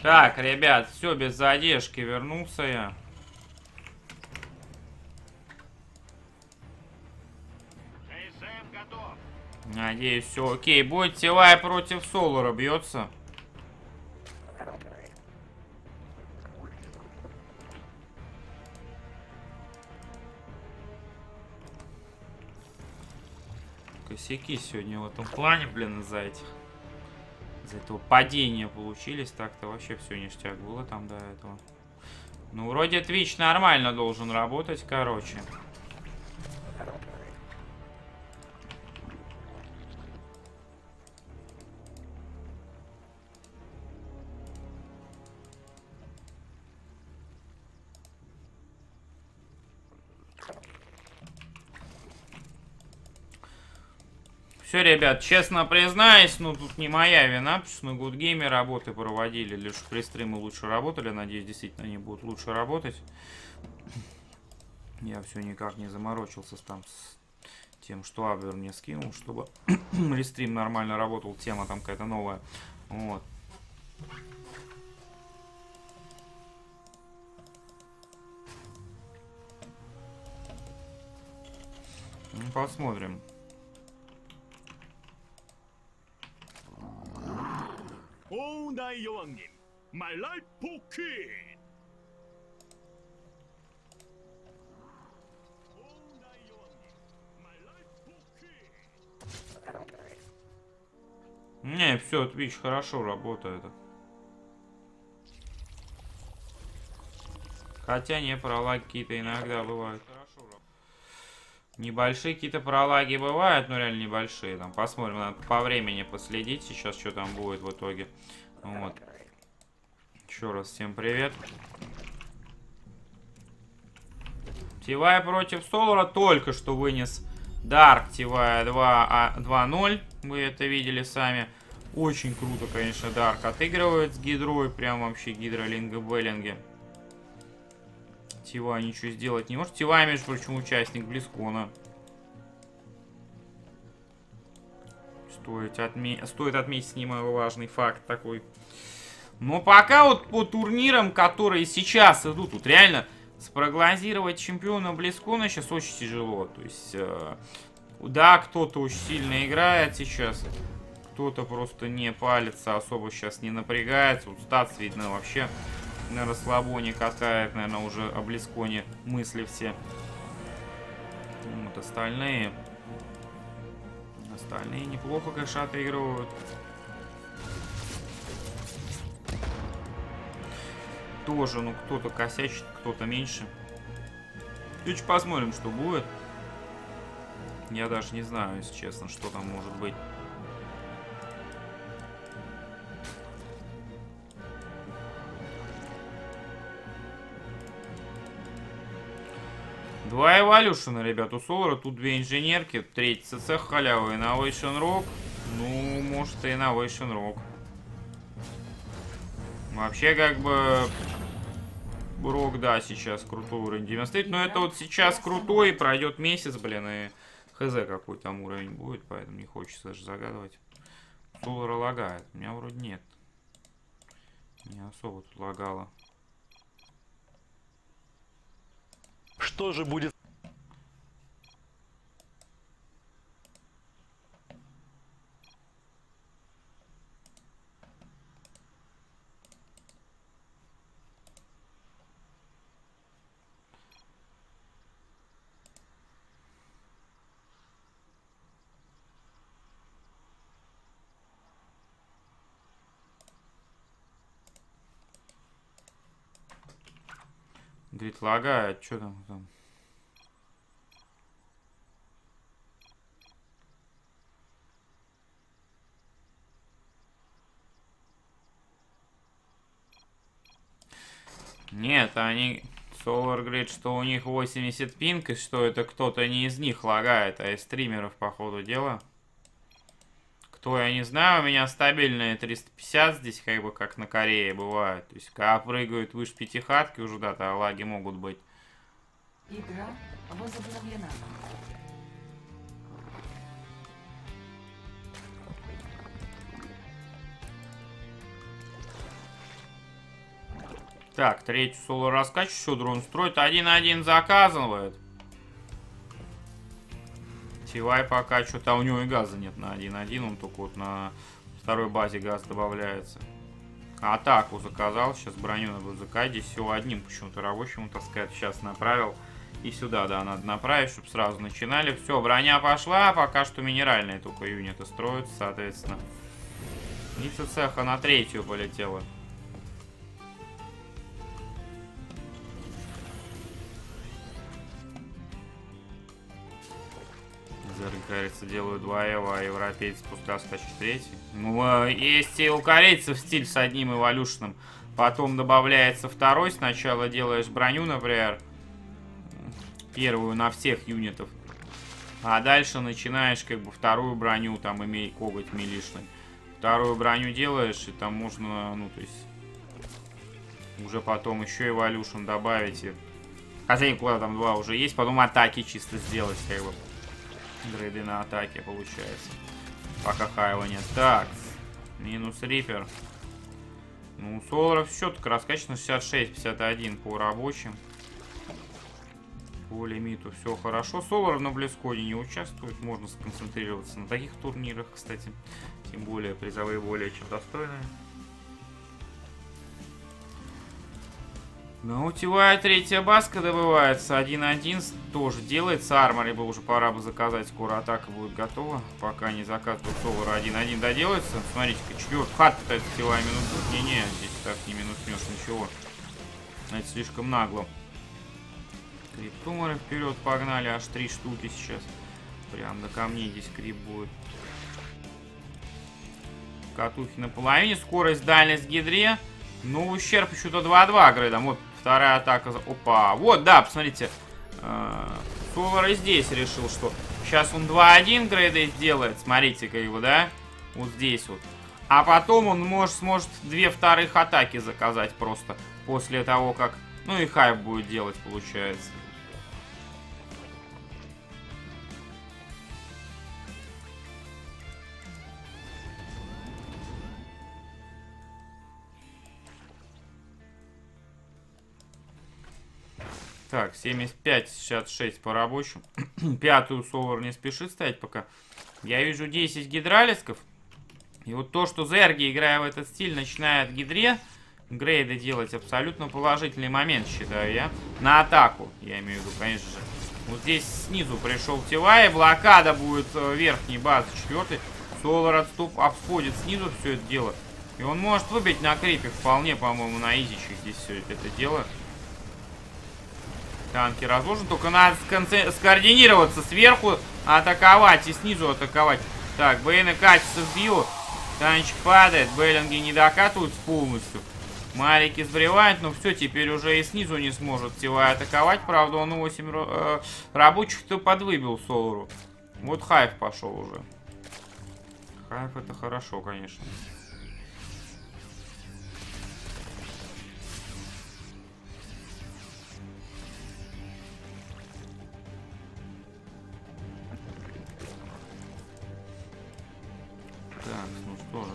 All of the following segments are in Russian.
Так, ребят, все, без задержки вернулся я. Надеюсь, все окей. Будет Тилай против Солара бьется. Косяки сегодня в этом плане, блин, из-за этих. Из-за этого падения получились. Так-то вообще все ништяк было там до этого. Ну, вроде Twitch нормально должен работать, короче. Все, ребят, честно признаюсь, ну тут не моя вина, потому что на Good Game работы проводили, лишь фристримы лучше работали, надеюсь, действительно они будут лучше работать. Я все никак не заморочился там с тем, что Абвер мне скинул, чтобы рестрим нормально работал, тема там какая-то новая. Вот. Ну, посмотрим. Не, все, Twitch хорошо работает. Хотя не, пролаги какие-то иногда бывают. Небольшие какие-то пролаги бывают, но реально небольшие. Там посмотрим, надо по времени последить сейчас, что там будет в итоге. Вот. Еще раз всем привет. Тивая против Солара только что вынес Дарк Тивая 2-0. Вы это видели сами. Очень круто, конечно, Дарк отыгрывает с Гидрой. Прям вообще Гидролинга Беллинги. Тива ничего сделать не может. Тива, между прочим, участник Близкона. Стоит отметить немаловажный факт такой. Но пока вот по турнирам, которые сейчас идут, тут реально спрогнозировать чемпиона Близкона сейчас очень тяжело. То есть, да, кто-то очень сильно играет сейчас. Кто-то просто не палится, особо сейчас не напрягается. Вот статс, видно, вообще на расслабоне катает, наверное, уже о Близконе мысли все. Вот остальные неплохо, конечно, отыгрывают. Тоже, ну, кто-то косячит, кто-то меньше. Чуть посмотрим, что будет. Я даже не знаю, если честно, что там может быть. Два эволюшена, ребят, у Солара. Тут две инженерки. Третий ЦЦ халява. Innovation Rock. Ну, может, и Innovation Rock. Вообще, как бы... Рок, да, сейчас крутой уровень 93. Но это вот сейчас крутой. Пройдет месяц, блин, и... Хз какой там уровень будет. Поэтому не хочется даже загадывать. Солара лагает. У меня вроде нет. Не особо тут лагало. Что же будет? Говорит, лагает. Что там? Нет, они... Solar говорит, что у них 80 пинг, и что это кто-то не из них лагает, а из стримеров, по ходу дела. Кто, я не знаю, у меня стабильные 350 здесь, как бы, как на Корее бывает. То есть, когда прыгают выше пятихатки, уже, да, лаги могут быть. Игра возобновлена. Так, третью соло раскачивает, все, дрон строит. 1-1 заказывает. Тивай пока что-то, у него и газа нет на 1-1, он только вот на второй базе газ добавляется. Атаку заказал, сейчас броню надо будет заказать. Здесь всего одним почему-то рабочему таскать. Сейчас направил. И сюда, да, надо направить, чтобы сразу начинали. Все, броня пошла, пока что минеральные только юниты строятся, соответственно. Ницца цеха на третью полетела. Зерги, кажется, делают 2 эва, а европейцы пускай скачет третий. Ну, есть и у корейцев стиль с одним эволюшном. Потом добавляется второй. Сначала делаешь броню, например, первую на всех юнитов. А дальше начинаешь как бы вторую броню, там имей коготь милишный. Вторую броню делаешь, и там можно, ну, то есть, уже потом еще эволюшн добавить. Хотя никуда там 2 уже есть. Потом атаки чисто сделать, как бы. Грейды на атаке получается. Пока хайва нет. Так. Минус Риппер. Ну, у Соларов счет раскачано 66-51 по рабочим. По лимиту все хорошо. Солар на Близконе не участвует. Можно сконцентрироваться на таких турнирах, кстати. Тем более призовые более чем достойные. Ну, утевая третья баска добывается. 1-1 тоже делается. Армори бы уже пора бы заказать. Скоро атака будет готова. Пока не заказывают Солара, 1-1 доделается. Смотрите-ка, четвертый хат пытается утевая минусуть. Не-не, здесь так не минуснешь ничего. Это слишком нагло. Криптуморы вперед погнали. Аж 3 штуки сейчас. Прям до камней здесь крип будет. Катухи на половине. Скорость, дальность гидре. Ну, ущерб еще-то 2-2 грейдом. Вот вторая атака. Опа. Вот, да, посмотрите. Солар и здесь решил, что сейчас он 2-1 грейда сделает. Смотрите-ка его, да? Вот здесь вот. А потом он сможет 2 вторых атаки заказать просто. После того, как... Ну и хайп будет делать, получается. Так, 75-66 по рабочим. Пятую Солар не спешит ставить пока. Я вижу 10 гидралисков. И вот то, что Зерги, играя в этот стиль, начинает гидре грейды делать, абсолютно положительный момент, считаю я. На атаку, я имею в виду, конечно же. Вот здесь снизу пришел Тивай. Блокада будет верхней базы 4. Солар обходит снизу все это дело. И он может выбить на крипе вполне, по-моему, на изичек здесь все это дело. Танки разложены, только надо скоординироваться сверху, атаковать и снизу атаковать. Так, Бейна катится в био. Танчик падает, Беллинги не докатываются полностью. Малики сбривают, но все, теперь уже и снизу не сможет Тивай атаковать. Правда, он 8 рабочих-то подвыбил Солару. Вот хайп пошел уже. Хайп это хорошо, конечно. Так, ну что же.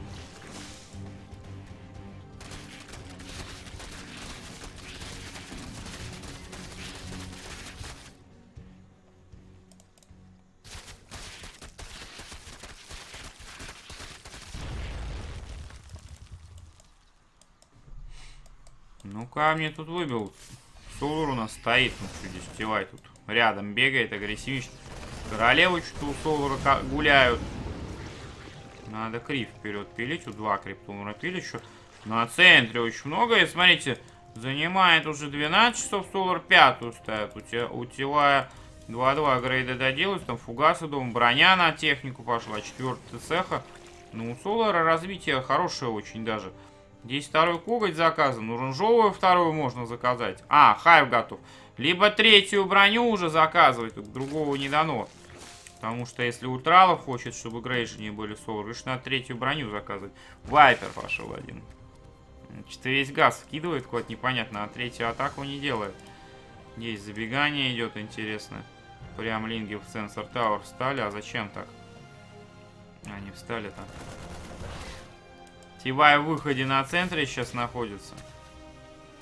Ну, камни тут выбил. Солар у нас стоит. Ну, что здесь Тивай тут рядом бегает, агрессивничает. Королевы что-то у Солара гуляют. Надо крип вперед пилить. У 2 криптумора пилить еще. На центре очень много. И смотрите, занимает уже 12 часов. Солар 5 ставит. У Тивая 2-2 грейда доделать. Там фугасы дома. Броня на технику пошла. 4 цеха. Ну, у Солара развитие хорошее очень даже. Здесь второй коготь заказан. Ну, оранжевую вторую можно заказать. А, хайп готов. Либо третью броню уже заказывать. Тут другого не дано. Потому что если Ультралов хочет, чтобы грейши не были Солар, лишь надо третью броню заказывать. Вайпер пошел один. Что-то весь газ вкидывает куда-то непонятно, а третью атаку не делает. Здесь забегание идет, интересно. Прям линги в сенсор тауэр встали. А зачем так? Они встали так. Тивай в выходе на центре сейчас находится.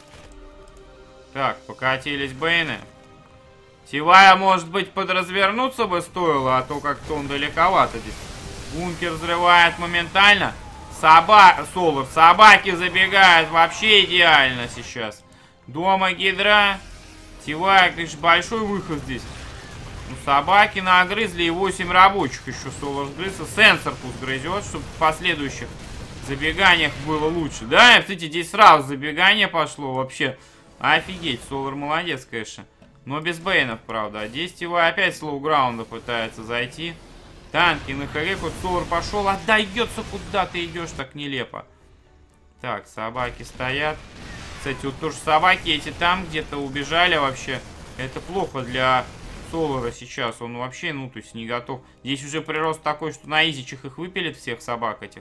Так, покатились Бэйны. Тивая, может быть, подразвернуться бы стоило, а то как-то он далековато здесь. Бункер взрывает моментально. Солар, собаки забегают. Вообще идеально сейчас. Дома Гидра. Тивая, конечно, большой выход здесь. Ну, собаки нагрызли и 8 рабочих еще Солар сгрызся. Сенсор пусть грызет, чтобы в последующих забеганиях было лучше. Да, кстати, здесь сразу забегание пошло. Вообще, офигеть, Солар молодец, конечно. Но без Бэйнов, правда. А здесь Тивай опять с лоу-граунда пытается зайти. Танки на ХГ, вот Солар пошел, отдается, куда ты идешь, так нелепо. Так, собаки стоят. Кстати, вот тоже собаки эти там где-то убежали вообще. Это плохо для Солара сейчас. Он вообще, ну, то есть не готов. Здесь уже прирост такой, что на изичах их выпилит всех собак этих.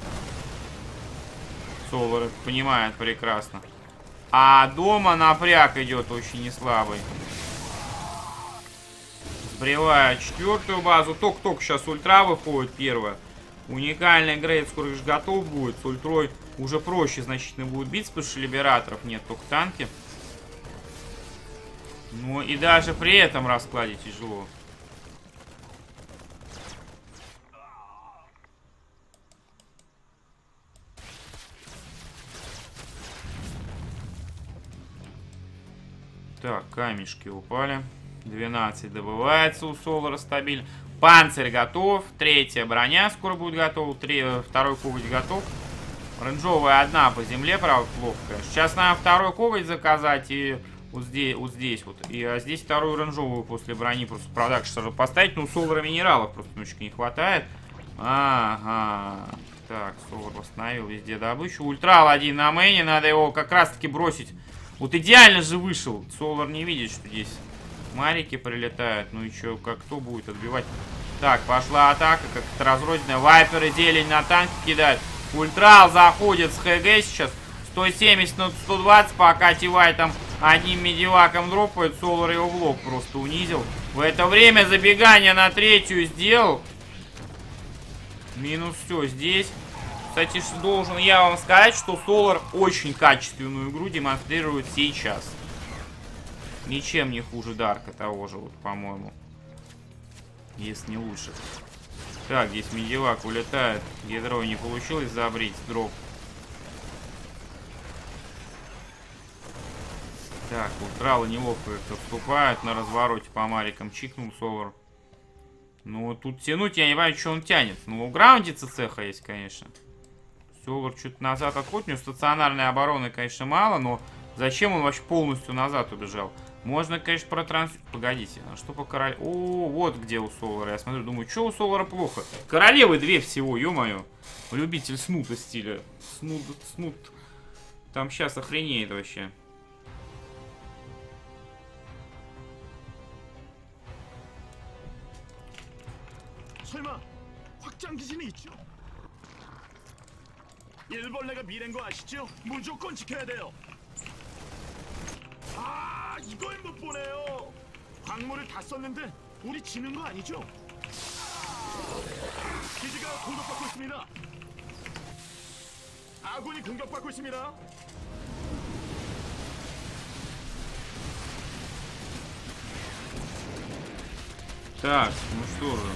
Солар это понимает прекрасно. А дома напряг идет очень неслабый. Сбривая 4-ю базу. Ток-ток сейчас ультра выходит первая. Уникальный грейд скоро же готов будет. С ультрой уже проще значительно будет биться, потому что либераторов нет, только танки. Ну и даже при этом раскладе тяжело. Так, камешки упали. 12 добывается у Солара стабильно. Панцирь готов. 3-я броня скоро будет готова. 2-й коготь готов. Рейнджовая одна по земле, правда, плохо, конечно. Сейчас надо 2-й коготь заказать и вот здесь вот. И здесь 2-ю рейнджовую после брони просто продакшн сразу поставить. Но у Солара минералов просто немножечко не хватает. Ага. Так, Солар восстановил везде добычу. Ультрал один на мэне. Надо его как раз-таки бросить. Вот идеально же вышел. Солар не видит, что здесь марики прилетают. Ну и что, как кто будет отбивать? Так, пошла атака, как-то разрозненная. Вайперы зелень на танки кидают. Ультрал заходит с ХГ сейчас. 170 на 120, пока Тивай там одним медиваком дропает. Солар его блок просто унизил. В это время забегание на 3-ю сделал. Минус все здесь. Кстати, должен я вам сказать, что Солар очень качественную игру демонстрирует сейчас. Ничем не хуже Дарка того же, вот, по-моему. Если не лучше. Так, здесь медивак улетает. Ядро не получилось забрить. Дроп. Так, Ультралы неловко как-то вступают. На развороте по марикам чикнул Солар. Ну, тут тянуть, я не понимаю, что он тянет. Ну, у граундица цеха есть, конечно. Солар чуть назад отходит. У него стационарной обороны, конечно, мало, но зачем он вообще полностью назад убежал? Можно, конечно, Погодите, а что по короле... О, вот где у Солара. Я смотрю, думаю, что у Солара плохо? Королевы 2 всего, ё-моё. Любитель снута стиля. Снут. Там сейчас охренеет вообще. 일벌레가 미래인 거 아시죠? 무조건 지켜야 돼요. 아, 이걸 못 보네요. 광물을 다 썼는데 우리 지는 거 아니죠? 기지가 공격받고 있습니다. 아군이 공격받고 있습니다. Так, ну что же.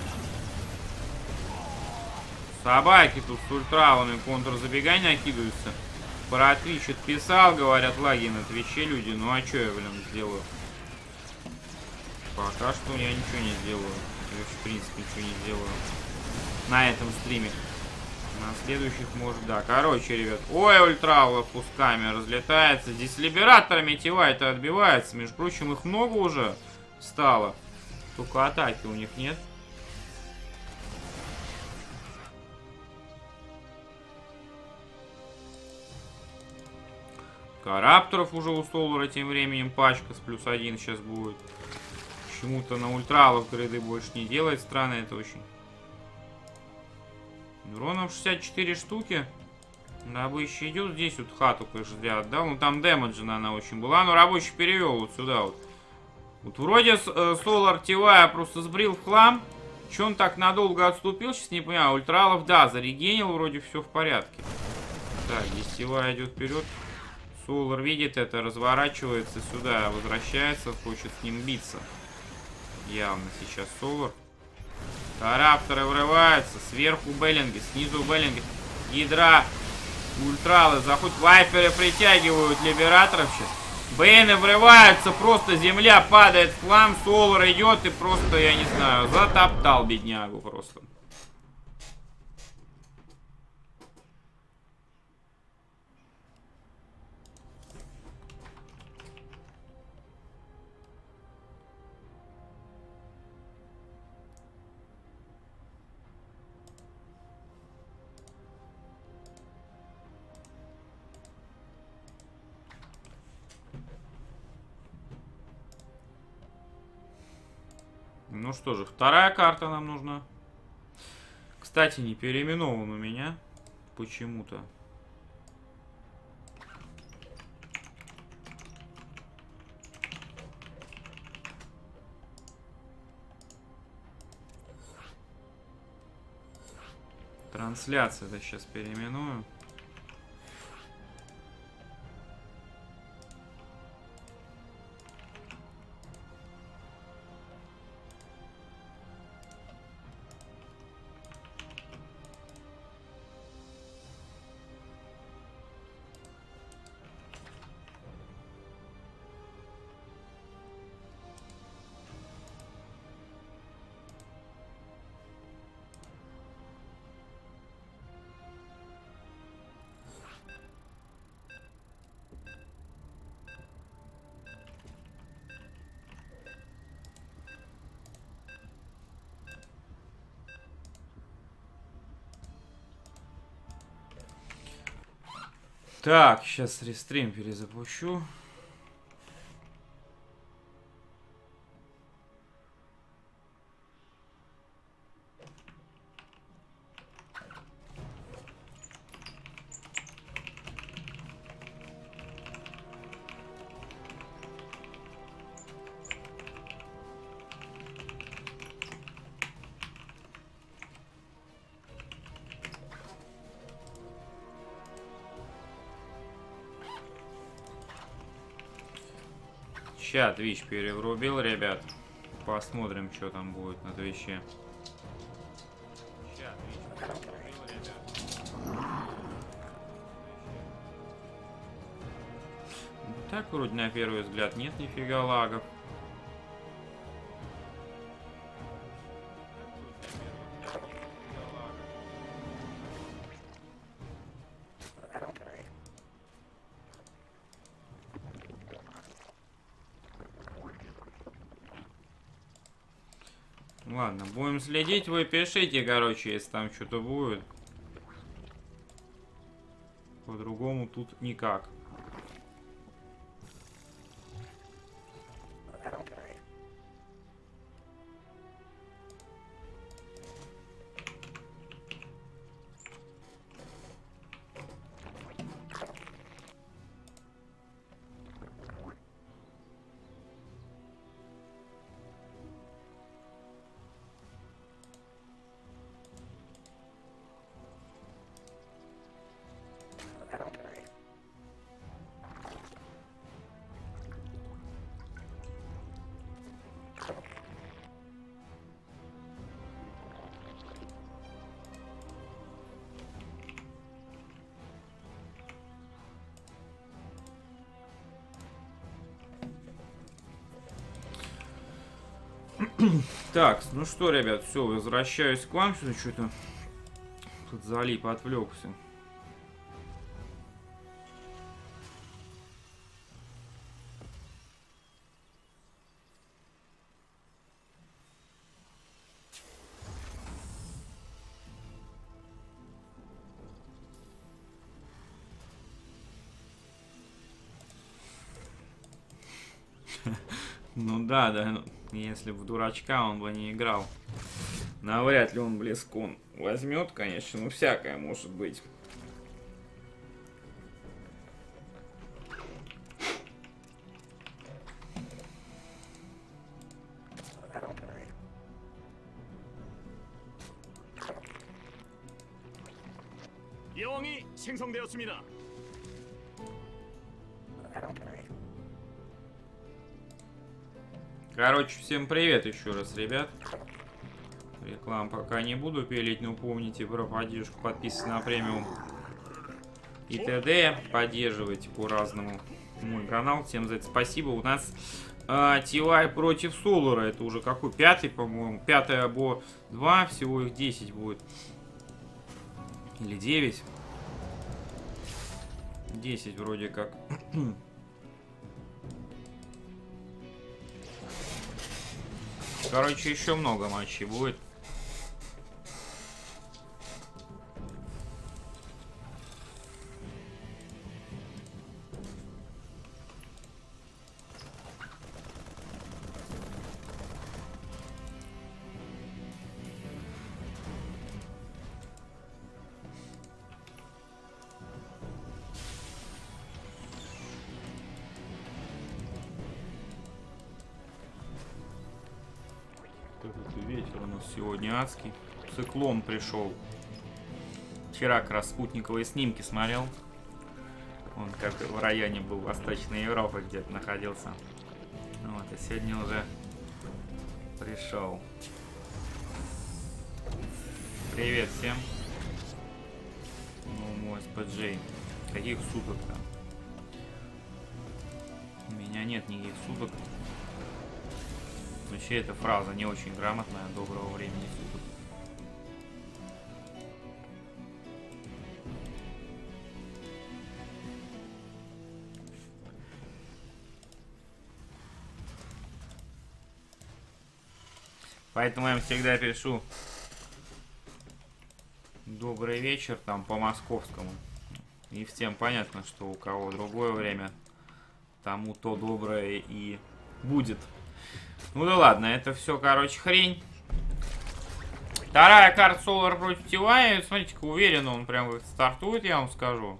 Собаки тут с ультралами контрзабегания накидываются. Про Twitch отписал, говорят, лаги на Твиче люди. Ну а что я, блин, сделаю? Пока что я ничего не сделаю. Я, в принципе, ничего не сделаю. На этом стриме. На следующих, может, да. Короче, ребят. Ой, ультрал кусками разлетается. Здесь либераторами Тивай-то отбивается. Между прочим, их много уже стало. Только атаки у них нет. Карапторов уже у Солара тем временем пачка с +1 сейчас будет. Почему-то на ультралов грейды больше не делает. Странно это очень. Уроном 64 штуки. Рабочий идет. Здесь вот хату, конечно, я отдал. Ну там дэмэджина она очень была. Но рабочий перевел вот сюда вот. Вот вроде Солар Тивая просто сбрил в хлам. Че он так надолго отступил? Сейчас не понимаю. Ультралов, да, зарегенил. Вроде все в порядке. Так, здесь Тивая идет вперед. Солар видит это, разворачивается сюда, возвращается, хочет с ним биться. Явно сейчас Солар. Тарапторы врываются, сверху Беллинги, снизу Беллинги. Гидра, ультралы заходят, вайперы притягивают либераторов сейчас. Бейны врываются, просто земля падает в хлам, Солар идет и просто, я не знаю, затоптал беднягу просто. Ну что же, вторая карта нам нужна. Кстати, не переименован у меня почему-то. Трансляция, это сейчас переименую. Так, сейчас рестрим перезапущу. Сейчас Twitch переврубил, ребят. Посмотрим, что там будет на Твиче. Так, вроде на первый взгляд нет нифига лагов. Ладно, будем следить, вы пишите, короче, если там что-то будет. По-другому тут никак. Так, ну что, ребят, все, возвращаюсь к вам. Что-то тут залип, отвлекся. Ну да, да. Если бы в дурачка он бы не играл. Навряд ли он Близкон возьмет, конечно. Ну, всякое может быть. 여왕이 생성되었습니다. Короче, всем привет еще раз, ребят. Реклам пока не буду пилить, но помните про поддержку, подписывайтесь на премиум и т.д. Поддерживайте по-разному мой канал. Всем за это спасибо. У нас TY против Солара. Это уже какой? 5-й, по-моему. 5-й обо 2. Всего их 10 будет. Или 9. 10 вроде как. Короче, еще много матчей будет. Ветер у нас сегодня адский. Циклон пришел. Вчера как раз спутниковые снимки смотрел. Он как в районе был Восточной Европы где-то находился. Вот, и сегодня уже пришел. Привет всем. Ну, мой СПД. Каких суток-то? У меня нет никаких суток. Вообще эта фраза не очень грамотная. Доброго времени суток. Поэтому я им всегда пишу добрый вечер там по московскому. И всем понятно, что у кого другое время, тому то доброе и будет. Ну да ладно, это все, короче, хрень. Вторая карта Solar против TY. Смотрите-ка, уверенно он прям стартует, я вам скажу.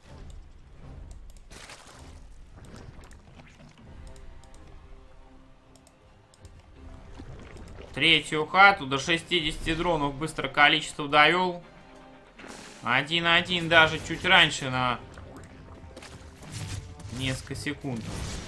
Третью хату до 60 дронов быстро количество довел. 1-1 даже чуть раньше на несколько секунд.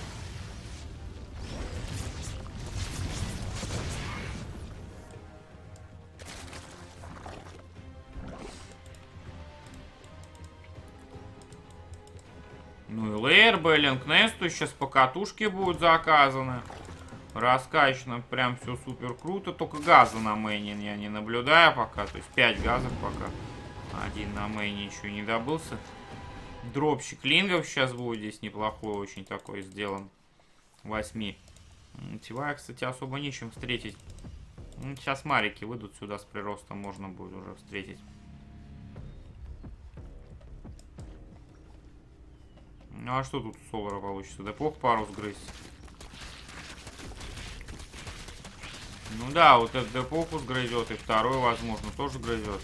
Ну и ЛР, Беллинг, Несту сейчас по катушке будут заказаны. Раскачано, прям все супер круто. Только газа на мейне я не наблюдаю пока. То есть 5 газов пока. Один на мейне еще не добылся. Дропщик лингов сейчас будет здесь неплохой, очень такой сделан. 8. TY, кстати, особо нечем встретить. Сейчас марики выйдут сюда с приростом, можно будет уже встретить. Ну а что тут у Солара получится? Депох пару сгрызть. Ну да, вот этот депоху сгрызет, и второй, возможно, тоже грызет.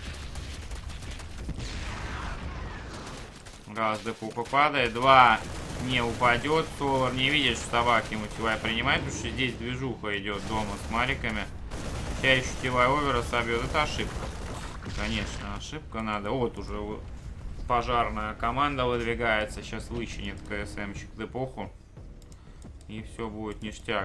Раз депоха падает, два не упадет. Солар не видит, что собаки ему TY принимает, потому что здесь движуха идет дома с мариками. Сейчас еще TY овера собьет. Это ошибка. Конечно, ошибка надо. Вот уже пожарная команда выдвигается. Сейчас вычинит КСМщик депоху. И все будет ништяк.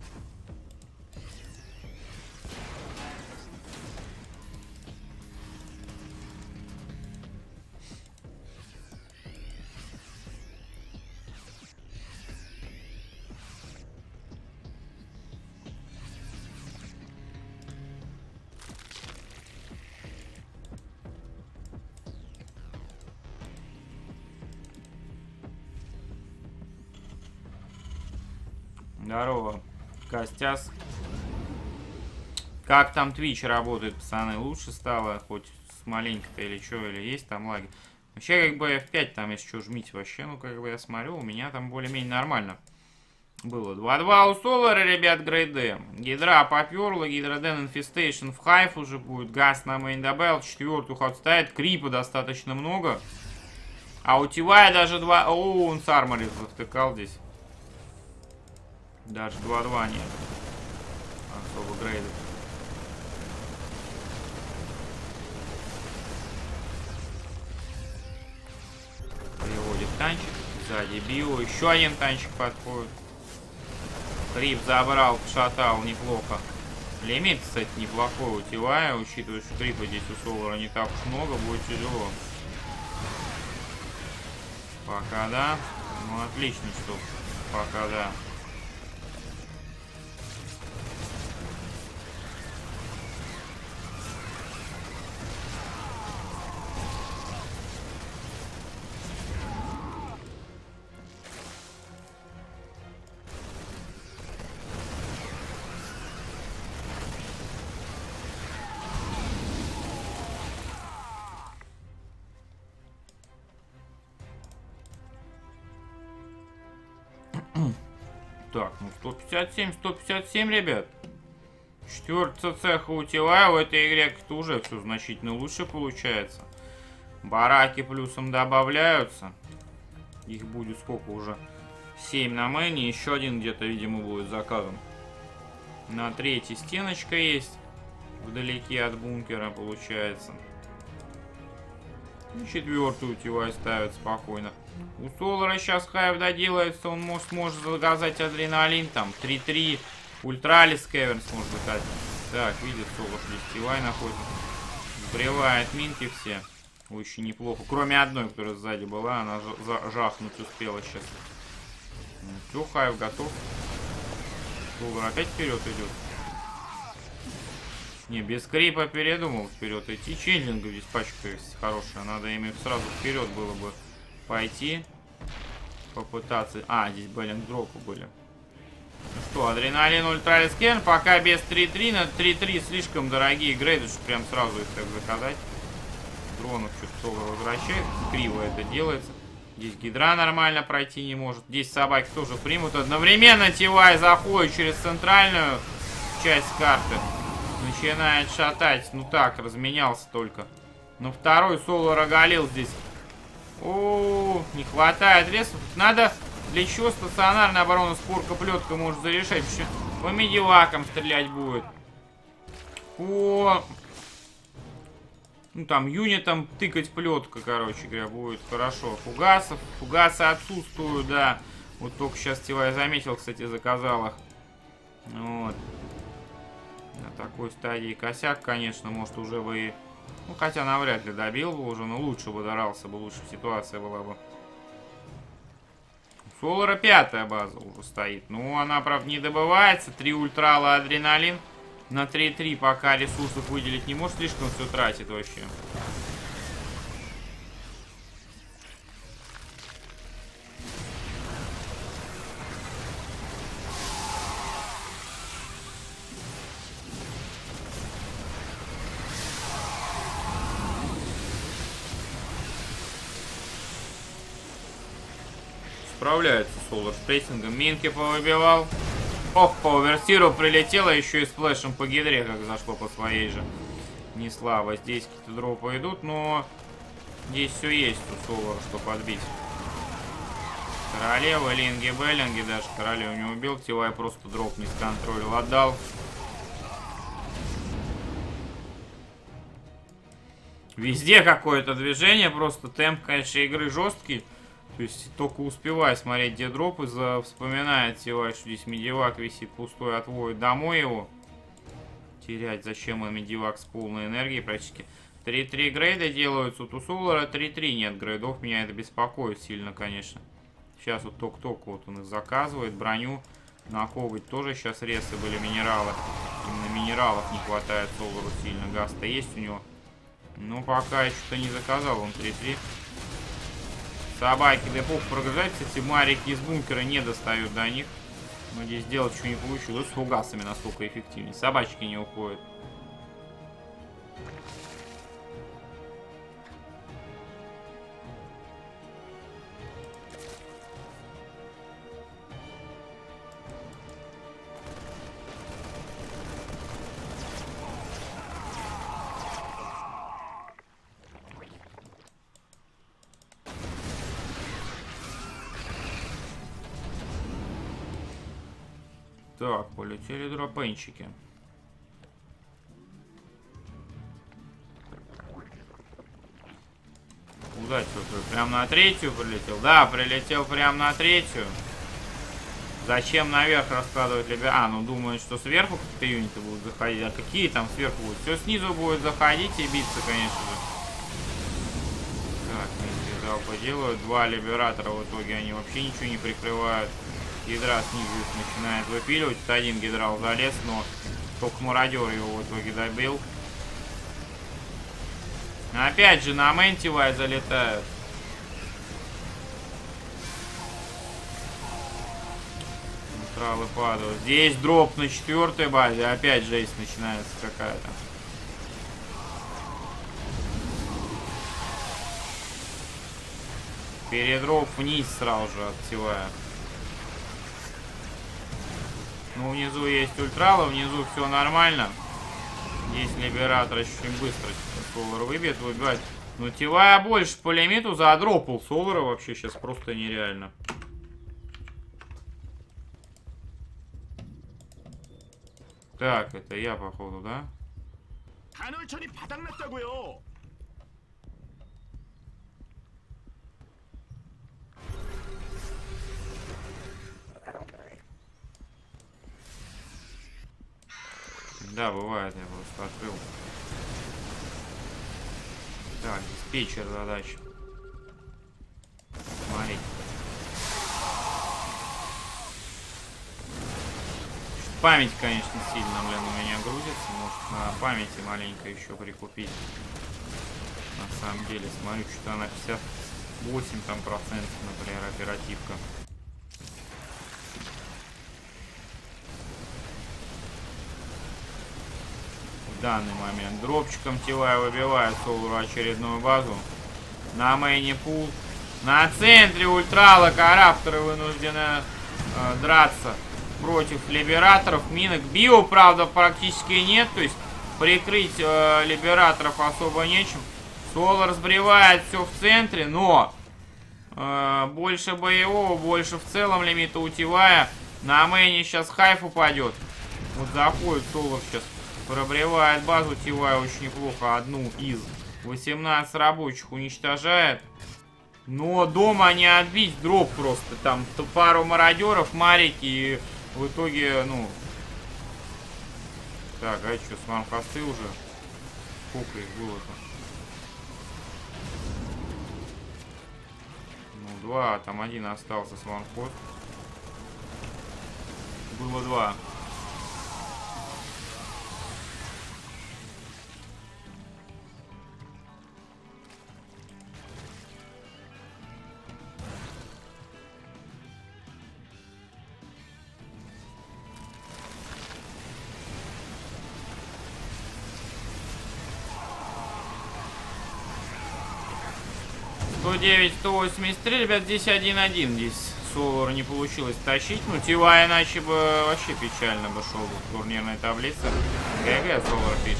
Здорово, Костяс. Как там Twitch работает, пацаны? Лучше стало? Хоть с маленько-то или что? Или есть там лаги? Вообще, как бы F5 там, если что, жмите вообще. Ну, как бы я смотрю, у меня там более-менее нормально было. 2-2 у Солара, ребят, грейды. Гидра поперла, Гидроден Infestation в хайф уже будет. Газ на мейн добавил, четвертую ход ставит. Крипа достаточно много. А у TY даже 2... О, он с армори втыкал здесь. Даже 2-2 нет. Особо грейдов. Приводит танчик. Сзади Сзади Био. Еще один танчик подходит. Крип забрал, шатал неплохо. Лимит, кстати, неплохой у Тилая, учитывая, что крипа здесь у Солара не так уж много, будет тяжело. Пока да. Ну, отлично, что пока да. Так, ну 157, ребят. Четвертый цеха у Тилая в этой игре как-то уже все значительно лучше получается. Бараки плюсом добавляются. Их будет сколько уже? 7 на мэне, еще один где-то, видимо, будет заказан. На третьей стеночка есть. Вдалеке от бункера получается. И четвертую Тилай ставит спокойно. У Солара сейчас хайв доделается, он сможет заказать адреналин, там 3-3, Ультралис Кевернс может быть. Так, видит Солар, здесь Тилай находится. Сбривает минки все. Очень неплохо. Кроме одной, которая сзади была, она жахнуть успела сейчас. Все, хайв готов. Солар опять вперед идет. Не, без крипа передумал вперед идти. Чендлинга здесь пачка есть хорошая. Надо ими сразу вперед было бы пойти. Попытаться. А, здесь блин дропы были. Ну что, адреналин Ультралис Кен. Пока без 3-3. На 3-3 слишком дорогие грейды, чтобы прям сразу их так заказать. Дронов что-то Солар возвращает. Криво это делается. Здесь гидра нормально пройти не может. Здесь собаки тоже примут. Одновременно Тилай заходит через центральную часть карты. Начинает шатать. Ну так, разменялся только. Но второй Солар оголил здесь. О, не хватает ресурсов. Надо для чего стационарная оборона спорка плетка может зарешать. По медивакам стрелять будет. По... Ну там юнитам тыкать плетка, короче говоря, будет хорошо. Фугасы отсутствуют, да. Вот только сейчас Тилай заметил, кстати, заказал их. Вот. На такой стадии косяк, конечно, может уже бы... Ну, хотя навряд ли добил бы уже, но лучше бы дрался бы, лучше ситуация была бы. У Солара 5-я база уже стоит. Ну, она, правда, не добывается. 3 ультрала адреналин. На 3-3 пока ресурсов выделить не может, слишком все тратит вообще. Справляется Солар с прессингом. Минки повыбивал. Ох, по оверсиру прилетело, еще и сплэшем по гидре, как зашло по своей же. Не слабо. Здесь какие-то дропы идут, но здесь все есть у Солара, что подбить. Королева, Линги, Беллинги, даже королеву не убил. Тилай просто дроп не сконтролил, отдал. Везде какое-то движение, просто темп, конечно, игры жесткий. То есть только успевай смотреть, где дропы, вспоминает Тилай, что здесь медивак висит пустой, отводит домой его. Терять зачем им медивак с полной энергией практически. 3-3 грейда делаются, у Солара 3-3 нет грейдов, меня это беспокоит сильно, конечно. Сейчас вот только-только вот он их заказывает, броню на коготь тоже сейчас ресы были минералы. Именно минералов не хватает Солару сильно, газ-то есть у него. Но пока еще-то не заказал он 3-3. Собаки депо прогружать, кстати, марики из бункера не достают до них. Но здесь делать что не получилось. С фугасами настолько эффективнее. Собачки не уходят. Так, полетели дропенчики. Куда что-то? Прям на третью прилетел? Да, прилетел прям на третью. Зачем наверх раскладывать либерал? А, ну думают, что сверху какие-то юниты будут заходить. А какие там сверху будут? Все снизу будет заходить и биться, конечно же. Так, миссии залпа делают. Два либератора в итоге они вообще ничего не прикрывают. Гидра снизу их начинает выпиливать. Вот один гидрал залез, но только мародер его в итоге добил. Опять же на Ментивай залетают. Тралы падают. Здесь дроп на 4-й базе. Опять жесть начинается какая-то. Передроп вниз сразу же отсевая. Ну, внизу есть ультралы, внизу все нормально. Здесь либератор очень быстро Солар выбьет, выбивает. Но Тивая больше по лимиту задропал Солара вообще сейчас просто нереально. Так, это я походу, да? 간헐천이 바닥났다고요. Да, бывает, я просто открыл. Так, диспетчер задача. Смотри. Память, конечно, сильно, блин, у меня грузится. Может, на памяти маленько еще прикупить. На самом деле, смотрю, что-то на 58 там процентов, например, оперативка. В данный момент дропчиком Тивая выбивает Солару очередную базу. На мейне пул. На центре ультрала карапторы вынуждены драться против либераторов. Минок био, правда, практически нет. То есть прикрыть либераторов особо нечем. Солар сбривает все в центре, но больше боевого, больше в целом лимита у Тивая. На мейне сейчас хайф упадет. Вот заходит Солар сейчас. Пробревает базу Тивая очень неплохо. Одну из 18 рабочих уничтожает. Но дома не отбить. Дроп просто. Там пару мародеров, марики. И в итоге, ну... Так, а что, смарт-хосты уже? Сколько их было-то? Ну, два. Там один остался смарт-хост. Было два. $109-183, ребят, здесь 1-1. Здесь Солар не получилось тащить. Ну, Тивая иначе бы вообще печально бы шел в турнирной таблице. ГГ Солар пишет.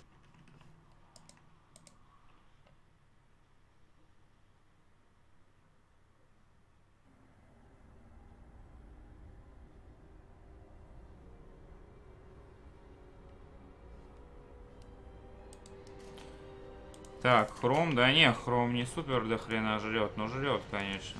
Так, Хром, да не, Хром не супер до хрена жрет, но жрет, конечно.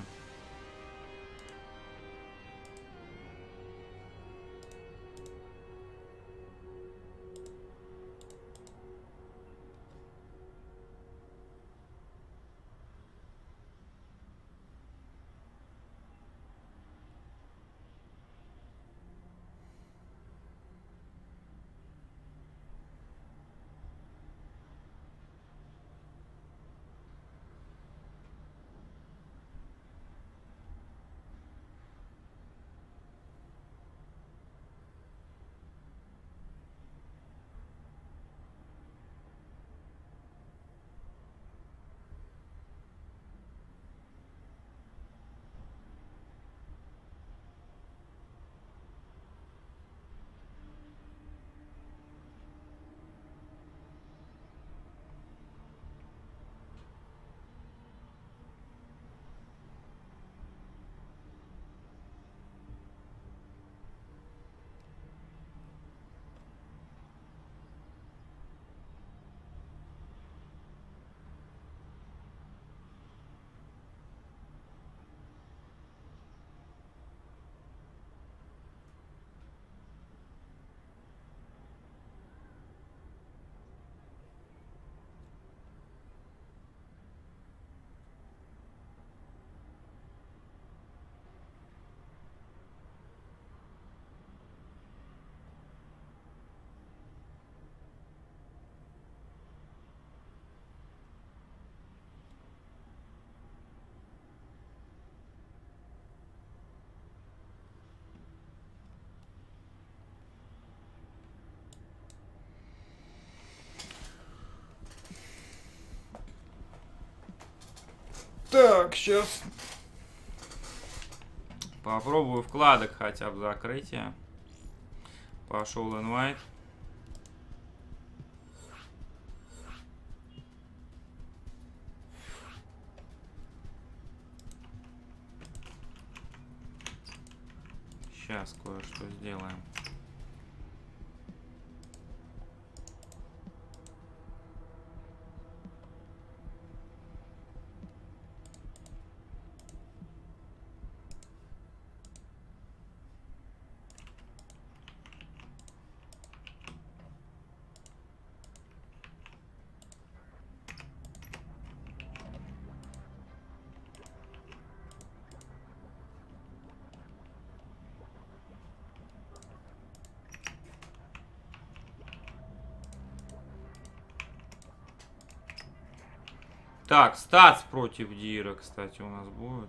Так, сейчас попробую вкладок хотя бы закрытие. Пошел инвайт. Сейчас кое-что сделаем. Так, статс против Дира, кстати, у нас будет.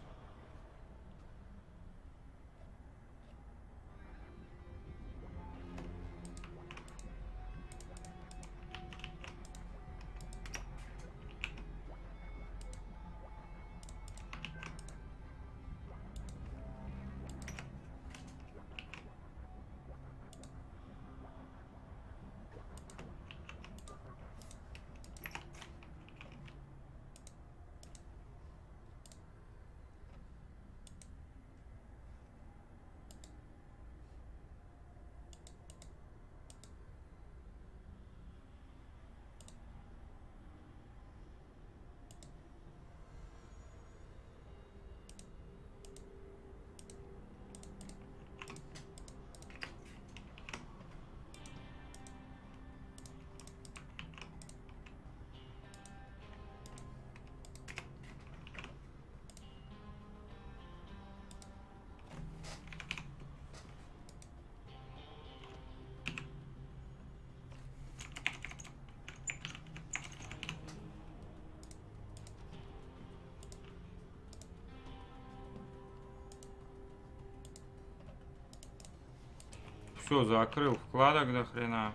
Все, закрыл вкладок до хрена.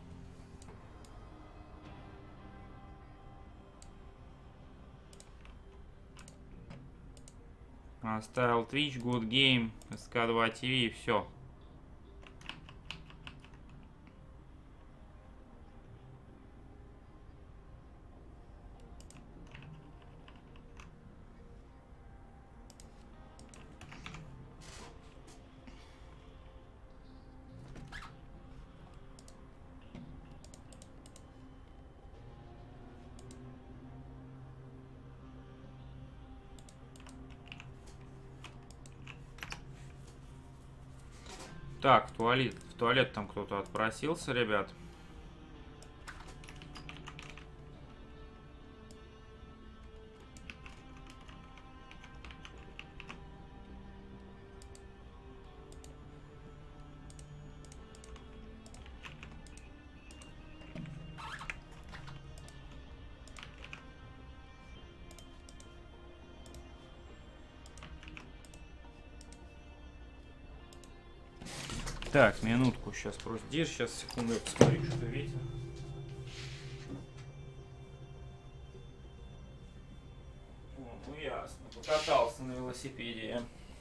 Оставил Twitch, Good Game, SK2 TV и все. Так, в туалет там кто-то отпросился, ребят. Так, минутку, сейчас просто держи, сейчас секунду, я посмотрю, что ветер. Ну ясно, покатался на велосипеде.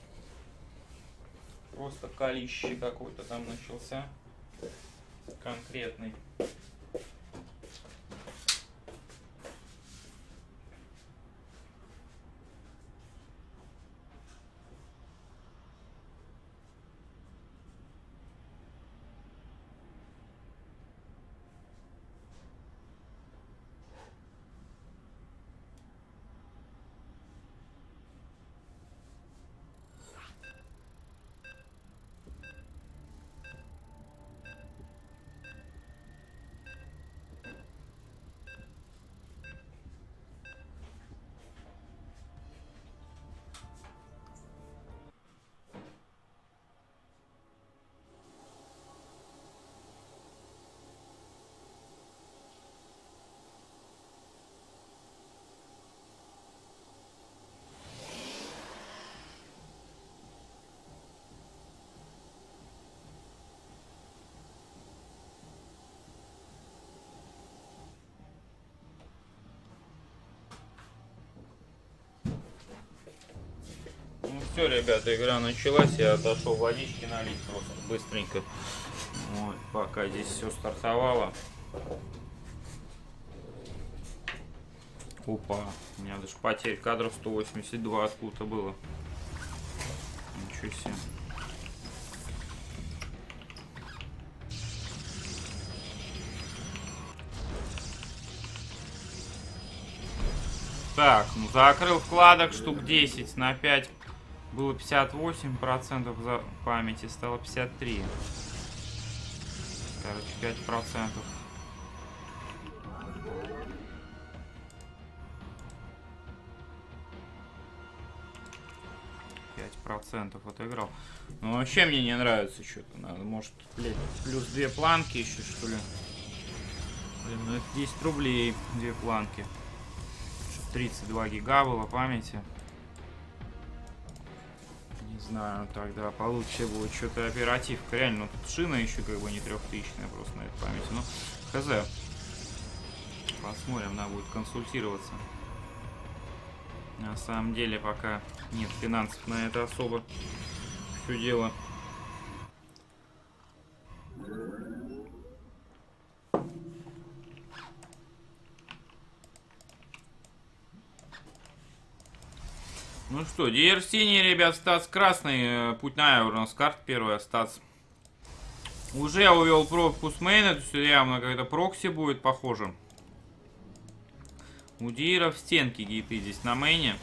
Просто колище какой-то там начался. Конкретный. Все, ребята, игра началась. Я отошел водички налить просто быстренько. Вот, пока здесь все стартовало. Опа, у меня даже потерь кадров 182 откуда-то было. Ничего себе. Так, ну закрыл вкладок штук 10 на 5. Было 58% за памяти, стало 53. Короче, 5%. Отыграл. Ну вообще мне не нравится что-то. Надо, может, блядь, плюс 2 планки еще, что ли? Блин, ну это 10 рублей, 2 планки. 32 гига было памяти. Не знаю, тогда получше будет что-то оперативка. Реально, ну, тут шина еще как бы не 3000-я просто на этой памяти. Ну, хз. Посмотрим, надо будет консультироваться. На самом деле пока нет финансов на это особо. Все дело. Ну что, DR синий, ребят, статс красный. Путь на Евро, у нас карта первая, статс. Уже увел пробку с мейна, то есть явно какая-то прокси будет, похоже. У Диера в стенке гейты здесь на мейне.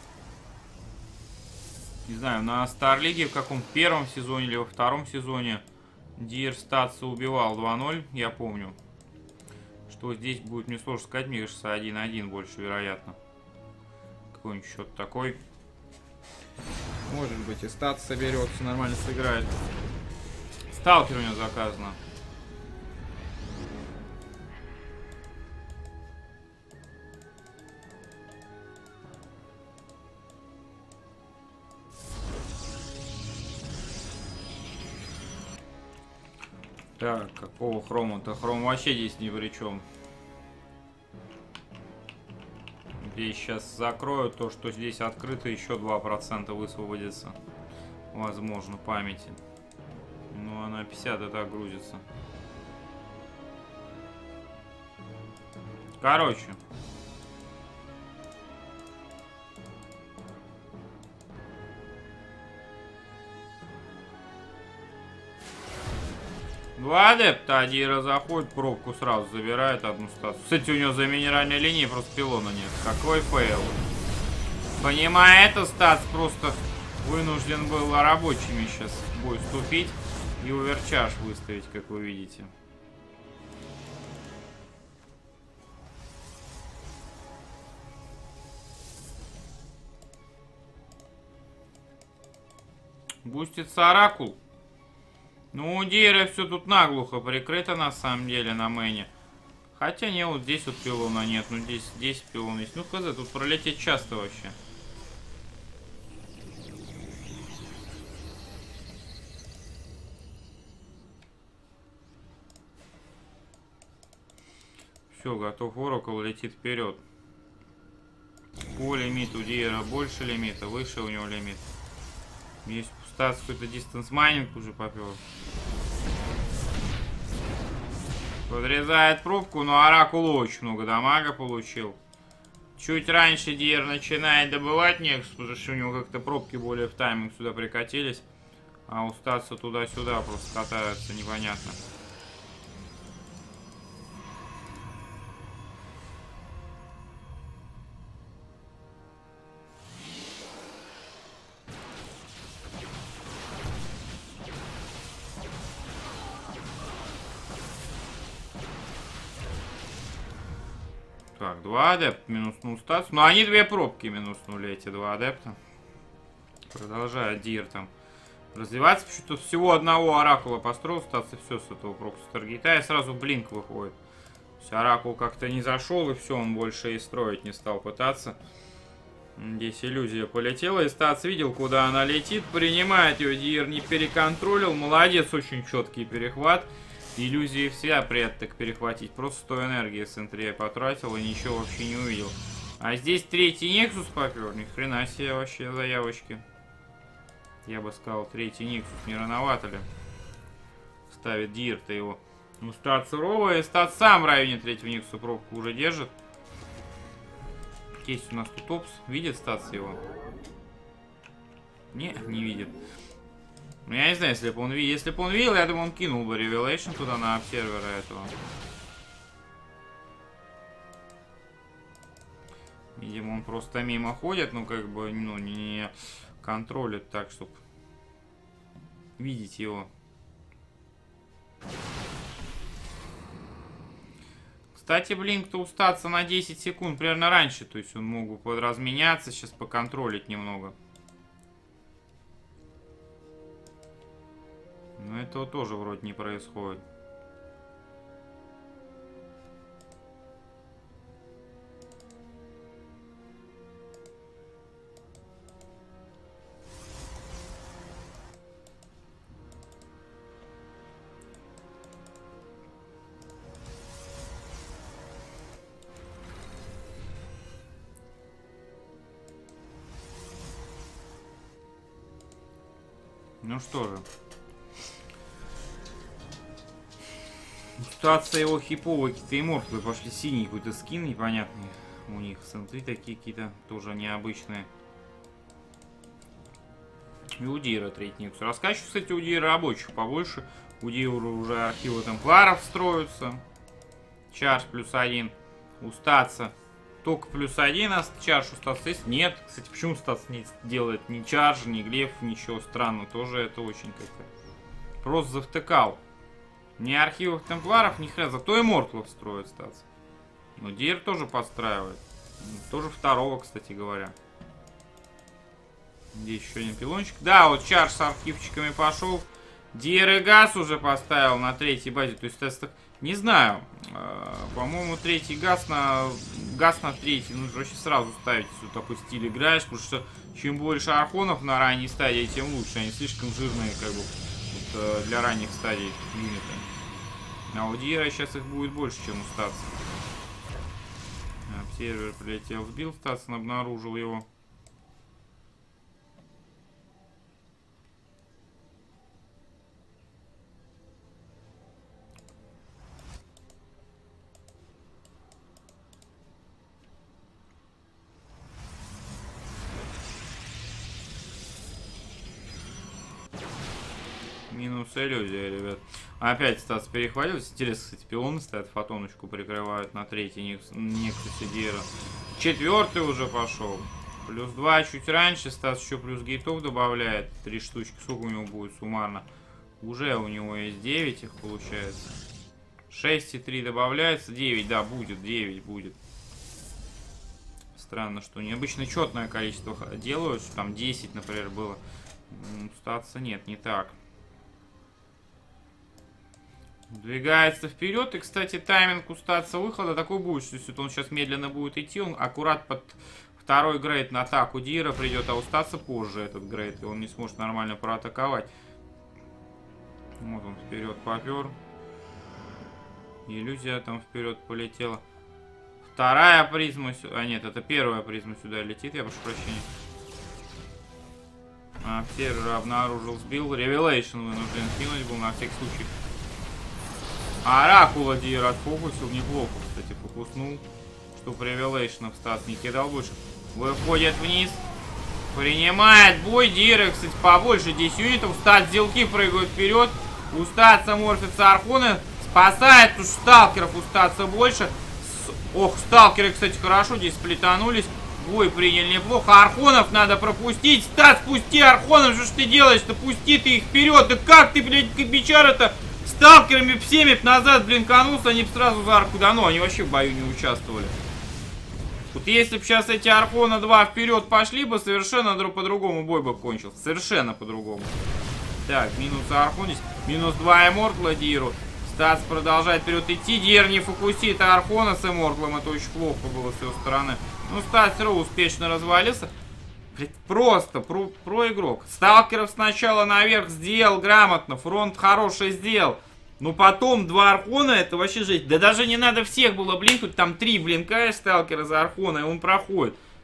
Не знаю, на Старлиге в каком первом сезоне или во втором сезоне Диер статса убивал 2-0, я помню. Что здесь будет, мне сложно сказать, мне кажется, 1-1 больше вероятно. Какой-нибудь счет такой. Может быть и статс соберется, нормально сыграет. Сталкер у него заказано. Так, какого хрома-то? Хром вообще здесь ни при чем. Здесь сейчас закроют то, что здесь открыто, еще 2% высвободится. Возможно, памяти. Ну, она 50 и так грузится. Короче. Два адепта, Адира заходит, пробку сразу забирает одну статус. Кстати, у него за минеральной линией просто пилона нет. Какой фейл. Понимая это, статс просто вынужден был рабочими сейчас в бой вступить и оверчарж выставить, как вы видите. Бустится оракул. Ну, у Диера все тут наглухо прикрыто, на самом деле, на мэне. Хотя не, вот здесь вот пилона нет. Ну, здесь пилон есть. Ну, хз, тут пролететь часто вообще. Все, готов Оракл, летит вперед. По лимиту Диера больше лимита, выше у него лимит. Есть статс какой-то дистанс майнинг уже попер. Подрезает пробку, но Оракул очень много дамага получил. Чуть раньше Диер начинает добывать Нексус, потому что у него как-то пробки более в тайминг сюда прикатились. А у статса туда-сюда просто катаются, непонятно. Так, 2 адепта минуснул статус. Но они 2 пробки минуснули, эти 2 адепта. Продолжает Диер там развиваться. Почему-то всего одного оракула построил статус, и все с этого прокса таргета. И сразу блинк выходит. То есть оракул как-то не зашел, и все, он больше и строить не стал пытаться. Здесь иллюзия полетела, и статус видел, куда она летит. Принимает ее, Диер не переконтролил. Молодец, очень четкий перехват. Иллюзии вся так перехватить. Просто 100 энергии с энтрия потратил и ничего вообще не увидел. А здесь третий Нексус попер. Ни хрена себе вообще заявочки. Я бы сказал, третий Никсус не рановато ли. Ставит Дир-то его. Ну, стат суровый, и стат сам в районе третьего Никсуса пробку уже держит. Есть у нас тут Опс. Видит статс его? Не видит. Ну, я не знаю, если бы он видел. Если бы он видел, я думаю, он кинул бы Revelation туда на обсервера этого. Видимо, он просто мимо ходит, ну, как бы, ну, не контролит так, чтобы видеть его. Кстати, Блинк-то устаться на 10 секунд примерно раньше, то есть он мог бы подразменяться, сейчас поконтролить немного. Но этого тоже вроде не происходит. Ну что же. Ситуация его хиповая, какие-то иммортлы пошли, синий какой-то скин непонятный. У них смотри, такие какие-то тоже необычные. И у Дира третий Никс. Раскачиваю, кстати, у Дира рабочих побольше. У Дира уже архивы темпларов строятся. Чарж +1. У статса только +1, а чарж у статса есть? Нет. Кстати, почему статс не делает ни чарж, ни глеф, ничего странного. Тоже это очень как-то просто завтыкал. Ни архивов темпларов, ни хрена. Зато и мортлов строит статс. Но Дир тоже подстраивает. Тоже второго, кстати говоря. Здесь еще один пилончик. Да, вот чарж с архивчиками пошел. Дир и газ уже поставил на третьей базе. То есть, не знаю. По-моему, третий газ на третий. Ну, проще сразу ставить, если в такой стиль играешь. Потому что чем больше архонов на ранней стадии, тем лучше. Они слишком жирные, как бы, вот, для ранних стадий юнита. А у Дира сейчас их будет больше, чем у статса. Обсервер прилетел, сбил статса, обнаружил его. Минус иллюзия, ребят. Опять статс перехватился. Интересно, кстати, пилоны стоят, фотоночку прикрывают на третий Нексусе Дира. Четвертый уже пошел. +2 чуть раньше. Статс еще плюс гейтов добавляет. 3 штучки. Сколько у него будет суммарно? Уже у него есть 9 их получается. 6 и 3 добавляется. 9, да, будет. 9 будет. Странно, что необычно четное количество делают. Что там 10, например, было. Статса нет, не так. Двигается вперед. И, кстати, тайминг у статса выхода такой будет, что если он сейчас медленно будет идти, он аккурат под второй грейд на атаку Дира придет, а у статса позже этот грейд, и он не сможет нормально проатаковать. Вот он вперед попер. Иллюзия там вперед полетела. Вторая призма сюда. А нет, это первая призма сюда летит, я прошу прощения. Обсервер обнаружил, сбил. Revelation вынужден кинуть был на всякий случай. Оракула Дир отфокусил, неплохо, кстати, фокуснул. Чтоб Revelation в стат не кидал больше. Выходит вниз. Принимает бой. Дира, кстати, побольше 10 юнитов. Стат сделки прыгают вперед. У статса морфится архоны. Спасает уж сталкеров, у статса больше. Ох, сталкеры, кстати, хорошо здесь сплетанулись. Бой приняли неплохо. Архонов надо пропустить. Стат, спусти архонов. Что ж ты делаешь-то? Пусти ты их вперед. Да как ты, блядь, бичара-то сталкерами всеми назад блинканулся, они бы сразу за арку. Да ну, они вообще в бою не участвовали. Вот если бы сейчас эти архона 2 вперед пошли бы, совершенно по-другому бой бы кончился. Совершенно по-другому. Так, минус архон здесь. Минус 2 иммортла Диру. Статс продолжает вперед идти. Дир не фокусит архона с иммортлом. Это очень плохо было с его стороны. Ну, Статс успешно развалился. Просто про игрок. Сталкеров сначала наверх сделал грамотно. Фронт хороший сделал. Но потом 2 архона, это вообще жесть. Да даже не надо всех было блинкать. Там 3 блинкаешь сталкера за архона, и он проходит.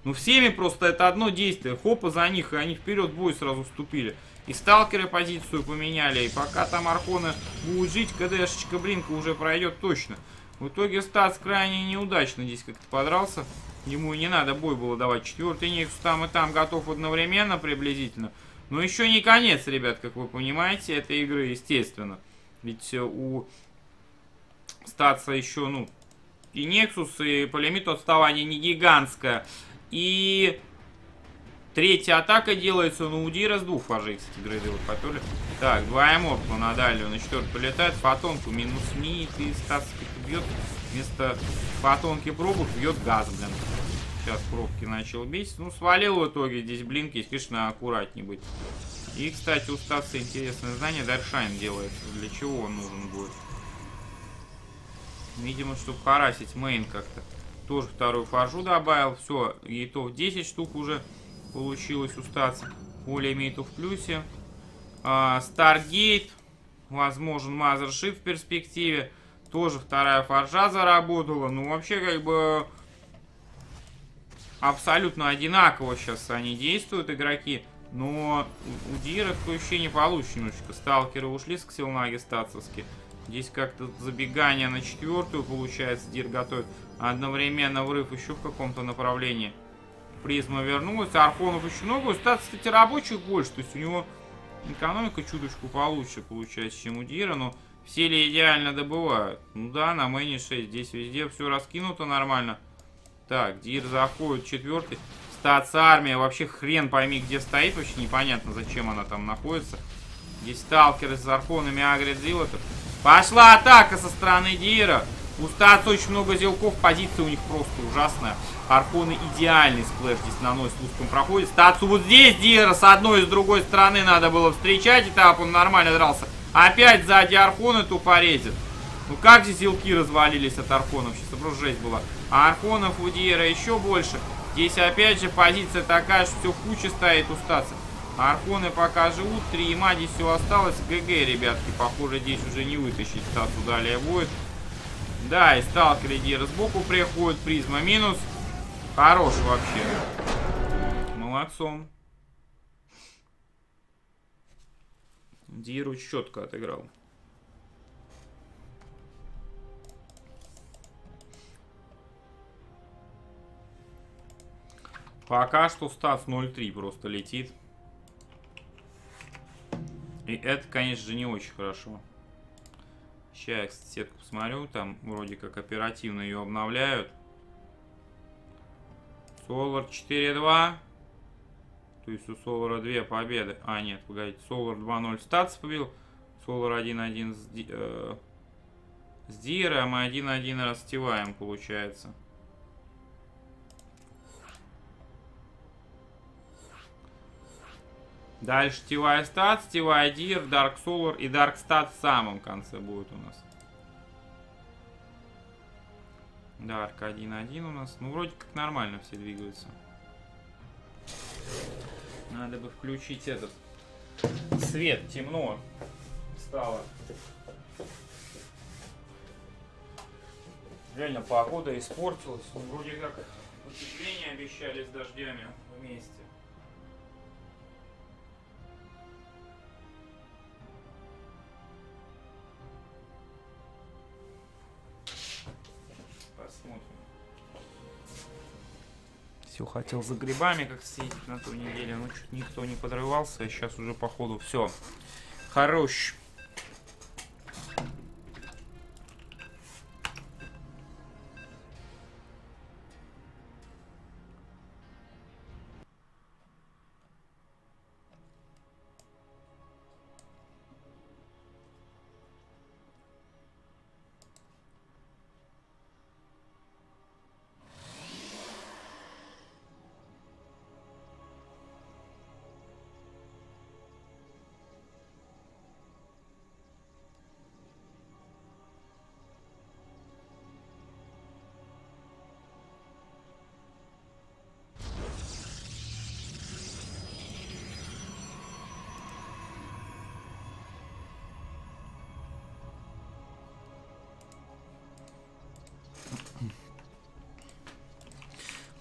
Ну, всеми просто это одно действие. Хопа за них, и они вперед в бой сразу вступили. И сталкеры позицию поменяли. И пока там архоны будут жить, КДшечка Блинка уже пройдет точно. В итоге Стац крайне неудачно здесь как-то подрался. Ему и не надо бой было давать. Четвертый Нексус там и там готов одновременно приблизительно. Но еще не конец, ребят, как вы понимаете, этой игры, естественно. Ведь у Стаца еще, ну, и Нексус, и по лимиту отставание не гигантское. И третья атака делается, ну, у Дира с двух фажей, кстати, грейды вот поперли. Так, два эморфа на дальнюю, на четвертую полетает, фотонку минус мид, и Стац бьет, вместо фотонки пробок бьет газ, блин. Сейчас пробки начал бить, ну, свалил в итоге, здесь блинки, конечно, аккуратнее быть. И, кстати, у Стаса интересное знание, Даршайн делается, для чего он нужен будет. Видимо, чтобы харасить мейн как-то. Тоже вторую фаржу добавил. Все, яйтов 10 штук уже получилось у Стаца. Поле имеет в плюсе. Старгейт. Возможен Мазершип в перспективе. Тоже вторая фаржа заработала. Ну, вообще, как бы... Абсолютно одинаково сейчас они действуют, игроки. Но у Дира ощущение не получится немножечко. Сталкеры ушли с Ксилнаги статсовски. Здесь как-то забегание на четвертую получается. Дир готовит одновременно врыв еще в каком-то направлении. Призма вернулась. Архонов еще много. У Статса, кстати, рабочих больше. То есть у него экономика чуточку получше получается, чем у Дира. Но все ли идеально добывают? Ну да, на мэне 6. Здесь везде все раскинуто нормально. Так, Дир заходит четвертый. Статс армия. Вообще хрен пойми, где стоит. Вообще непонятно, зачем она там находится. Здесь сталкеры с архонами агрят зилотов. Пошла атака со стороны Дира. У Стаца очень много зелков. Позиция у них просто ужасная. Архоны идеальный сплэш здесь наносит в узком проходе. Стацу вот здесь Дира с одной и с другой стороны надо было встречать. Этап он нормально дрался. Опять сзади Архоны тупорезит. Ну как здесь зелки развалились от Архонов. Сейчас просто жесть была. А Архонов у Дира еще больше. Здесь опять же позиция такая, что все в куче стоит у Стаца. Архоны пока живут, 3 има, здесь все осталось. ГГ, ребятки, похоже, здесь уже не вытащить. Стацу далее будет. Да, и сталкеры Дира сбоку приходят. Призма минус. Хорош вообще. Молодцом. Диру четко отыграл. Пока что Стац 0-3 просто летит. И это, конечно же, не очень хорошо. Сейчас я, кстати, сетку посмотрю. Там вроде как оперативно ее обновляют. Solar 4-2. То есть у Solar 2 победы. А, нет, погодите. Solar 2-0 Стац побил. Solar 1-1 с Диром. Мы 1-1 растеваем, получается. Дальше Тивай Стат, Тивай Дир, Дарк Солар и Дарк Стат в самом конце будет у нас. Дарк 1-1 у нас. Ну, вроде как нормально все двигаются. Надо бы включить этот свет. Темно стало. Реально погода испортилась. Ну, вроде как потепление обещали с дождями вместе. Посмотрим. Все, хотел за грибами как съездить на той неделе, но чуть никто не подрывался, а сейчас уже походу все. Хорош.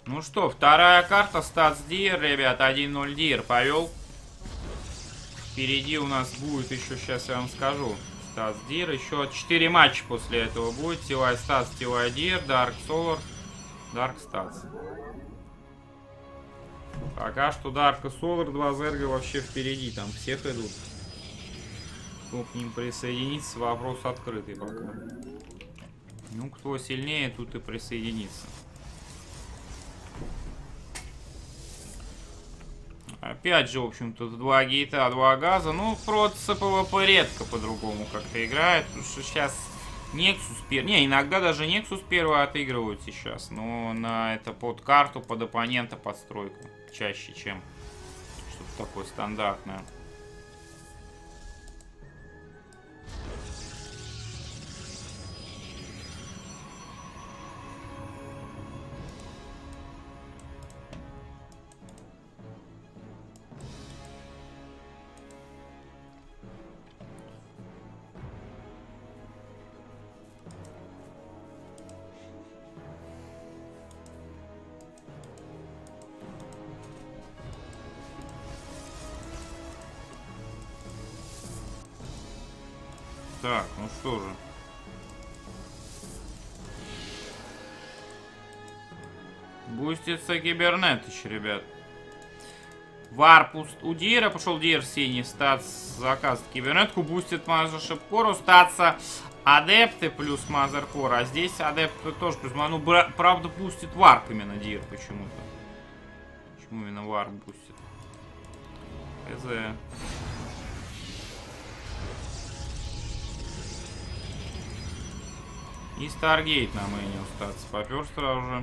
Ну что, вторая карта, статс Дир, ребят, 1-0 Дир повел. Впереди у нас будет еще, сейчас я вам скажу, статс Дир. Еще 4 матча после этого будет. Тилай статс, Тилай Дир, Дарк Солар, Дарк статс. Пока что Дарк и Солар, 2 зерга вообще впереди, там всех идут. Кто к ним присоединится, вопрос открытый пока. Ну, кто сильнее, тут и присоединится. Опять же, в общем-то, 2 гейта, 2 газа. Ну, против ПВП редко по-другому как-то играет. Потому что сейчас Nexus первый... Не, иногда даже Nexus первый отыгрывают сейчас. Но на это под карту, под оппонента подстройку. Чаще, чем что-то такое стандартное. Так, ну что же. Бустится Кибернетыч, ребят. Варп у Дира. Пошел Дир синий. Статс заказ Кибернетку. Бустит Мазер Шипкору. Статса Адепты плюс Мазеркор. А здесь Адепты тоже плюс. Ну, правда, бустит Варп именно Дир почему-то. Почему именно Варп бустит? ХЗ. И Старгейт на мэне у статса попер сразу же.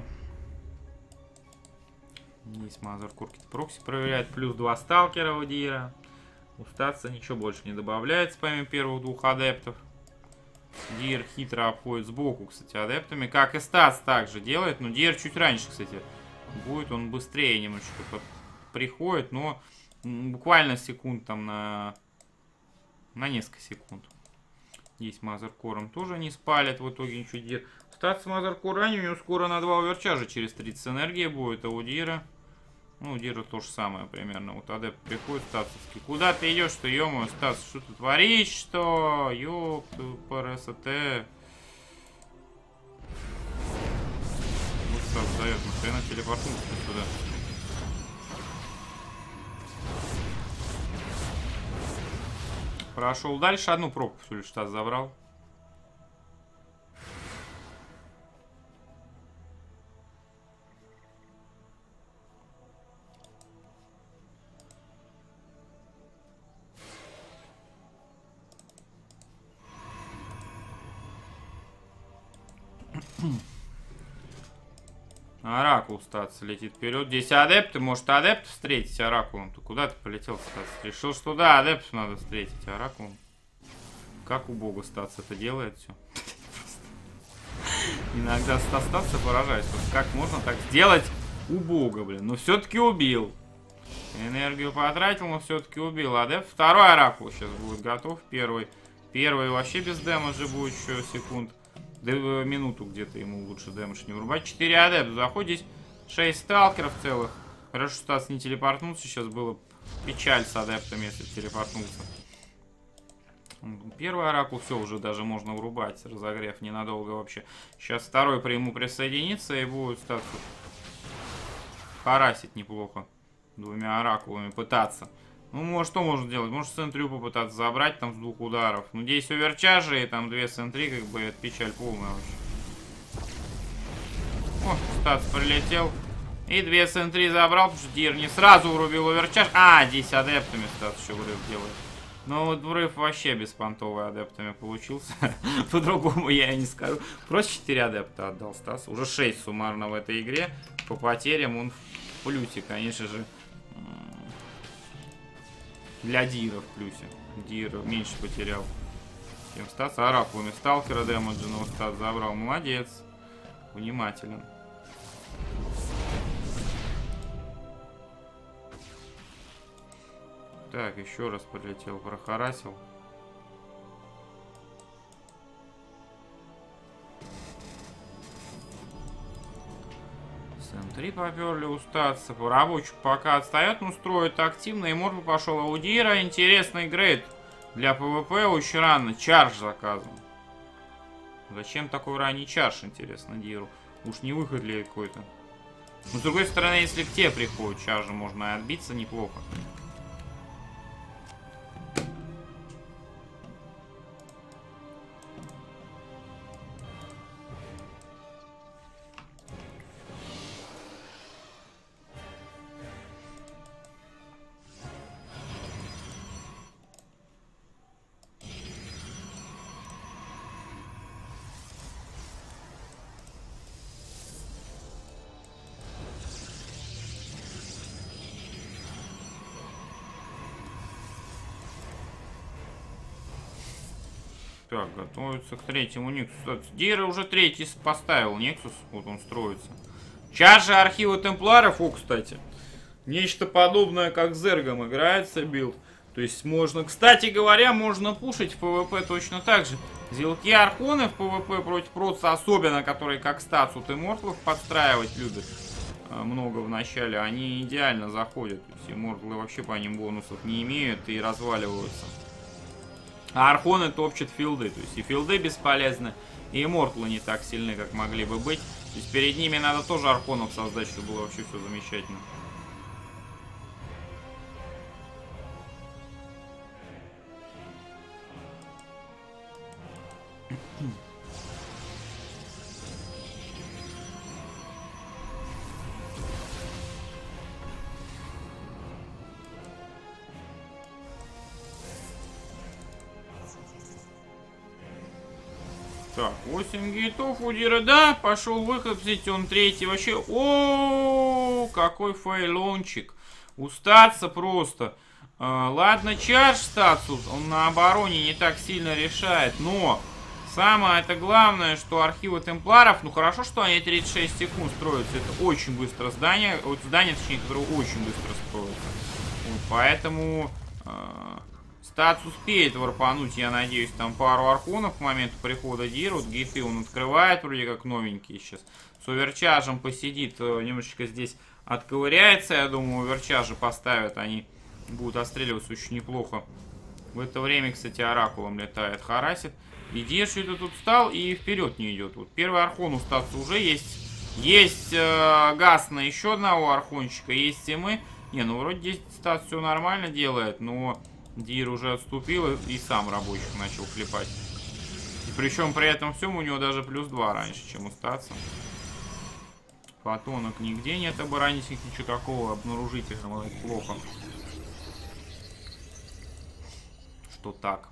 Здесь Мазеркор прокси проверяет. Плюс 2 сталкера у Дира. У статса ничего больше не добавляется, помимо первых 2 адептов. Дир хитро обходит сбоку, кстати, адептами. Как и статс также делает. Но Дир чуть раньше, кстати, будет. Он быстрее немножечко приходит. Но буквально секунд там на несколько секунд. Здесь Мазеркором тоже не спалит. В итоге ничего Дир. Статс Мазеркор ранее, у него скоро на 2 оверчаржа через 30 энергии будет. А у Дира... Ну, у Дира то же самое примерно. Вот адепт приходит статовский. Куда ты идешь, что, ё-моё, Стас, что ты творишь, что? Ёп, ты ПРСТ. Вот Стас дает, нахрена телепортнулся сюда. Прошел дальше, одну пробку всего лишь Стас забрал. Оракул Статс летит вперед. Здесь адепты. Может адепт встретить Оракулом? Ты куда ты полетел, Статс? Решил, что да, адептов надо встретить Оракулом. Как у бога Статс это делает все. Иногда Статса поражаюсь. Как можно так сделать у бога, блин? Но все-таки убил. Энергию потратил, но все-таки убил. Адепт. Второй Оракул сейчас будет готов. Первый вообще без дэмэджа будет еще секунд. Минуту где-то ему лучше дэмэдж не вырубать. 4 адепта. Заходит здесь 6 сталкеров целых. Хорошо, что Стас не телепортнулся. Сейчас было печаль с адептами, если телепортнулся. Первый оракул, все, уже даже можно врубать. Разогрев ненадолго вообще. Сейчас второй при ему присоединится и будет Стас харасить неплохо. 2 оракулами пытаться. Ну, что можно делать? Может сентрю попытаться забрать там с 2 ударов. Ну, здесь оверчажи и там 2 сентри, как бы, это печаль полная вообще. О, Статс прилетел. И 2 сентри забрал, потому что Дир не сразу врубил оверчаж. А, здесь адептами Статс еще врыв делает. Но вот врыв вообще беспонтовый адептами получился. По-другому я и не скажу. Просто 4 адепта отдал Стас. Уже 6 суммарно в этой игре. По потерям он в плюсе, конечно же. Для Дира в плюсе. Дир меньше потерял, чем Стас. Оракулами сталкера дэмэджа, но Стас забрал. Молодец. Внимателен. Так, еще раз полетел, прохарасил. 3 поперли устаться. Рабочий пока отстает, но строит активно. И Морфл пошел Аудира. Интересный грейд для ПВП очень рано. Чардж заказан. Зачем такой ранний чардж, интересно, Диру? Уж не выход ли какой-то? Но с другой стороны, если к тебе приходит чардж, можно и отбиться неплохо. Так, готовится к третьему Нексусу. Дира уже третий поставил Нексус. Вот он строится. Чаржи архива Темпларов, кстати. Нечто подобное, как Зергом играется билд. То есть можно, кстати говоря, можно пушить в ПВП точно так же. Зелки Архоны в ПВП против Проца, особенно которые как статус Иммортлов подстраивать любят много в начале, они идеально заходят. То есть Иммортлы вообще по ним бонусов не имеют и разваливаются. А Архоны топчат филды. То есть и филды бесполезны, и Иммортлы не так сильны, как могли бы быть. То есть перед ними надо тоже Архонов создать, чтобы было вообще все замечательно. Так, 8 гейтов у Дира, да, пошел выход, видите, он третий вообще. О, какой фейлончик. Устаться просто. Ладно, чардж статус, он на обороне не так сильно решает, но самое это главное, что архивы Темпларов, ну хорошо, что они 36 секунд строятся, это очень быстро здание, вот здание, точнее, которое очень быстро строится. Вот, поэтому... Статс успеет варпануть, я надеюсь, там пару архонов к моменту прихода Дира. Вот гейты он открывает, вроде как новенький сейчас. С оверчаржем посидит, немножечко здесь отковыряется. Я думаю, оверчаржи поставят, они будут отстреливаться очень неплохо. В это время, кстати, оракулом летает, харасит. И Дир что-то тут встал и вперед не идет. Вот первый архон у Статса уже есть. Есть газ на еще одного архончика, есть и мы. Не, ну вроде здесь Статс все нормально делает, но... Дир уже отступил и сам рабочих начал клепать. И причем при этом всем у него даже +2 раньше, чем у Статса. Фотонок нигде нет, оборонить ничего такого обнаружительного. Это плохо. Что так.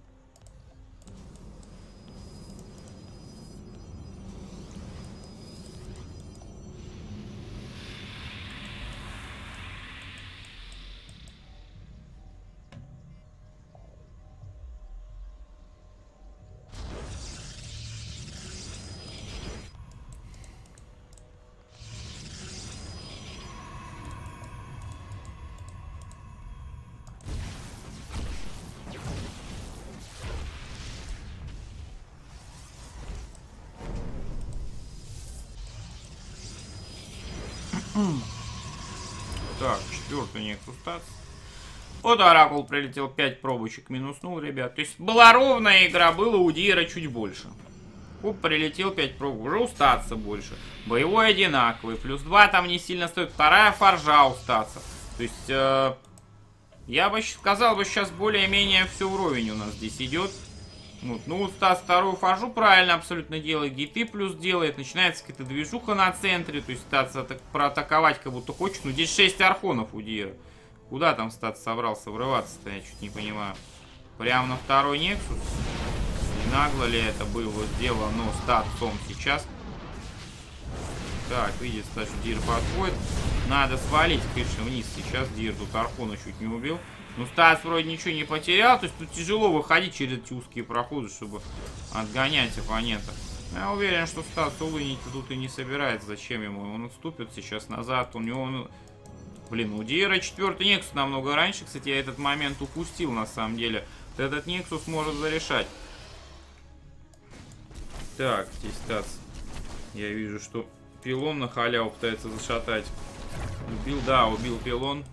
Так, четвертый Нексус Статс. Вот Оракул прилетел, 5 пробочек минуснул, ребят. То есть была ровная игра, было у Дира чуть больше. Оп, прилетел 5 пробок, уже у Статса больше. Боевой одинаковый, +2 там не сильно стоит. Вторая форжа у Статса. То есть, я бы сказал, сейчас более-менее все вровень у нас здесь идет. Вот. Ну, Стас вторую форжу правильно абсолютно делает, гейты плюс делает, начинается какая-то движуха на центре, то есть Стас проатаковать как будто хочет, но здесь 6 архонов у Дира. Куда там Стас собрался врываться-то, я чуть не понимаю. Прямо на второй Нексус? Не нагло ли это было сделано Статсом сейчас? Так, видит, Стас, Дир подходит. Надо свалить крыши вниз сейчас, Дир тут архона чуть не убил. Ну, Стас вроде ничего не потерял, то есть тут тяжело выходить через эти узкие проходы, чтобы отгонять оппонента. Я уверен, что Стас улынить тут и не собирается, зачем ему. Он отступит сейчас назад, у него... Блин, у Дира 4-й Нексус намного раньше, кстати, я этот момент упустил на самом деле. Вот этот Нексус может зарешать. Так, здесь Стас, я вижу, что Пилон на халяву пытается зашатать. Убил, да, убил пилон.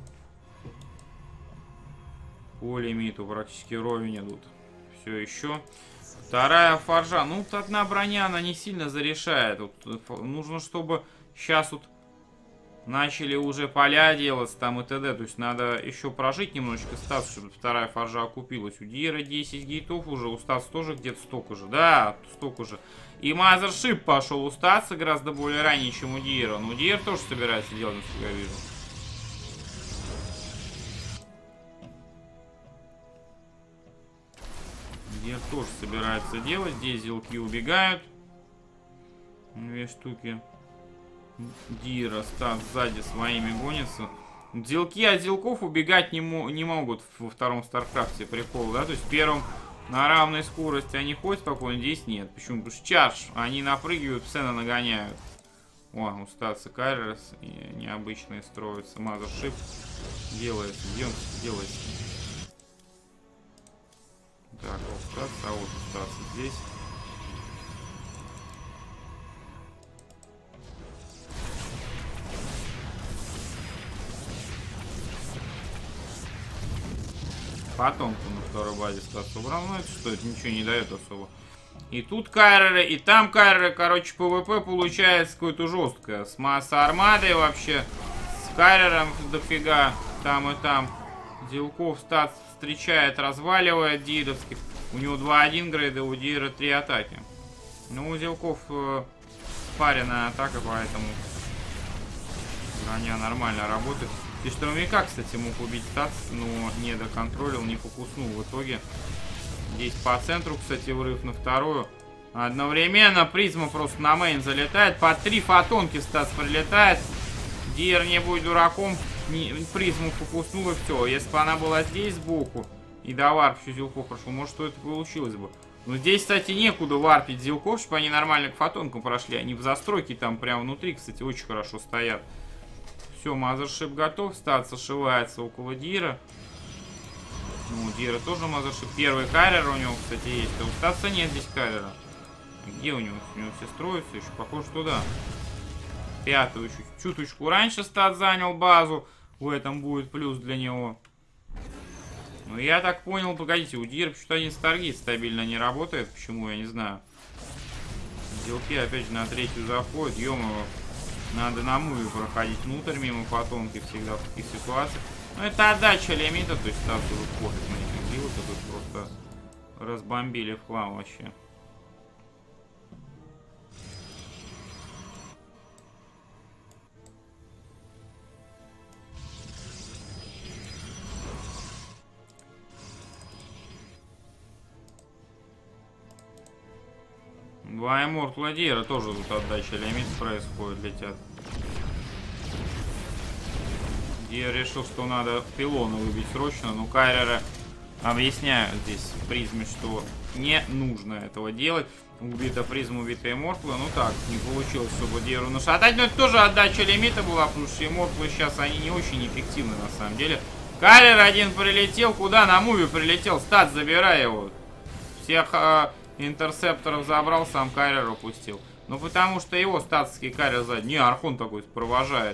По лимиту практически ровень идут. Все еще. Вторая форжа. Ну, вот одна броня, она не сильно зарешает. Вот, нужно, чтобы сейчас вот начали уже поля делаться там и т.д. То есть надо еще прожить немножечко статус, чтобы вторая форжа окупилась. У Диера 10 гейтов уже, у статус тоже где-то столько же. Да, столько же. И Мазершип пошел у статса гораздо более ранее, чем у Диера. Но Диер тоже собирается делать, насколько я вижу. Диер тоже собирается делать. Здесь зелки убегают. 2 штуки. Диера, стат сзади своими гонится. Зелки от зелков убегать не могут во втором Старкрафте. Прикол, да? То есть в первом на равной скорости они ходят спокойно, здесь нет. Почему? Потому что чардж. Они напрыгивают, сцены нагоняют. О, у статса Каррерс необычные строятся. Мазершип делается. Где он делается? Так, вот статс, а вот у статса здесь. Потом на второй базе статс убрал. Ну, это что, это ничего не дает особо. И тут Кайреры, и там Кайреры. Короче, ПВП получается какое-то жесткое. С масса армадой вообще. С Кайрером дофига. Там и там. Зилков статс встречает, разваливает диеровских. У него 2-1 грейда, у Диера 3 атаки. Ну, у Зилков паренная атака, поэтому броня нормально работает. И штурмовика, кстати, мог убить статс, но не доконтролил, не фокуснул в итоге. Здесь по центру, кстати, врыв на вторую. Одновременно призма просто на мейн залетает. По 3 фотонки статс прилетает. Диер не будет дураком. Призму фокуснул и все. Если бы она была здесь сбоку и до варп еще зелков прошел, может, что это получилось бы. Но здесь, кстати, некуда варпить зелков, чтобы они нормально к фотонкам прошли. Они в застройке там прямо внутри, кстати, очень хорошо стоят. Все, Мазершип готов. Стат зашивается около Диера. Ну, у Диера тоже Мазершип. Первый Кайрер у него, кстати, есть. А у Статса нет здесь Кайрера. Где у него? У него все строятся еще. Похоже, туда. Пятую еще чуточку раньше Стат занял базу. В этом будет плюс для него. Ну, я так понял, погодите, у Диера почему-то один Старгейт стабильно не работает. Почему, я не знаю. Делки опять же на третью заходят. Ё-моё. Надо на муве проходить внутрь, мимо фотонки всегда в таких ситуациях. Ну, это отдача лимита, то есть Стат уже пофиг на этих дилок, а тут просто разбомбили в хлам вообще. Два Immortal Диера тоже тут отдача лимит происходит, летят. Диер решил, что надо пилона выбить срочно, но Кайреры объясняют здесь в призме, что не нужно этого делать. Убита призма, убита Immortal. Ну так, не получилось, чтобы Диеру нашатать, но это тоже отдача лимита была, потому что Immortal сейчас они не очень эффективны на самом деле. Кайрер один прилетел, куда? На муве прилетел, стат, забирай его. Всех интерсепторов забрал, сам Кайрер упустил. Ну потому что его статский Кайрер сзади. Не, Архон такой провожает.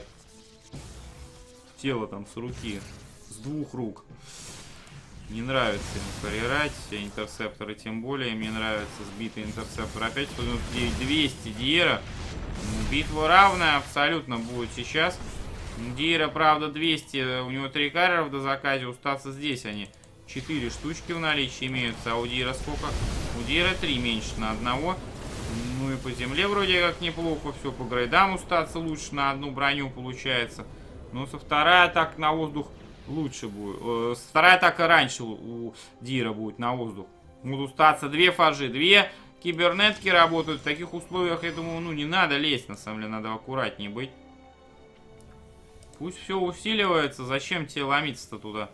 Тело там с руки. С 2 рук. Не нравится ему карьерать. Интерсепторы тем более. Мне нравится сбитый интерсептор. Опять 200 Диера. Битва равная абсолютно будет сейчас. Диера, правда, 200. У него 3 Кайрера в дозаказе. У Статса здесь они 4 штучки в наличии имеются. А у Диера сколько? У Диера 3 меньше на одного. Ну и по земле вроде как неплохо. Все по грейдам у Статса лучше на одну броню получается. Но со вторая атака на воздух лучше будет. Вторая атака раньше у Диера будет на воздух. Будут Статса 2 фаржи, 2 кибернетки работают. В таких условиях, я думаю, ну не надо лезть, на самом деле, надо аккуратнее быть. Пусть все усиливается. Зачем тебе ломиться-то туда?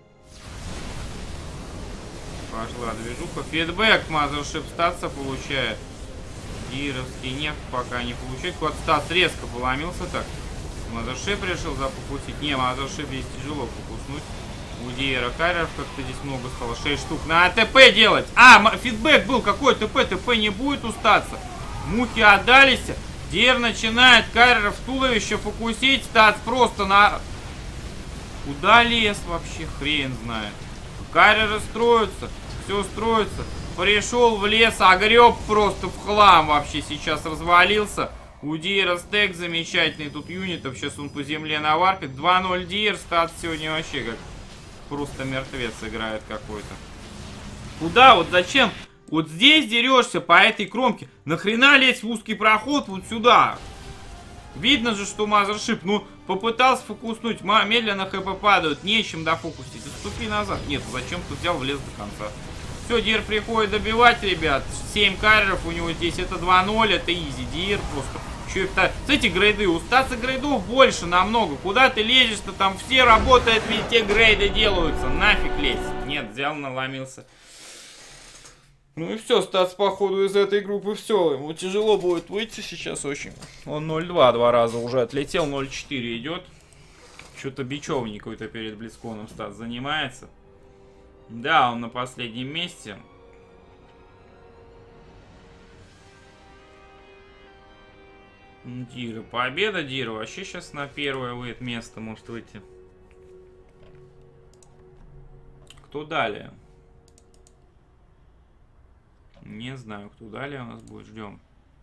Пошла движуха. Фидбэк Мазершип Статса получает. Диеровский нефть пока не получает. Куда-то Статс резко поломился так. Мазершип решил запустить. Не, Мазершип здесь тяжело попуснуть. У Диера Кайреров как-то здесь много стало. 6 штук. На ТП делать. А, фидбэк был. Какой ТП? ТП не будет у Статса. Мухи отдались. Дир начинает Кайрера в туловище фокусить. Стац просто на... Куда лез вообще? Хрен знает. Кайреры строятся. Все строится. Пришел в лес, огреб просто в хлам вообще. Сейчас развалился. У Дира стек замечательный. Тут юнитов. Сейчас он по земле наварпит. 2-0 Дир. Стац сегодня вообще как просто мертвец играет какой-то. Куда? Вот зачем? Вот здесь дерешься по этой кромке. Нахрена лезть в узкий проход вот сюда? Видно же, что мазершип, ну, попытался фокуснуть. Медленно ХП падают. Нечем дофокусить. Отступи назад. Нет, зачем ты взял, влез до конца. Все, Дир приходит добивать, ребят. 7 карьеров у него здесь. Это 2-0. Это изи. Дир просто... Че это? Эти грейды. У Стаса грейдов больше намного. Куда ты лезешь-то? Там все работают, ведь те грейды делаются. Нафиг лезь. Нет, взял, наломился. Ну и все, Стас, походу, из этой группы все. Ему тяжело будет выйти сейчас очень. Он 0-2 2 раза уже отлетел, 0-4 идет. Что-то бичевник какой-то перед Близконом Стас занимается. Да, он на последнем месте. Дира, победа Дира. Вообще сейчас на первое выйдет место может выйти. Кто далее? Не знаю, кто далее у нас будет. Ждем.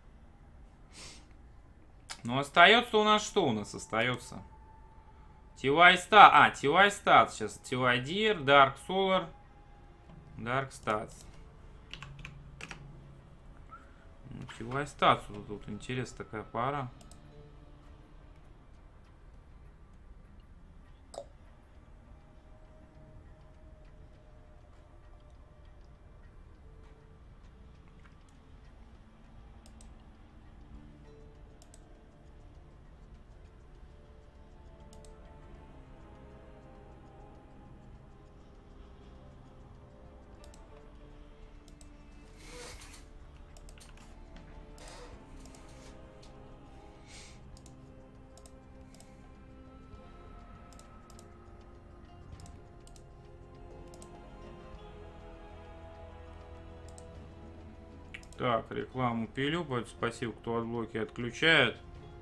Ну, остается у нас что у нас остается? TY Stats. А, TY Stats. Сейчас TY Deer, Dark Solar, Dark Stats. Ну, TY Stats. Тут интересная такая пара. Так, рекламу пилю. Спасибо, кто от блоки отключает.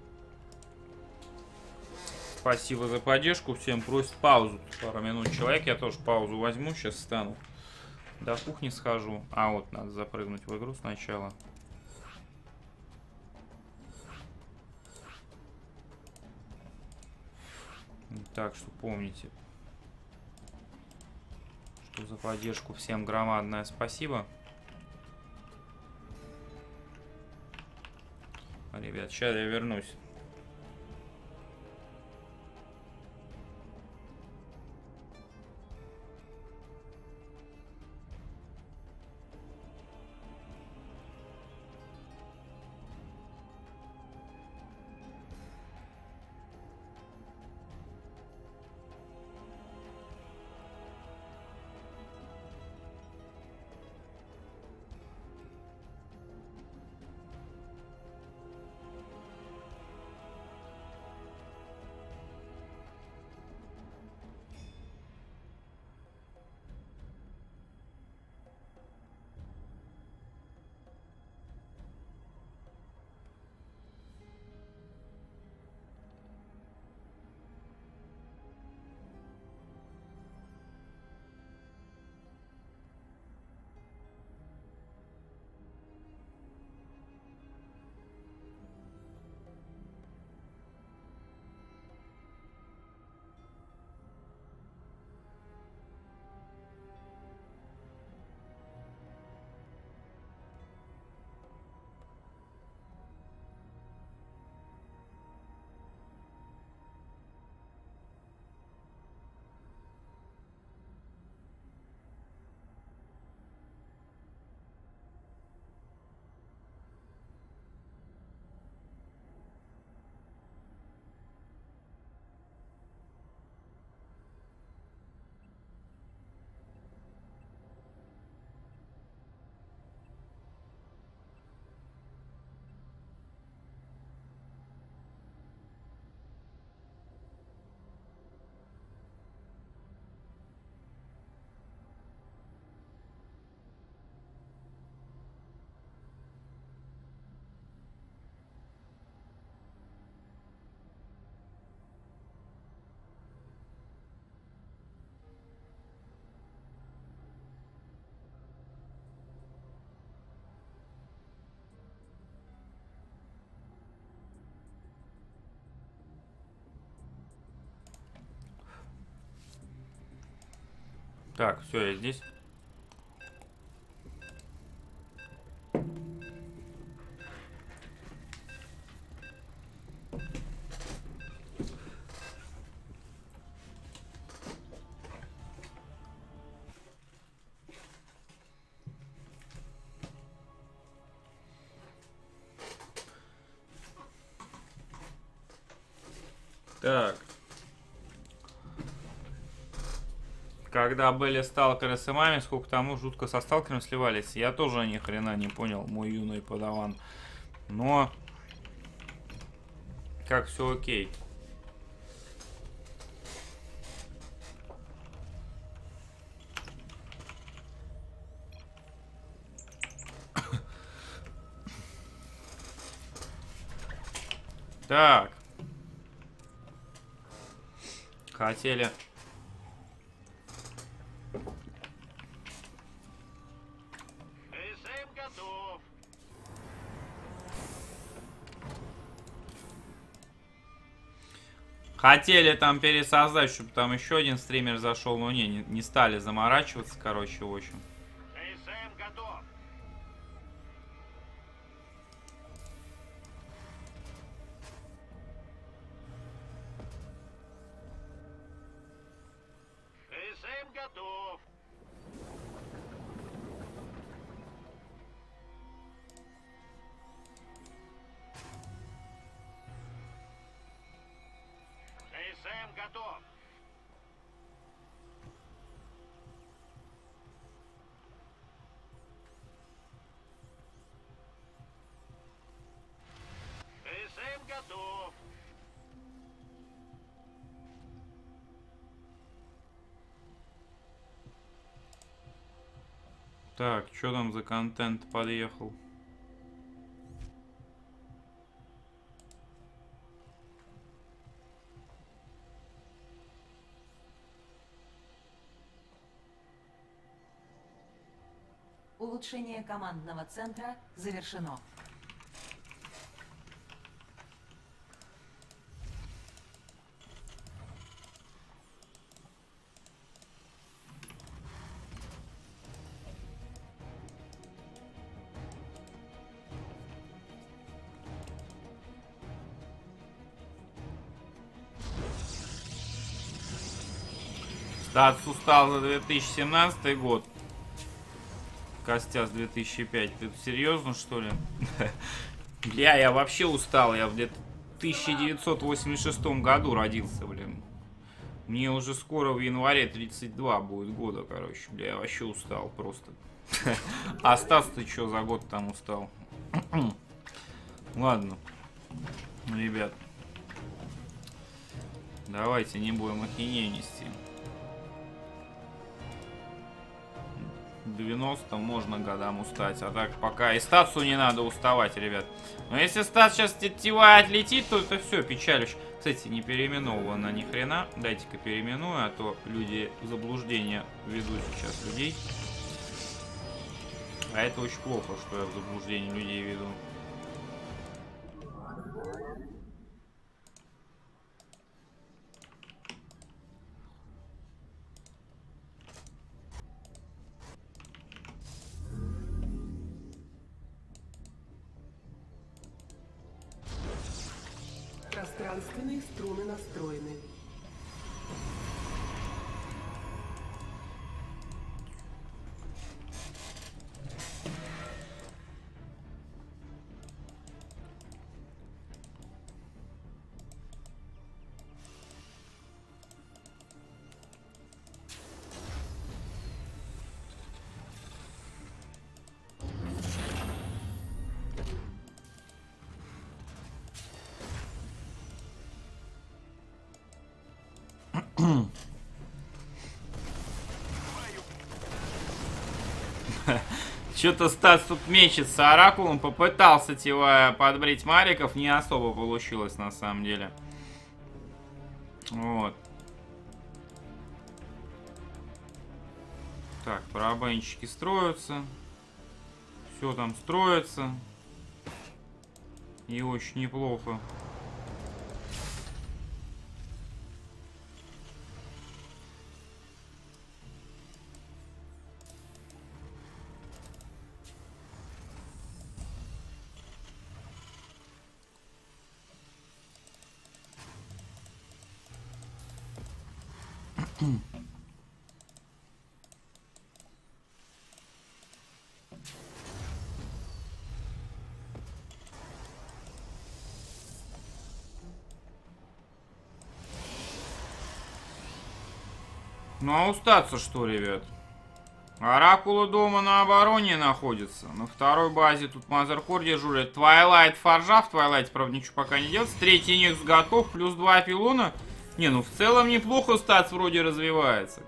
Спасибо за поддержку. Всем просит паузу. Пару минут человек. Я тоже паузу возьму. Сейчас встану. До кухни схожу. А вот, надо запрыгнуть в игру сначала. Так что помните, что за поддержку всем громадное спасибо. Ребят, сейчас я вернусь. Так, все, я здесь. Так. Когда были сталкеры с имами, сколько тому жутко со сталкером сливались. Я тоже ни хрена не понял, мой юный подаван. Но как все окей. Так. Хотели. СМ готов. Хотели там пересоздать, чтобы там еще один стример зашел, но не стали заморачиваться, короче, в общем. СМ готов. СМ готов. СМ готов. СМ готов. Так, что там за контент подъехал? Улучшение командного центра завершено. Статс устал за 2017 год. Костяс 2005. Ты серьезно, что ли? Бля, я вообще устал. Я в 1986 году родился, блин. Мне уже скоро в январе 32 будет года, короче. Бля, я вообще устал просто. А Стас, ты что за год там устал? Ладно, ребят. Давайте не будем ахинею нести. 90 можно годам устать, а так пока и статсу не надо уставать, ребят. Но если стат сейчас тетива отлетит, то это все, печалюще. Кстати, не переименовано ни хрена. Дайте-ка переименую, а то люди в заблуждение ведут сейчас людей. А это очень плохо, что я в заблуждение людей веду. Пространственные струны настроены. Что-то Стас тут мечется оракулом. Попытался типа подбрить мариков. Не особо получилось на самом деле. Вот. Так, барабанщики строятся. Все там строится. И очень неплохо. Ну а устаться что, ребят? Оракула дома на обороне находится. На второй базе тут Мазеркор дежурит. Твайлайт форжа. В Твайлайте, правда, ничего пока не делается. Третий Некс готов. Плюс 2 пилона. Не, ну в целом неплохо статс вроде развивается.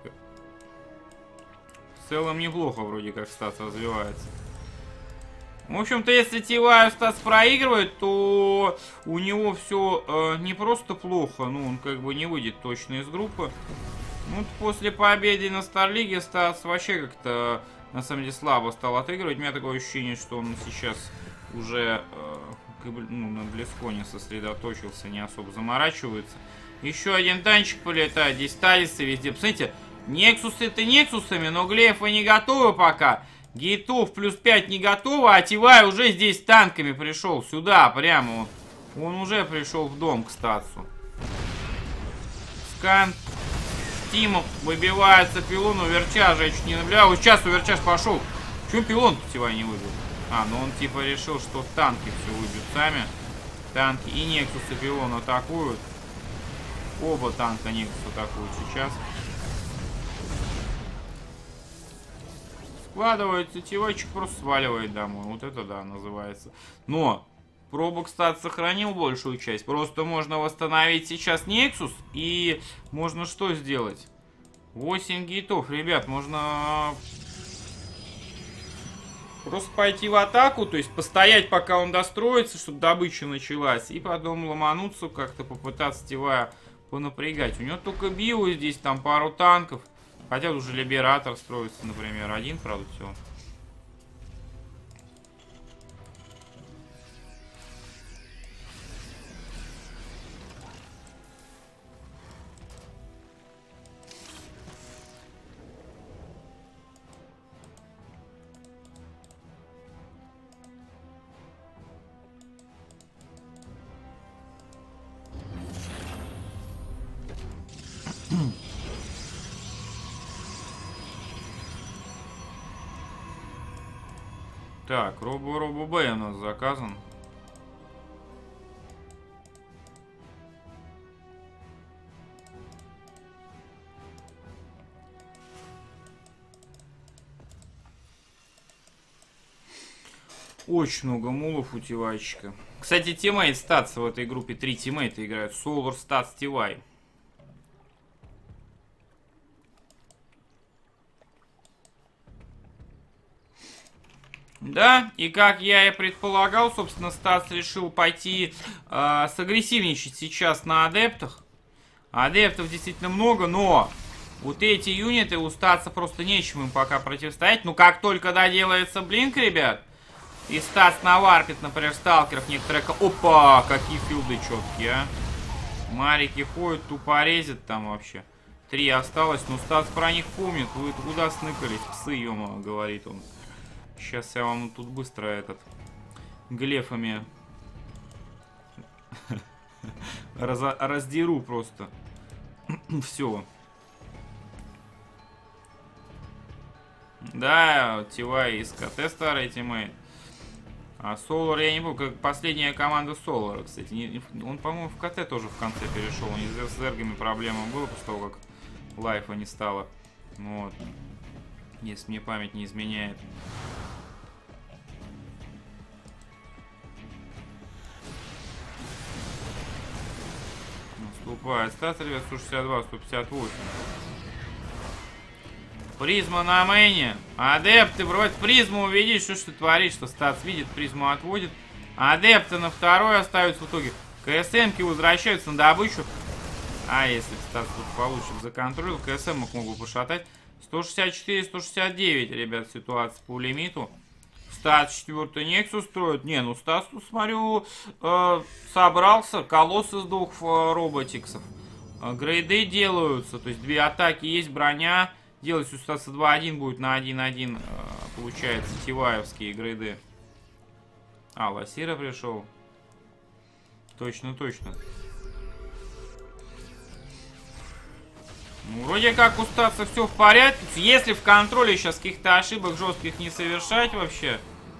В целом неплохо вроде как статс развивается. В общем-то, если TY статс проигрывает, то у него все не просто плохо. Ну, он как бы не выйдет точно из группы. Ну, после победы на Старлиге статс вообще как-то, на самом деле, слабо стал отыгрывать. У меня такое ощущение, что он сейчас уже на Близконе сосредоточился, не особо заморачивается. Еще один танчик полетает. Здесь Талисы везде. Посмотрите, Нексусы-то Нексусами, но глефы не готовы пока. Гейтов плюс 5 не готовы, а TY уже здесь танками пришел. Сюда, прямо. Он уже пришел в дом к статсу. Скан. Тимов выбивается пилон, у Верчажа я чуть не наблюдал. Вот сейчас у Верчаж пошел. Почему пилон TY не выбил? А, ну он типа решил, что танки все выбьют сами. Танки и Нексусы пилон атакуют. Оба танка Нексус атакуют сейчас. Складывается, TY-чик просто сваливает домой. Вот это да, называется. Но Пробок стат сохранил большую часть. Просто можно восстановить сейчас Нексус. И можно что сделать? 8 гейтов. Ребят, можно просто пойти в атаку. То есть постоять, пока он достроится, чтобы добыча началась. И потом ломануться, как-то попытаться TY понапрягать. У него только био здесь, там пару танков. Хотя уже Либератор строится, например. Один, правда, всего. Так, Робо Бэй у нас заказан. Очень много мулов у TY-чика. Кстати, тиммейт статс в этой группе. 3 тиммейта играют. Solar, статс, TY. Да, и как я и предполагал, собственно, статс решил пойти сагрессивничать сейчас на адептах. Адептов действительно много, но вот эти юниты у статса просто нечем им пока противостоять. Ну, как только доделается блинк, ребят, и статс наварпит, например, сталкеров некоторых... Опа, какие филды четкие, а. Марики ходят, тупо резят там вообще. 3 осталось, но статс про них помнит. Вы куда сныкались, псы, ё-моё, говорит он. Сейчас я вам тут быстро этот глефами раздеру просто. Все. Да, TY из КТ старый тиммейт. А Solar, я не помню, как последняя команда Solar, кстати. Он, по-моему, в КТ тоже в конце перешел. У них с зергами проблема была после того, как лайфа не стало. Вот. Если мне память не изменяет. Наступает стат, ребят, 162, 158. Призма на мейне. Адепты, вроде призму увидишь, что ж ты творишь, что статс видит, призму отводит. Адепты на второй остаются в итоге. КСМки возвращаются на добычу. А если статс тут получит за контроль, КСМ могу пошатать. 164, 169, ребят, ситуация по лимиту. Статс 4 Нексус строит. Не, ну статс тут, смотрю, собрался. Колосс из 2 роботиксов. Грейды делаются. То есть 2 атаки есть, броня. Делается у статса 2-1 будет на 1-1. Получается, тиваевские грейды. А, Ласира пришел. Точно, точно. Ну, вроде как у Стаса все в порядке. Если в контроле сейчас каких-то ошибок жестких не совершать вообще.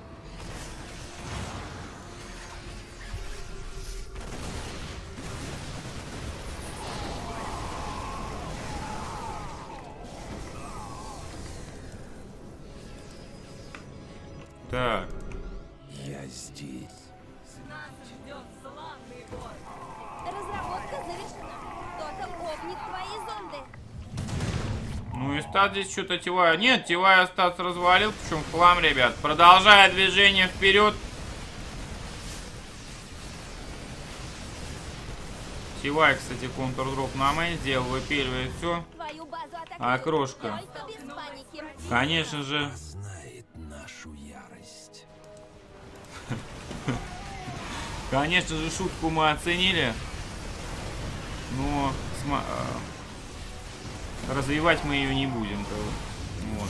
Так. Я здесь. Разработка завершена. Кто-то пробнит твои зонды. Ну и Стас здесь что-то Тивая. Нет, Тивая Стас развалил, причем в хлам, ребят. Продолжая движение вперед. Тивай, кстати, контр-дроп на мейн сделал, выпиливает все. Твою базу атакуют. А крошка. Только без паники. Конечно же. Знает нашу ярость. Конечно же, шутку мы оценили. Но развивать мы ее не будем. Вот.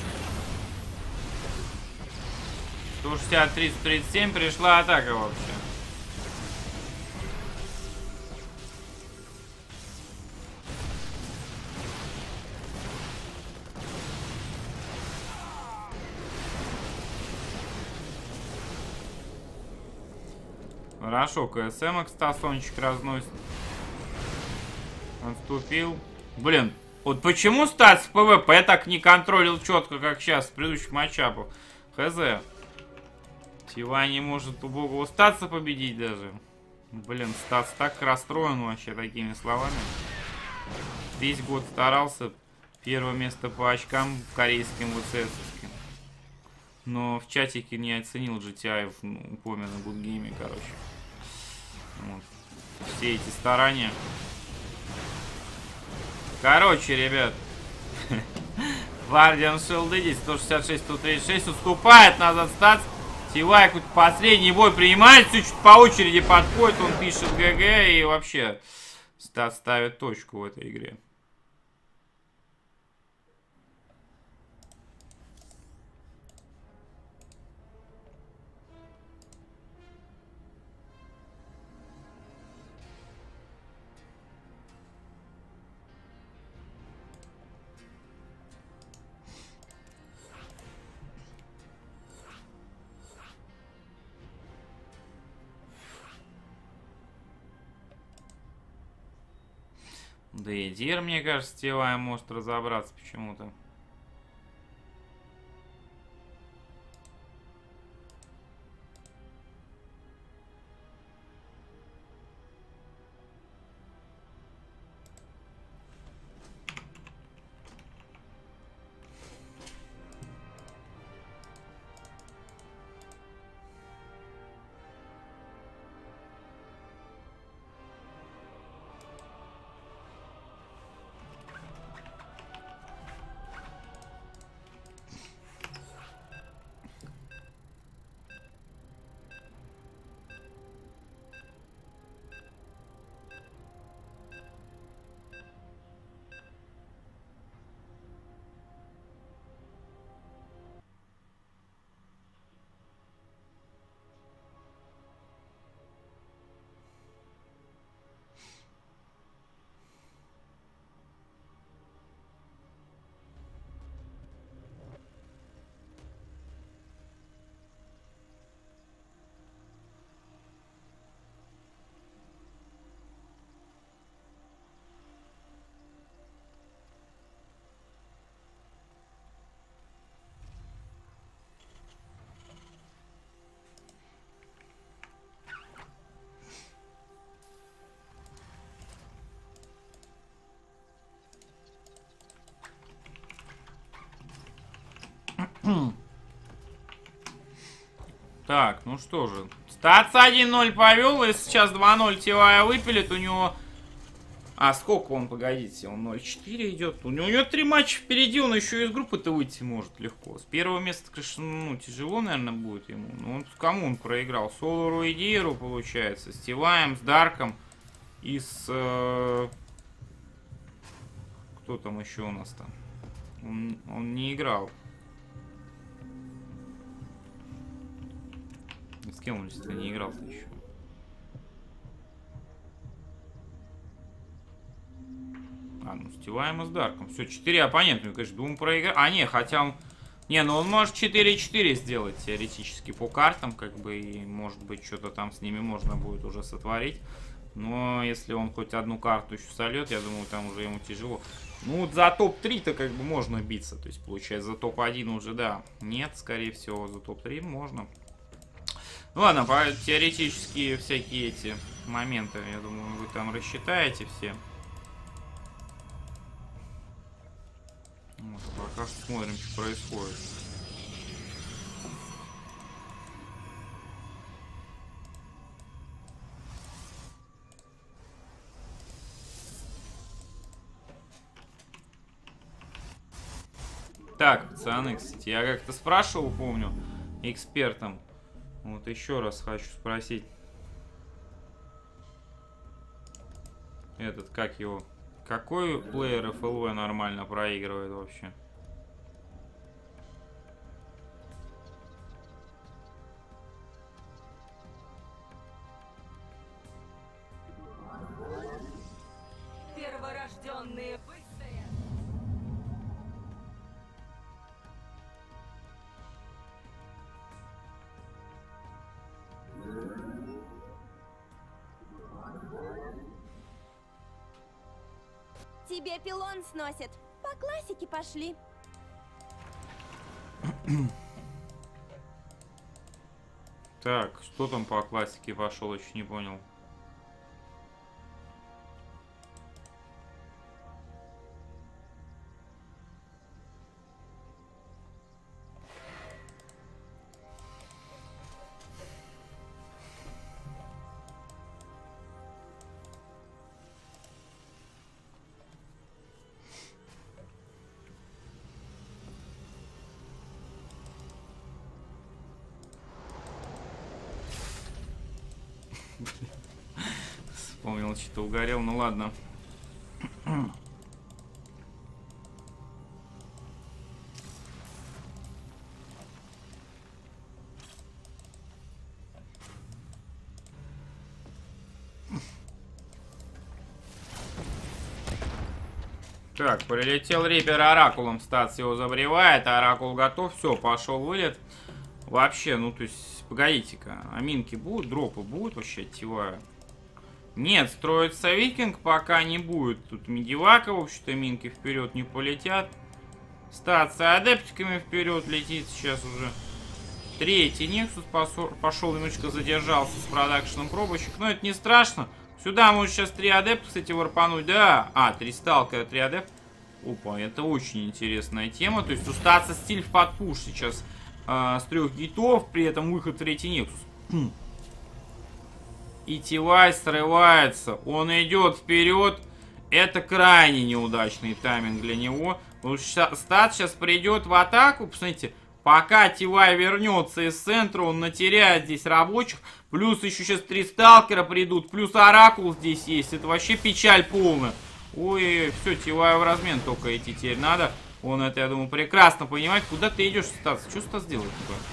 163-137 пришла атака вообще. Хорошо, КСМ Стасончик разносит. Отступил. Блин, вот почему Стас в ПВП так не контролил четко, как сейчас в предыдущих матчапах? Хз. Тива не может убогого Стаса победить даже. Блин, Стас так расстроен вообще такими словами. Весь год старался. Первое место по очкам в корейском ВЦСовским. Но в чатике не оценил GTI в упомянутом гудгейме, короче. Вот. Все эти старания. Короче, ребят. Вардиан Шилды здесь 166-136. Уступает назад Стац. Тивай какой-то последний бой принимает. Все чуть по очереди подходит. Он пишет ГГ. И вообще Стац ставит точку в этой игре. Да и Дир, мне кажется, Тивай может разобраться почему-то. Так, ну что же. Стац 1-0 повел, и сейчас 2-0 Тивая выпилит. У него... А сколько он, погодите, он 0-4 идет. У него 3 матча впереди, он еще из группы-то выйти может легко. С первого места, конечно, ну, тяжело, наверное, будет ему. Но он, кому он проиграл? Солару и Диеру, получается. С Тиваем, с Дарком и с... Кто там еще у нас там? Он не играл. С кем он действительно не играл-то еще? А, ну, Стиваем и с Дарком. Все, 4 оппонента. Ну, конечно, думаю, проиграть. А, не, хотя он... Не, ну он может 4-4 сделать теоретически по картам, как бы, и может быть что-то там с ними можно будет уже сотворить. Но если он хоть одну карту еще сольет, я думаю, там уже ему тяжело. Ну, вот за топ-3-то как бы можно биться. То есть, получается, за топ-1 уже, да. Нет, скорее всего, за топ-3 можно. Ну, ладно, теоретически всякие эти моменты, я думаю, вы там рассчитаете все. Вот, пока что смотрим, что происходит. Так, пацаны, кстати, я как-то спрашивал, помню, экспертам. Вот еще раз хочу спросить. Этот, как его? Какой плеер FLV нормально проигрывает вообще? Перворожденные быстрые. Тебе пилон сносит. По классике пошли. Так, что там по классике пошел, еще не понял. Вспомнил, что-то угорел, ну ладно. Так, прилетел Рипер Оракулом, статс его забревает, Оракул готов, все, пошел вылет. Вообще, ну то есть, погодите-ка, а минки будут, дропы будут вообще, оттеваю? Нет, строится викинг пока не будет. Тут медивака, в общем-то, минки вперед не полетят. Стация адептиками вперед летит сейчас уже. Третий Нексус пошел, немножечко задержался с продакшеном пробочек. Но это не страшно. Сюда может сейчас 3 адепта, кстати, варпануть. Да, 3 сталкера, 3 адепта. Опа, это очень интересная тема. То есть у стаца стиль в подпуш сейчас с 3 гейтов. При этом выход в третий Нексус. И Тивай срывается. Он идет вперед. Это крайне неудачный тайминг для него. Потому что стат сейчас придет в атаку. Посмотрите, пока Тивай вернется из центра, он натеряет здесь рабочих. Плюс еще сейчас 3 сталкера придут. Плюс Оракул здесь есть. Это вообще печаль полная. Ой, все, Тиваю в размен только идти теперь надо. Он это, я думаю, прекрасно понимает. Куда ты идешь, Стас? Что Стас делает?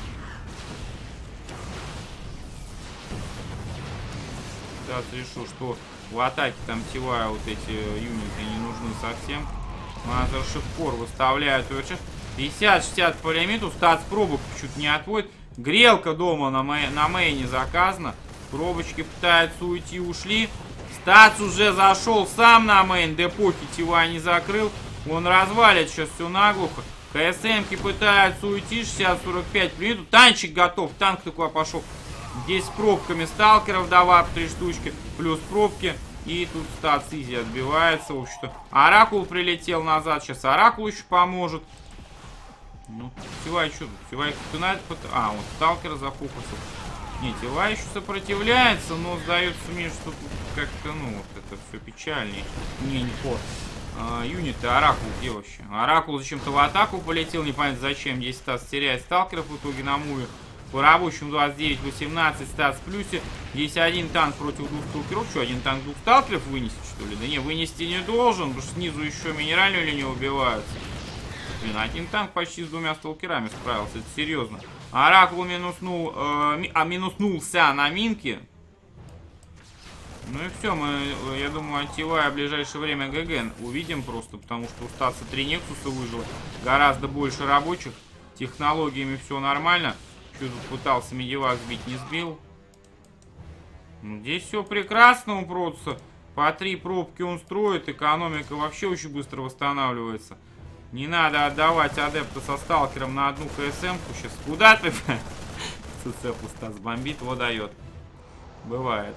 Стас решил, что в атаке там Тивая вот эти юниты не нужны совсем. Мазершипкор выставляют. 50-60 по лимиту. Стас пробок чуть не отводит. Грелка дома на мейне заказана. Пробочки пытаются уйти, ушли. Стац уже зашел сам на мейн. Депохи Тивай не закрыл. Он развалит сейчас все наглухо. КСМки пытаются уйти. 60-45 по лимиту. Танчик готов. Танк такой пошел. Здесь с пробками сталкеров давай 3 штучки. Плюс пробки. И тут Стац изи отбивается. В общем-то, Оракул прилетел назад. Сейчас Оракул еще поможет. Ну, Тивай что тут? Тивай как-то... вот сталкера зафокусил. Не, Тивай еще сопротивляется, но сдается мне, что тут как-то, ну, вот это все печальнее. Не ход. Юниты, Оракул где вообще? Оракул зачем-то в атаку полетел, непонятно зачем. Здесь Стас теряет сталкеров в итоге на муве. По рабочим 29-18, Стас в плюсе. Здесь один танк против 2 сталкеров. Что, один танк 2 сталкеров вынести, что ли? Да не, вынести не должен, потому что снизу еще минеральную линию убиваются. Блин, один танк почти с 2 сталкерами справился, это серьезно. Оракул минуснулся на минке. Ну и все, я думаю, антивая в ближайшее время ГГ увидим просто, потому что у Стаса 3 Нексуса выжило, гораздо больше рабочих, технологиями все нормально. Что тут пытался медивак сбить, не сбил. Ну, здесь все прекрасно у Протуса. По 3 пробки он строит, экономика вообще очень быстро восстанавливается. Не надо отдавать адепта со сталкером на одну КСМ-ку сейчас. Куда ты? Цепу Стас бомбит, его дает. Бывает.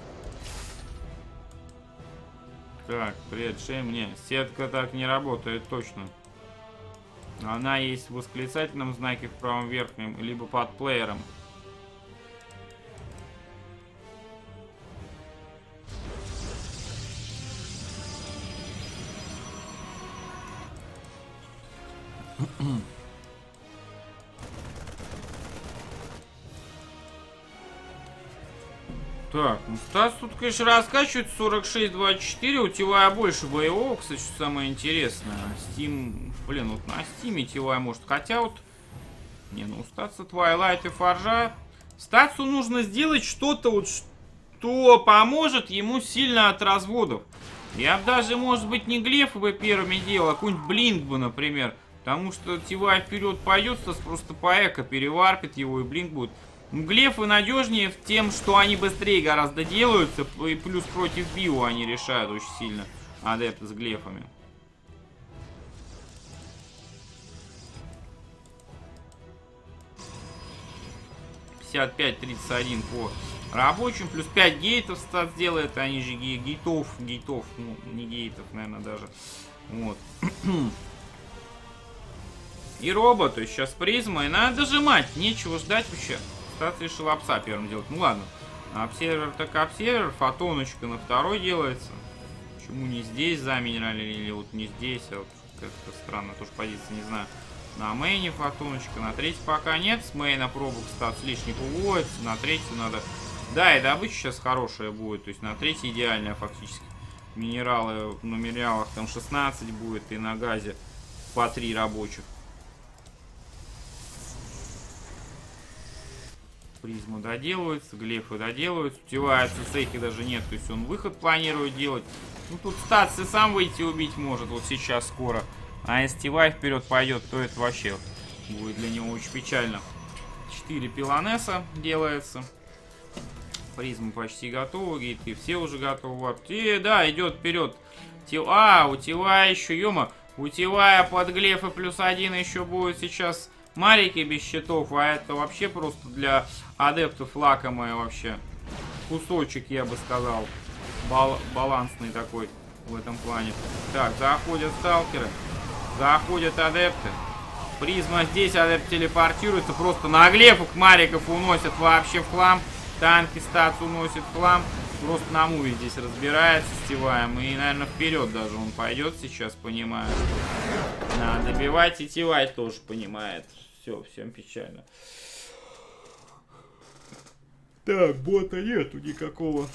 Так, привет, Шейм. Не, сетка так не работает точно. Она есть в восклицательном знаке в правом верхнем, либо под плеером. Так, ну Стас тут, конечно, раскачивает 46-24, у Тивая больше боевого, кстати, что самое интересное. Steam, блин, вот на Стиме Тивая может, хотя вот, не, ну у Стаса Твайлайт и Форжа. Стасу нужно сделать что-то вот, что поможет ему сильно от разводов. Я бы даже, может быть, не глефы бы первыми делал, а какой-нибудь блинк бы, например. Потому что Тивай вперед пойдет, Стас просто по эко переварпит его, и блинк будет. Глефы надежнее тем, что они быстрее гораздо делаются, и плюс против био они решают очень сильно адепты с глефами. $55-31 по рабочим, плюс 5 гейтов Стат сделает, они же гейтов, ну не гейтов, наверное, даже. Вот. И робот, то есть сейчас призма, и надо дожимать, нечего ждать вообще. Стас решил апса первым делать. Ну ладно. Обсервер так обсервер. Фотоночка на второй делается. Почему не здесь заминералили или вот не здесь? А вот как-то странно. Тоже позиция, не знаю. На мейне фотоночка. На третьей пока нет. С мейна пробок Стас лишних уводит. На третью надо... Да, и добыча сейчас хорошая будет. То есть на третьей идеальная фактически. Минералы, на минералах там 16 будет. И на газе по 3 рабочих. Призму доделывается, глефы доделываются, утеваются, цехи даже нет, то есть он выход планирует делать. Ну тут Статс и сам выйти убить может, вот сейчас скоро. А если Тивай вперед пойдет, то это вообще будет для него очень печально. 4 пилонеса делается. Призма почти готова, гейты все уже готовы. И да, идет вперед. У Тивая еще, ёма, у Тивая под глефы +1 еще будет сейчас... Марики без щитов, а это вообще просто для адептов лакомое вообще. Кусочек, я бы сказал. Балансный такой в этом плане. Так, заходят сталкеры. Заходят адепты. Призма здесь, адепт телепортируется. Просто на глефах мариков уносят вообще в хлам. Танки Стац уносит в хлам. Просто на муве здесь разбирается с Тиваем. И, наверное, вперед даже он пойдет сейчас, понимаю. Надо добивать, и Тивай тоже понимает. Все, всем печально. Так, бота нету никакого.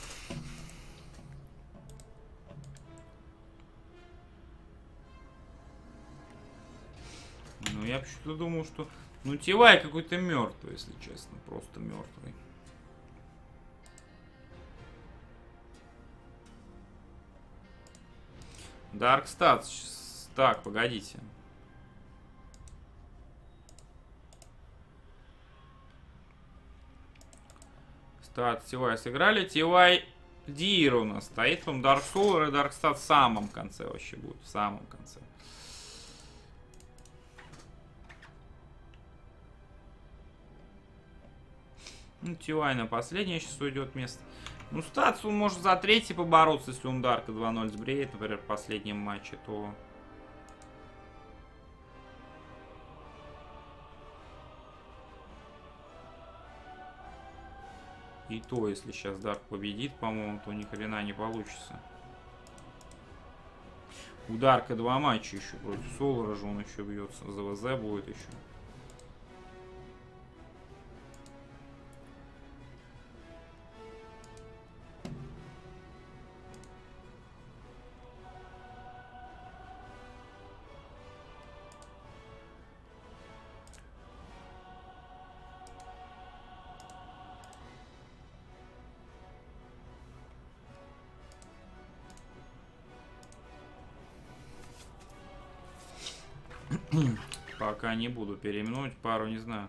Ну, я почему-то думал, что... Ну, Тивай какой-то мертвый, если честно. Просто мертвый. Dark Stats. Так, погодите. Стат, Тивай сыграли. Тивай Дир у нас стоит. Он Dark Solar и Dark Stat в самом конце вообще будет. В самом конце. Ну, Тивай на последнее сейчас уйдет место. Ну, Статс он может за третий побороться, если он Дарка 2-0 сбреет, например, в последнем матче, то... И то, если сейчас Дарк победит, по-моему, то ни хрена не получится. У Дарка 2 матча еще против Солара же он еще бьется. За ВЗ будет еще. Пока не буду переименовать пару, не знаю.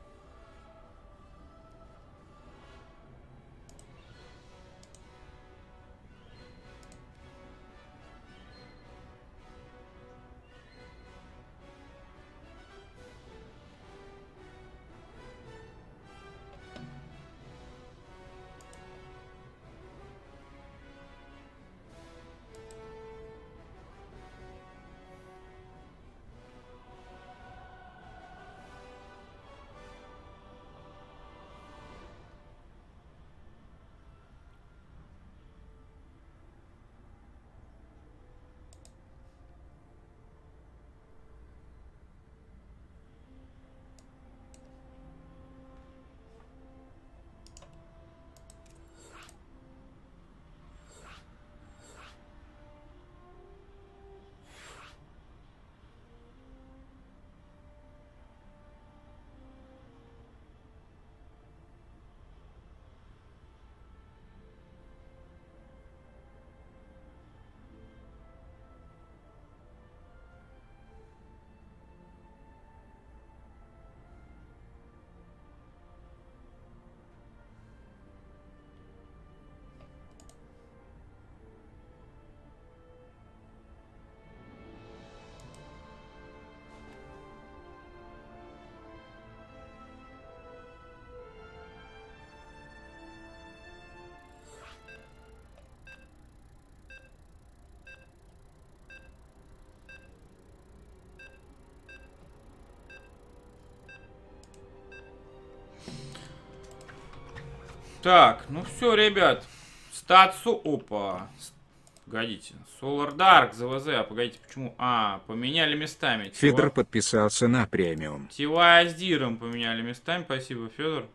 Так, ну все, ребят. Статсу. Опа. Погодите. Solar Dark, ЗВЗ. А погодите, почему? А, поменяли местами. Федор подписался на премиум. Тивай с Диром поменяли местами. Спасибо, Федор.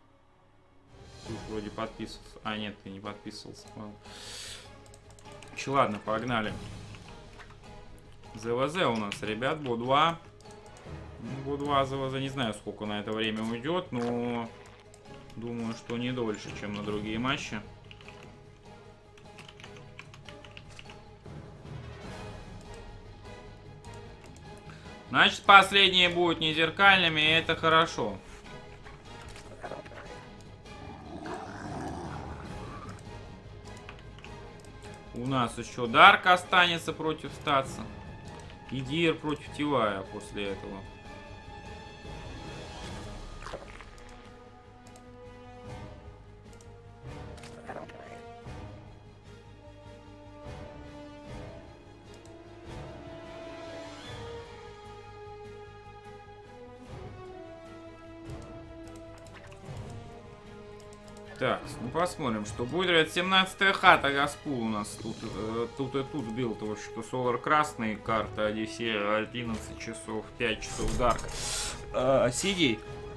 Тут вроде подписывался. А, нет, ты не подписывался. Ладно, погнали. ЗВЗ у нас, ребят, Бо-2. Бо-2 ЗВЗ. Не знаю, сколько на это время уйдет, но... Думаю, что не дольше, чем на другие матчи. Значит, последние будут не зеркальными, и это хорошо. У нас еще Дарк останется против Статса. И Дир против Тивая после этого. Так, ну посмотрим, что будет. Ребят, 17-я хата Гаспул у нас тут. Тут и тут билд. В общем-то, Solar красный, карта Одиссея 11 часов, 5 часов Дарк. Сидей.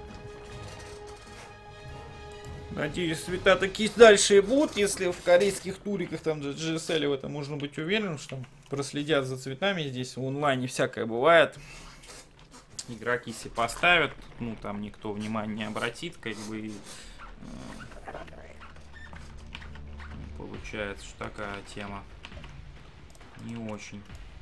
Надеюсь, цвета такие дальше и будут. Если в корейских туриках, там, GSL, в этом можно быть уверен, что проследят за цветами. Здесь в онлайне всякое бывает. Игроки себе поставят. Ну, там никто внимания не обратит, как бы... Получается, что такая тема не очень.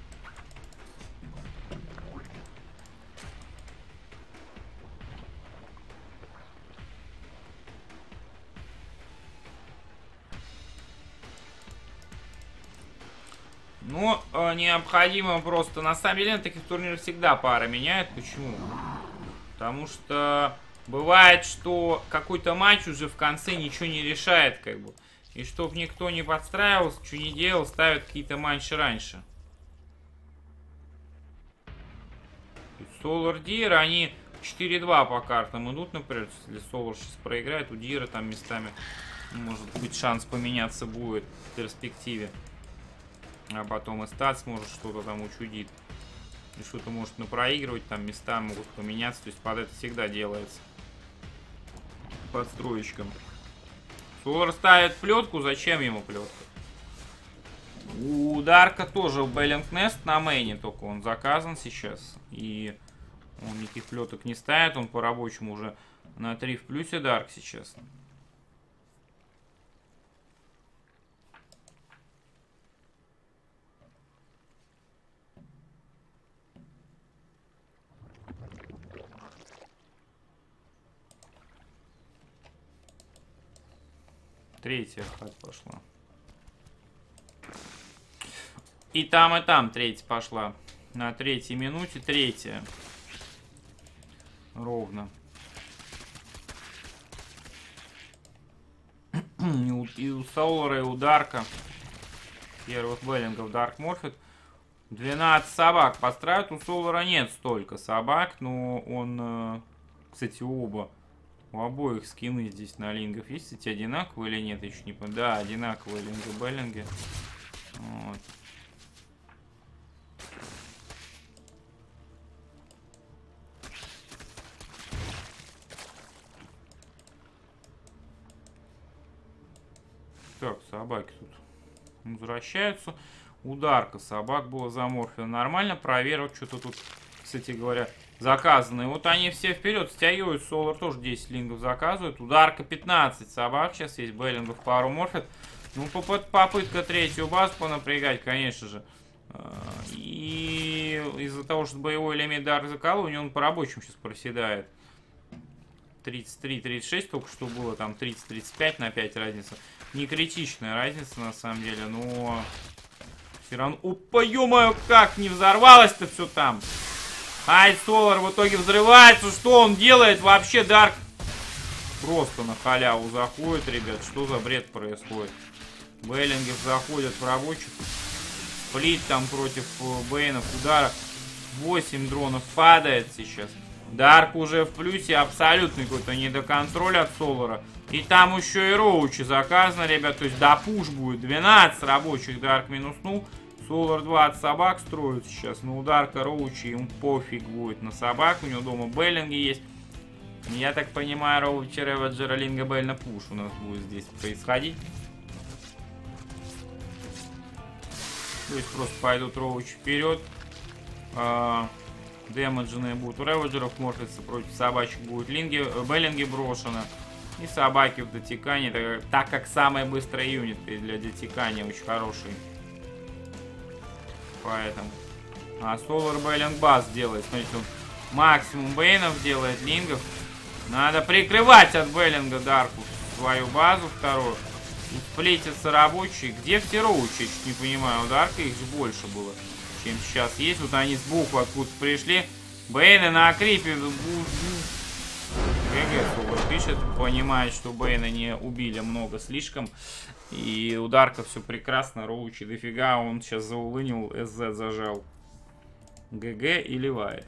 Ну, необходимо просто... На самом деле, на таких турнирах всегда пара меняет. Почему? Потому что бывает, что какой-то матч уже в конце ничего не решает, как бы. И чтобы никто не подстраивался, что не делал, ставят какие-то матчи раньше. Solar Deer, они 4-2 по картам идут, например. Если Solar сейчас проиграет, у Дира там местами, может быть, шанс поменяться будет в перспективе. А потом и Статс может что-то там учудит. И что-то может напроигрывать, там места могут поменяться. То есть под это всегда делается. Под строечком. Solar ставит плетку, зачем ему плетка? У Дарка тоже Беллинг Нест на мейне, только он заказан сейчас. И он никаких плеток не ставит, он по рабочему уже на 3 в плюсе Дарк сейчас. Третья хат пошла. И там третья пошла. На третьей минуте третья. Ровно. И у Саулера, и у Дарка. Первых Беллингов Дарк морфит. 12 собак построят. У Солара нет столько собак, но он... Кстати, оба. У обоих скины здесь на лингов есть, кстати, одинаковые или нет, еще не понял. Да, одинаковые линги-беллинги. Вот. Так, собаки тут возвращаются. Ударка собак было заморфено нормально. Проверил, что-то тут, кстати говоря, заказанные. Вот они все вперед стягивают. Солар тоже 10 лингов заказывает. Ударка 15 собак. Сейчас есть беллингов пару морфит. Ну, попытка третью базу понапрягать, конечно же. И из-за того, что боевой элемент Дарк заколол, у него он по рабочим сейчас проседает. 33-36 только что было. Там 30-35 на 5 разница. Не критичная разница на самом деле, но... Все равно... Опа, ё-моё, как не взорвалось-то все там. Ай, Солар в итоге взрывается. Что он делает вообще? Дарк просто на халяву заходит, ребят. Что за бред происходит? Беллингов заходят в рабочих. Сплит там против Бэйнов. Удара. 8 дронов падает сейчас. Дарк уже в плюсе. Абсолютный какой-то недоконтроль от Солара. И там еще и роучи заказано, ребят. То есть до пуш будет. 12 рабочих Дарк минуснул. Солар 20 собак строит сейчас. На ударка роучи ему пофиг будет на собак. У него дома беллинги есть. Я так понимаю, роучи Реведжера Линга Беллина пуш у нас будет здесь происходить. То есть просто пойдут роучи вперед. Дэмэдженные будут у Реведжеров морфиться. Против собачек будут беллинги брошены. И собаки в дотекании, так как самый быстрый юнит для дотекания очень хороший. Поэтому. А Солар Беллинг Бас делает. Смотрите, он максимум бейнов делает, лингов. Надо прикрывать от Беллинга Дарку свою базу вторую. И сплетятся рабочие. Где все роучи? Я чуть не понимаю. У Дарка их же больше было, чем сейчас есть. Вот они сбоку откуда пришли. Бейны на крипе. ГГ Солар пишет, понимает, что Бэйна не убили много слишком. И у Дарка все прекрасно, роучи дофига, он сейчас заулынил, СЗ зажал. ГГ и ливает.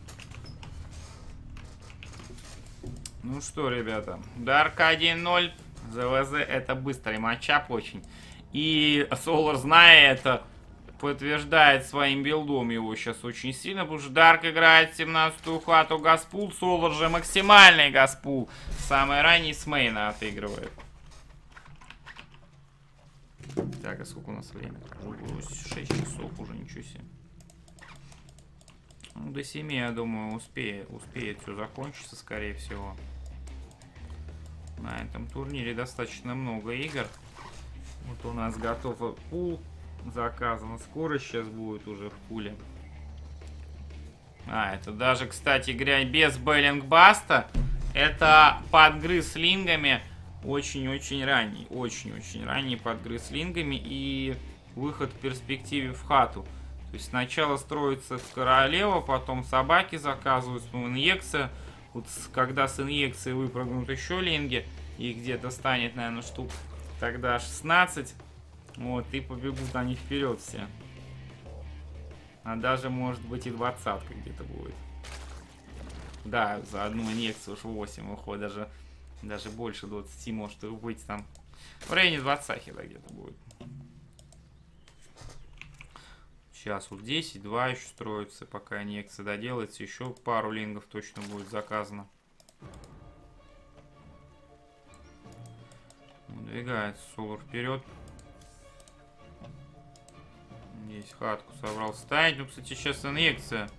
Ну что, ребята, Дарк 1-0 ЗВЗ это быстрый матчап очень. И Солар, зная это, подтверждает своим билдом его сейчас очень сильно, потому что Дарк играет 17-ю хату Гаспул, Солар же максимальный Гаспул. Самый ранний с мейна отыгрывает. Так, а сколько у нас времени? 6 часов уже, ничего себе. Ну, до 7, я думаю, успеет все закончиться, скорее всего. На этом турнире достаточно много игр. Вот у нас готов пул заказано. Скоро сейчас будет уже в пуле. Это даже, кстати говоря, без Беллингбаста. Это подгрыз лингами. Очень-очень ранний. Очень-очень ранний подгрыз лингами. И выход в перспективе в хату. То есть сначала строится в королева, потом собаки заказываются, инъекция. Вот когда с инъекцией выпрыгнут еще линги, и где-то станет, наверное, штук тогда 16. Вот, и побегут они вперед все. А даже, может быть, и 20-ка где-то будет. Да, за одну инъекцию уж 8 выходит. Даже больше 20 может быть там. В районе 20-ки, да, где-то будет. Сейчас вот 10, 2 еще строится, пока инъекция доделается. Еще пару лингов точно будет заказано. Двигается Солар вперед. Здесь хатку собрался ставить. Ну, кстати, сейчас инъекция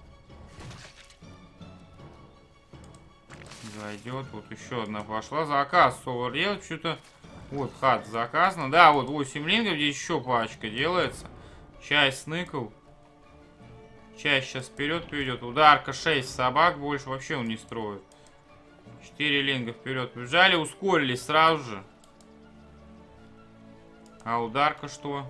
зайдет. Вот еще одна пошла. Заказ Солар делает. Что-то. Вот хат заказана. Да, вот 8 лингов. Здесь еще пачка делается. Часть сныкал. Часть сейчас вперед поведет. Ударка 6 собак. Больше вообще он не строит. 4 линга вперед побежали. Ускорились сразу же. А ударка что?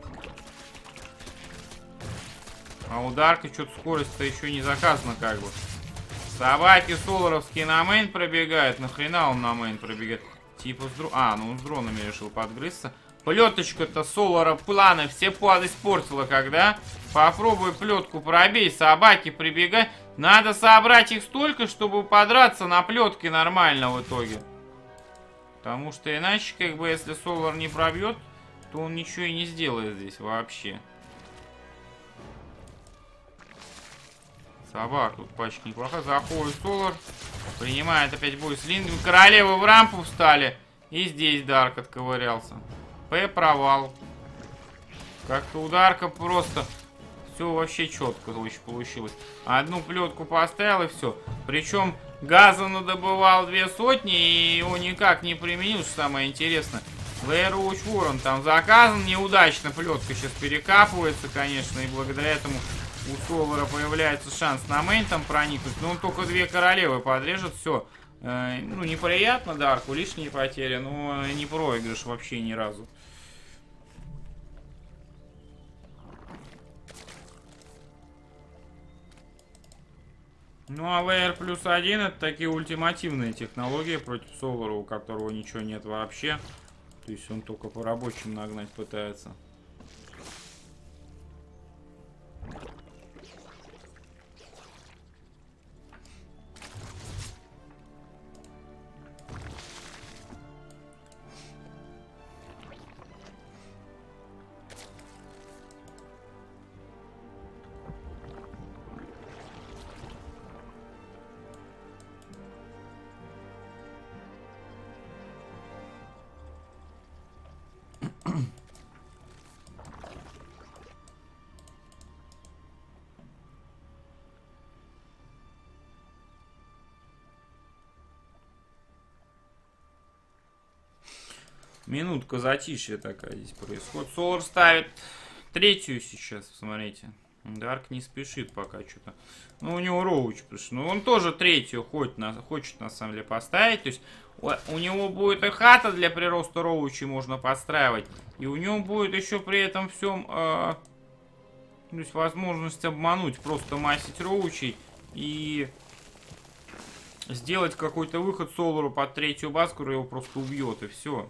А ударка что-то скорость-то еще не заказана как бы. Собаки соларовские на мейн пробегают. Нахрена он на мейн пробегает? Типа с дроном. Ну он с дронами решил подгрызться. Плеточка-то Солара планы все испортила, когда. Попробуй плетку пробей, собаки прибегай. Надо собрать их столько, чтобы подраться на плетке нормально в итоге. Потому что иначе, как бы, если Солар не пробьет, то он ничего и не сделает здесь вообще. Собак тут пачка неплохая. Заходит Солар. Принимает опять бой с лингами. Королевы в рампу встали. И здесь Дарк отковырялся. Провал. Как-то ударка просто. Все вообще четко очень получилось. Одну плетку поставил и все. Причем газа надобывал 2 сотни и его никак не применил, что самое интересное. Лейроуч Ворон там заказан. Неудачно плетка сейчас перекапывается, конечно. И благодаря этому у Солара появляется шанс на мейн там проникнуть. Но он только 2 королевы подрежет. Все. Ну, неприятно Дарку, лишние потери, но не проигрыш вообще ни разу. Ну, а VR +1 это такие ультимативные технологии против Солара, у которого ничего нет вообще. То есть он только по рабочим нагнать пытается. Минутка затишья такая здесь происходит. Солар ставит 3-ю сейчас, смотрите. Дарк не спешит пока что-то. Ну, у него Роуч пришел. Ну, он тоже 3-ю хочет на самом деле поставить. То есть у него будет и хата для прироста Роучи можно подстраивать. И у него будет еще при этом всем то есть возможность обмануть, просто массить Роучей и сделать какой-то выход Солару под 3-ю базу, который его просто убьет, и все.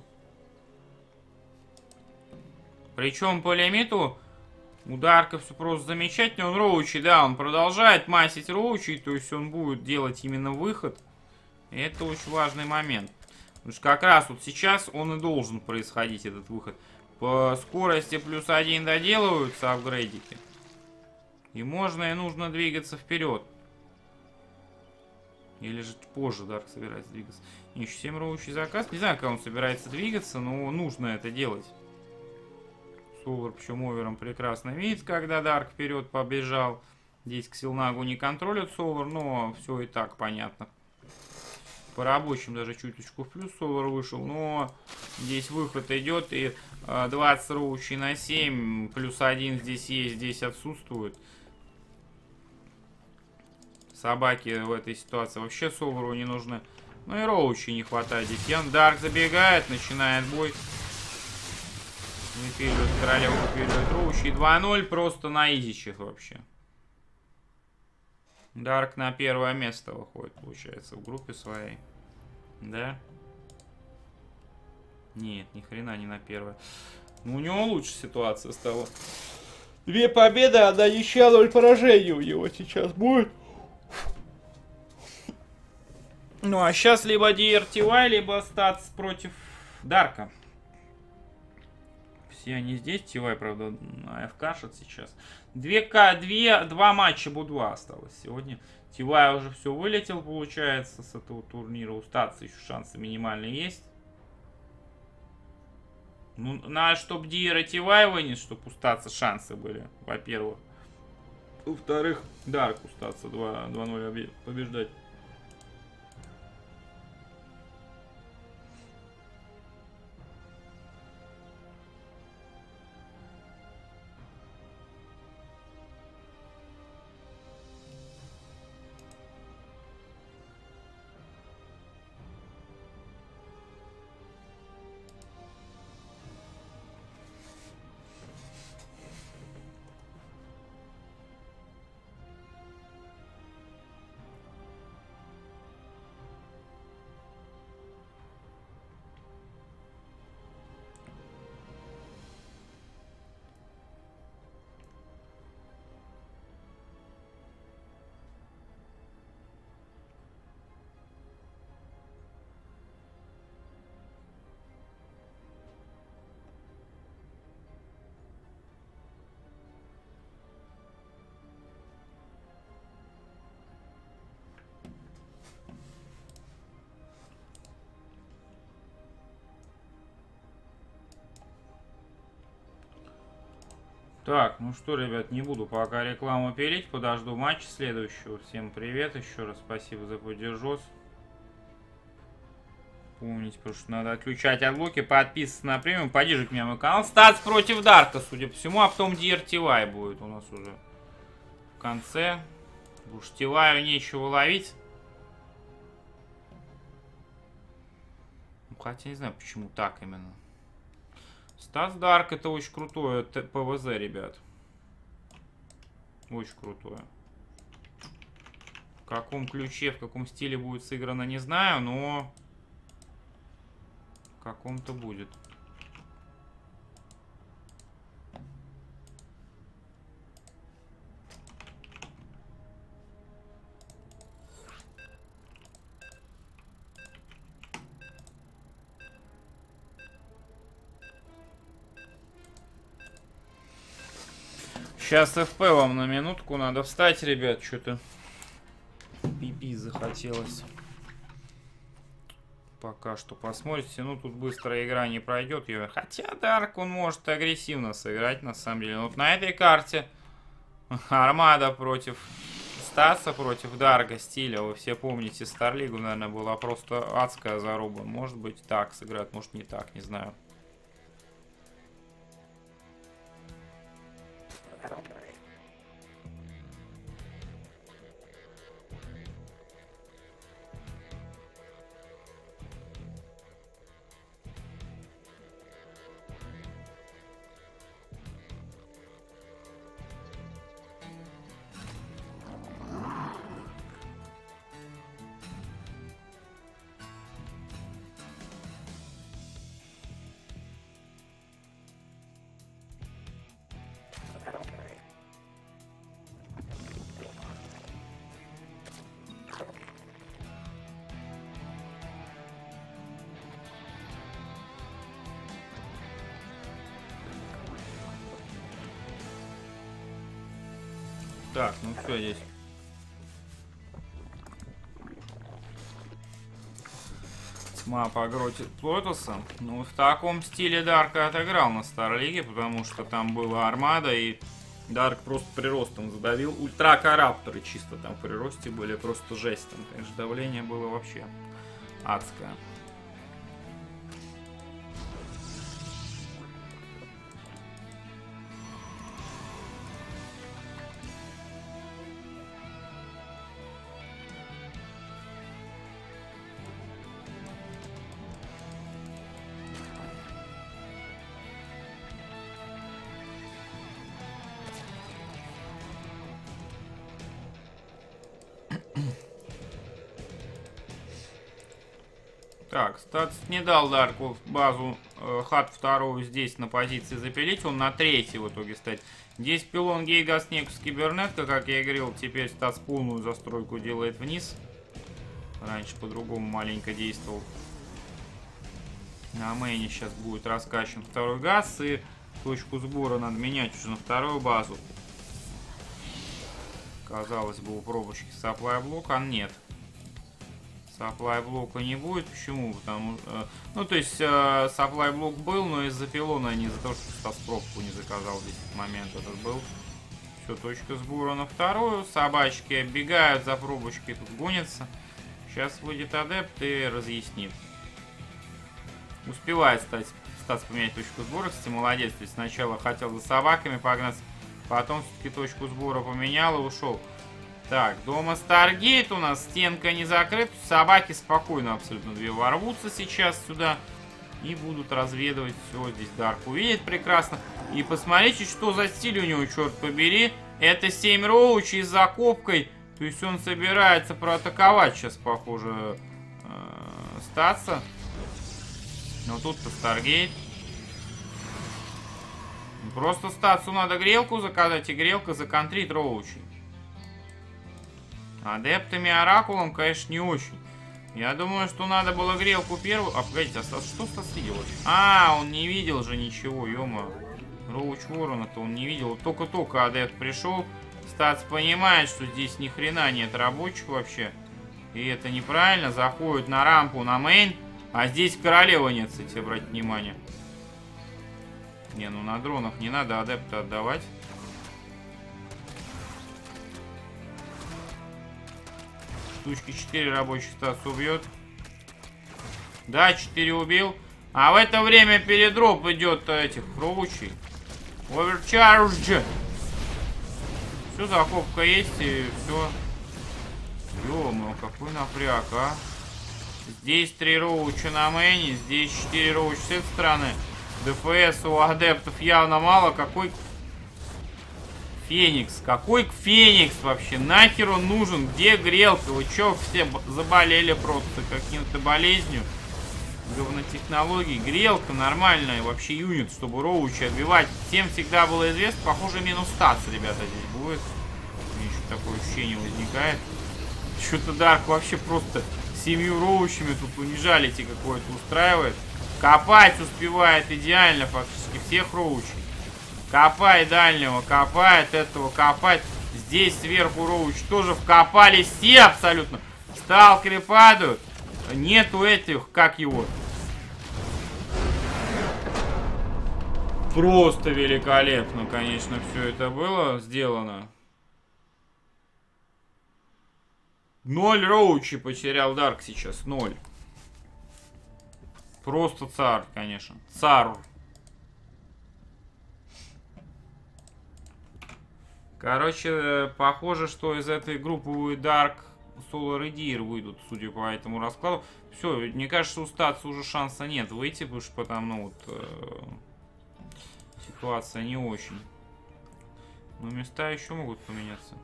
Причем по лимиту у Дарка все просто замечательно. Он Роучи, да, он продолжает массить Роучи, то есть он будет делать именно выход. И это очень важный момент. Потому что как раз вот сейчас он и должен происходить, этот выход. По скорости +1 доделываются апгрейдики. И можно и нужно двигаться вперед. Или же позже Дарк собирается двигаться. Еще 7 роучий заказ. Не знаю, как он собирается двигаться, но нужно это делать. Солар, причем овером прекрасно видит, когда Дарк вперед побежал. Здесь Ксилнагу не контролит Солар, но все и так понятно. По рабочим даже чуточку в плюс Солар вышел, но здесь выход идет, и 20 роучей на 7, +1 здесь есть, здесь отсутствует. Собаки в этой ситуации вообще Солару не нужны. Ну и роучей не хватает здесь. Ян Дарк забегает, начинает бой. Выпиливает королеву, выпиливает роучей. 2-0 просто на изичах вообще. Дарк на первое место выходит, получается, в группе своей. Да? Нет, ни хрена не на первое. Ну, у него лучше ситуация стала. 2 победы, 1 ничья, 0 поражений у него сейчас будет. Ну, а сейчас либо DRTY, либо статс против Дарка. Все они здесь. TY, правда, AFK-шит сейчас. 2 матча Бу-2 осталось сегодня. TY уже все вылетел, получается, с этого турнира. У статса еще шансы минимальные есть. Ну, надо, чтобы DRTY вынес, чтобы у статса шансы были, во-первых. Во-вторых, Дарк у статса 2-0 побеждать. Так, ну что, ребят, не буду пока рекламу пилить, подожду матча следующего. Всем привет, еще раз спасибо за поддержос. Помните, потому что надо отключать отблоки, подписываться на премиум, поддерживать меня мой канал. Статс против Дарка, судя по всему, а потом DRTY будет у нас уже в конце. Уж TY нечего ловить. Ну, хотя не знаю, почему так именно. Статс Дарк это очень крутое ПВЗ, ребят. Очень крутое. В каком ключе, в каком стиле будет сыграно, не знаю, но в каком-то будет. Сейчас ФП вам на минутку надо встать, ребят, что-то пипи захотелось. Пока что посмотрите, ну тут быстрая игра не пройдет. Хотя Дарк он может агрессивно сыграть на самом деле. Но вот на этой карте Армада против Стаса, против Дарга стиля. Вы все помните, Старлигу, наверное, была просто адская заруба. Может быть так сыграть, может не так, не знаю. Так, ну все здесь. Тьма погротит Плотоса. Ну, в таком стиле Дарка отыграл на Старлиге, потому что там была армада, и Дарк просто приростом задавил. Ультракорапторы чисто там в приросте были, просто жесть. Там, конечно, давление было вообще адское. Так, статус не дал Дарку базу хат вторую здесь на позиции запилить. Он на третий в итоге стоит. Здесь пилон Гейгас Некс Кибернетка, как я и говорил, теперь статус полную застройку делает вниз. Раньше по-другому маленько действовал. На мейне сейчас будет раскачан второй газ, и точку сбора надо менять уже на вторую базу. Казалось бы, у пробочки supply блока, а нет. Supply блока не будет. Почему? Потому ну, то есть, supply блок был, но из-за пилона, а не из-за того, что Стас пробку не заказал здесь момент этот был. Все, точка сбора на вторую. Собачки бегают за пробочкой, тут гонятся. Сейчас выйдет адепт и разъяснит. Успевает Стас поменять точку сбора. Кстати, молодец. То есть сначала хотел за собаками погнаться, потом все-таки точку сбора поменял и ушел. Так, дома Старгейт у нас, стенка не закрыта. Собаки спокойно абсолютно две ворвутся сейчас сюда и будут разведывать все. Здесь Дарк увидит прекрасно. И посмотрите, что за стиль у него, черт побери. Это 7 роучей с закопкой. То есть он собирается проатаковать сейчас, похоже, Стаса. Но тут-то Старгейт. Просто Стасу надо грелку заказать, и грелка законтрит роучей. Адептами Оракулом, конечно, не очень. Я думаю, что надо было грелку первую... А, погодите, а Стас, что Стас видел вообще? А, он не видел же ничего, ё-моё. Роуч Ворона-то он не видел. Только-только адепт пришел. Стас понимает, что здесь ни хрена нет рабочих вообще. И это неправильно. Заходит на рампу, на мейн. А здесь королева нет, кстати, обратите внимание. Не, ну на дронах не надо адепта отдавать. Штучки 4 рабочих Стас убьет. Да, 4 убил. А в это время передроп идет этих роучей. Оверчарж. Все, закопка есть и все. Ё-моё, какой напряг, а. Здесь 3 роуча на мэне, здесь 4 роуча с этой стороны. ДПС у адептов явно мало. Какой Феникс? Какой Феникс вообще? Нахер он нужен? Где грелка? Вы чё, все заболели просто каким-то болезнью? Говнотехнологий. Грелка нормальная вообще юнит, чтобы роучи отбивать. Всем всегда было известно. Похоже, минус стац, ребята, здесь будет. Мне еще такое ощущение возникает. Что-то Дарк вообще просто 7 роучами тут унижалите какое-то устраивает. Копать успевает идеально фактически всех роучей. Копай дальнего, копает этого, копает. Здесь сверху роуч тоже вкопались все абсолютно. Сталкеры падают. Нету этих, как его. Просто великолепно, конечно, все это было сделано. 0 роучи потерял Дарк сейчас, 0. Просто царь, конечно. Царь. Короче, похоже, что из этой группы Dark, Solar и Deer выйдут, судя по этому раскладу. Все, мне кажется, у Статса уже шанса нет выйти, потому что потому вот ситуация не очень. Но места еще могут поменяться.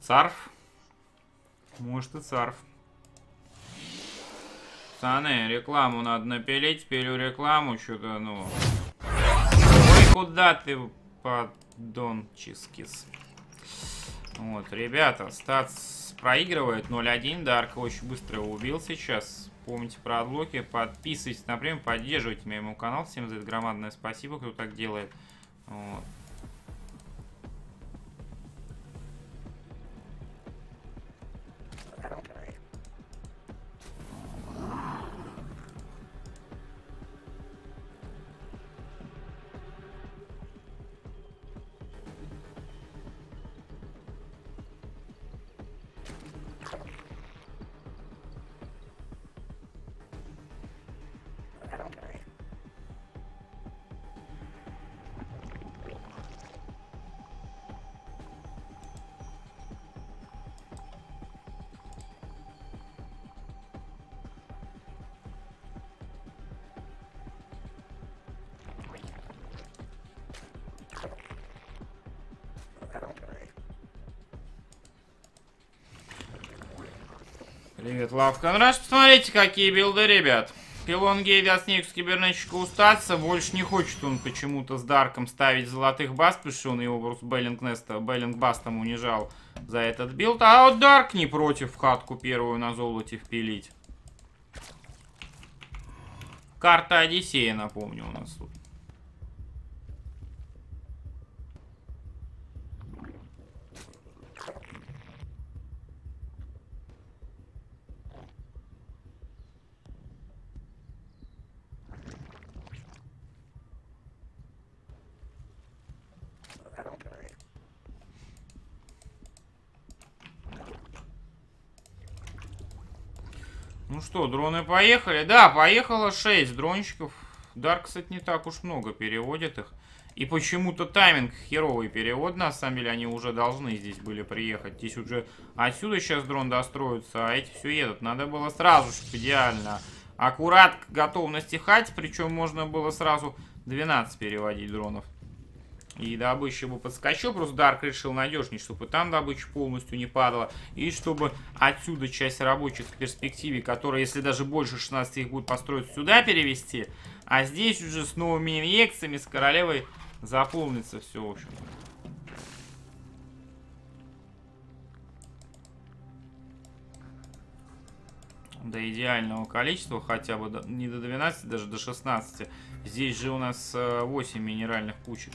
Царф. Может и царф. Пацаны, рекламу надо напилить. Пилю рекламу, что-то, ну... Ой, куда ты, подончискис? Вот, ребята, статс проигрывает 0-1. Дарк очень быстро его убил сейчас. Помните про отблоки. Подписывайтесь на премию, поддерживайте меня, мой канал. Всем за это громадное спасибо, кто так делает. Вот. Привет, Лавка. Нравится? Посмотрите, какие билды, ребят. Пилон гей даст Никс кибернетчику устаться. Больше не хочет он почему-то с Дарком ставить золотых баз, потому что он его просто Беллингбастом унижал за этот билд. А вот Дарк не против хатку первую на золоте впилить. Карта Одиссея, напомню, у нас тут. Ну что, дроны поехали? Да, поехало 6 дрончиков. Дарк, кстати, не так уж много переводит их. И почему-то тайминг херовый перевод. На самом деле они уже должны здесь были приехать. Здесь уже отсюда сейчас дрон достроится, а эти все едут. Надо было сразу, чтобы идеально. Аккурат к готовности хать. Причем можно было сразу 12 переводить дронов. И добыча бы подскочил, просто Дарк решил надежнее, чтобы там добыча полностью не падала. И чтобы отсюда часть рабочих в перспективе, которые, если даже больше 16 их будут построить, сюда перевести. А здесь уже с новыми инъекциями, с королевой заполнится все, в общем. До идеального количества, хотя бы не до 12, даже до 16. Здесь же у нас 8 минеральных кучек.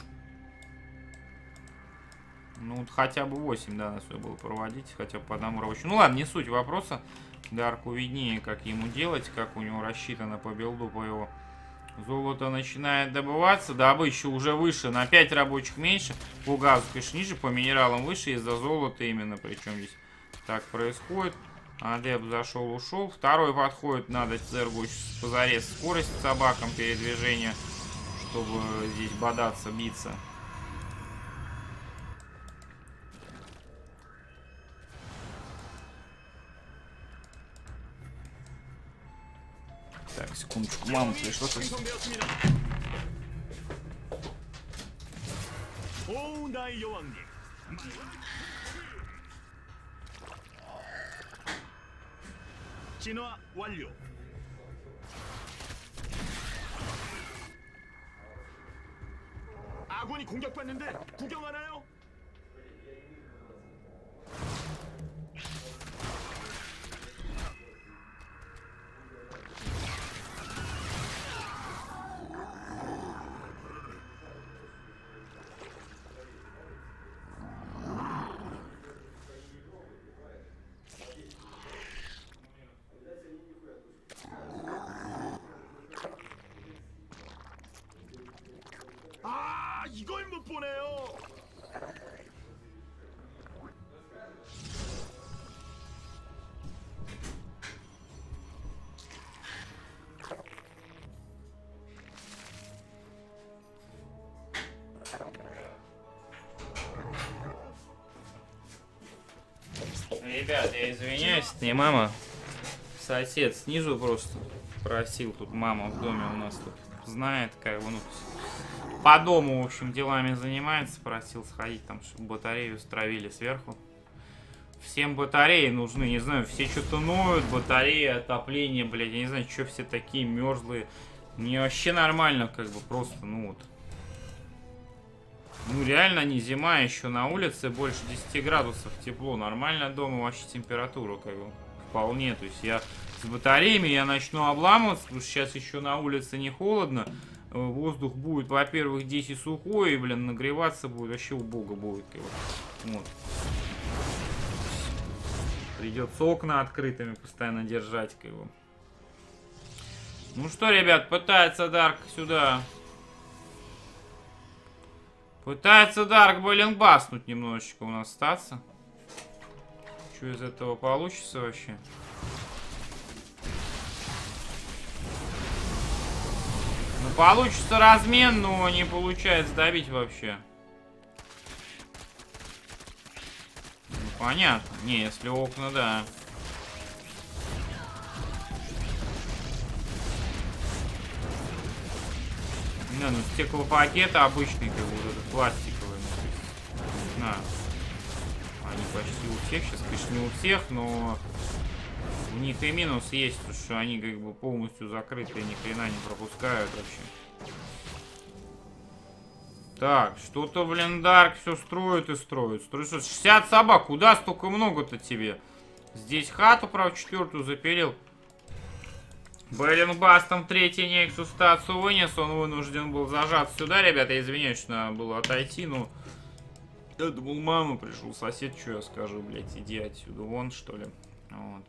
Ну, вот хотя бы 8, да, надо было проводить, хотя бы по одному рабочему. Ну, ладно, не суть вопроса. Дарку виднее, как ему делать, как у него рассчитано по билду, по его. Золото начинает добываться, добыча уже выше, на 5 рабочих меньше. По газу, конечно, ниже, по минералам выше, из-за золота именно. Причем здесь так происходит. Адепт зашел, ушел. Второй подходит, надо Цергу позарез скорость собакам передвижения, чтобы здесь бодаться, биться. Так, секундочку, мама пришла. 진화 완료. 아군이 공격받는데 구경하나요? 아, 이걸 못 보네요. Ребят, я извиняюсь, это не мама. Сосед снизу просто просил, тут мама в доме у нас тут знает, как бы, ну, по дому, в общем, делами занимается, просил сходить там, чтобы батарею стравили сверху. Всем батареи нужны, не знаю, все что-то ноют, батареи, отопление, блядь, я не знаю, что все такие мерзлые. Мне вообще нормально, как бы, просто, ну вот. Ну, реально не зима, еще на улице больше 10 градусов тепло. Нормально дома вообще температура, как бы, вполне. То есть я с батареями я начну обламываться, потому что сейчас еще на улице не холодно. Воздух будет, во-первых, здесь и сухой, и, блин, нагреваться будет, вообще убого будет, как бы. Вот. Придется окна открытыми постоянно держать, как бы. Ну что, ребят, пытается Дарк сюда. Пытается Дарк баленбаснуть немножечко у нас остаться. Что из этого получится вообще? Ну, получится размен, но не получается добить вообще. Ну, понятно. Не, если окна, да. Не, ну стеклопакеты обычные, как бы, вот этот пластиковый. Не знаю. Они почти у всех, сейчас, конечно, не у всех, но у них и минус есть, потому что они как бы полностью закрытые, ни хрена не пропускают вообще. Так, что-то, блин, Дарк все строит и строит. Строит 60 собак, куда столько много-то тебе? Здесь хату, правда, 4-ю запилил. Баленбастом 3-й Нексус стацию вынес, он вынужден был зажаться сюда, ребята, я извиняюсь, что надо было отойти, но... Я думал, мама пришел, сосед, что я скажу, блядь, иди отсюда, вон, что ли. Вот.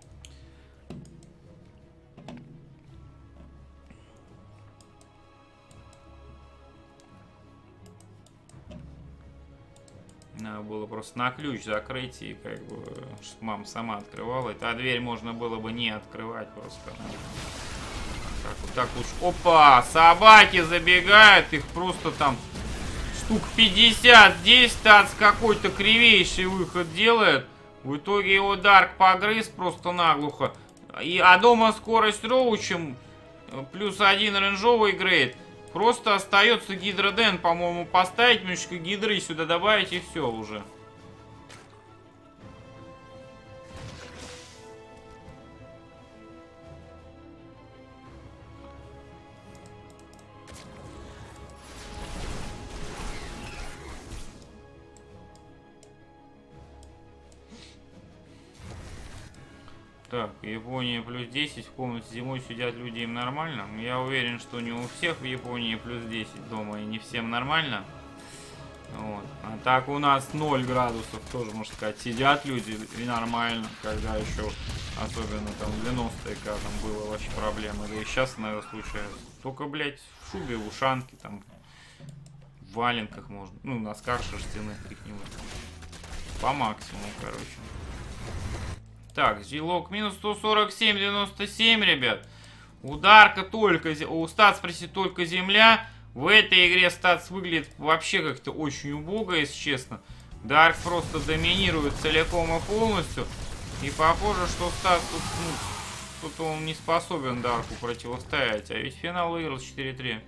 Надо было просто на ключ закрыть и как бы, чтобы мама сама открывала. А дверь можно было бы не открывать просто. Так, вот так уж. Опа! Собаки забегают, их просто там штук 50. Здесь Тац какой-то кривейший выход делает. В итоге его Дарк погрыз просто наглухо. А дома скорость Роучем плюс 1 рейнджовый грейд. Просто остается гидроден, по-моему, поставить, немножечко гидры сюда добавить и все уже. Так, Япония плюс 10, в комнате зимой сидят люди, им нормально. Я уверен, что не у всех в Японии плюс 10 дома и не всем нормально. Вот. А так у нас 0 градусов, тоже, можно сказать, сидят люди и нормально, когда еще, особенно там в 90-е, когда там было вообще проблемы. Да и сейчас, наверное, случается. Только, блядь, в шубе, в ушанке, там, в валенках можно. Ну, в носках шерстяных каких-нибудь. По максимуму, короче. Так, жилок минус 147,97, ребят. У Дарка только... У Стац, прости, только земля. В этой игре Стац выглядит вообще как-то очень убого, если честно. Дарк просто доминирует целиком и полностью. И похоже, что Стац тут, ну, что-то он не способен Дарку противостоять. А ведь финал выиграл 4-3.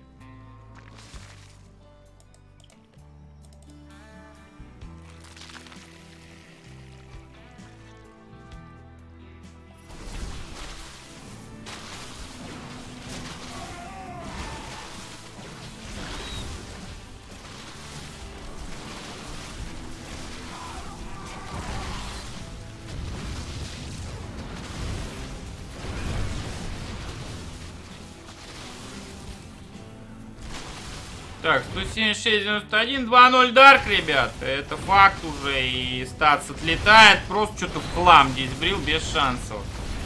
Так, 176-91, 2-0 Дарк, ребят. Это факт уже. И Стац отлетает. Просто что-то в хлам здесь брил без шансов.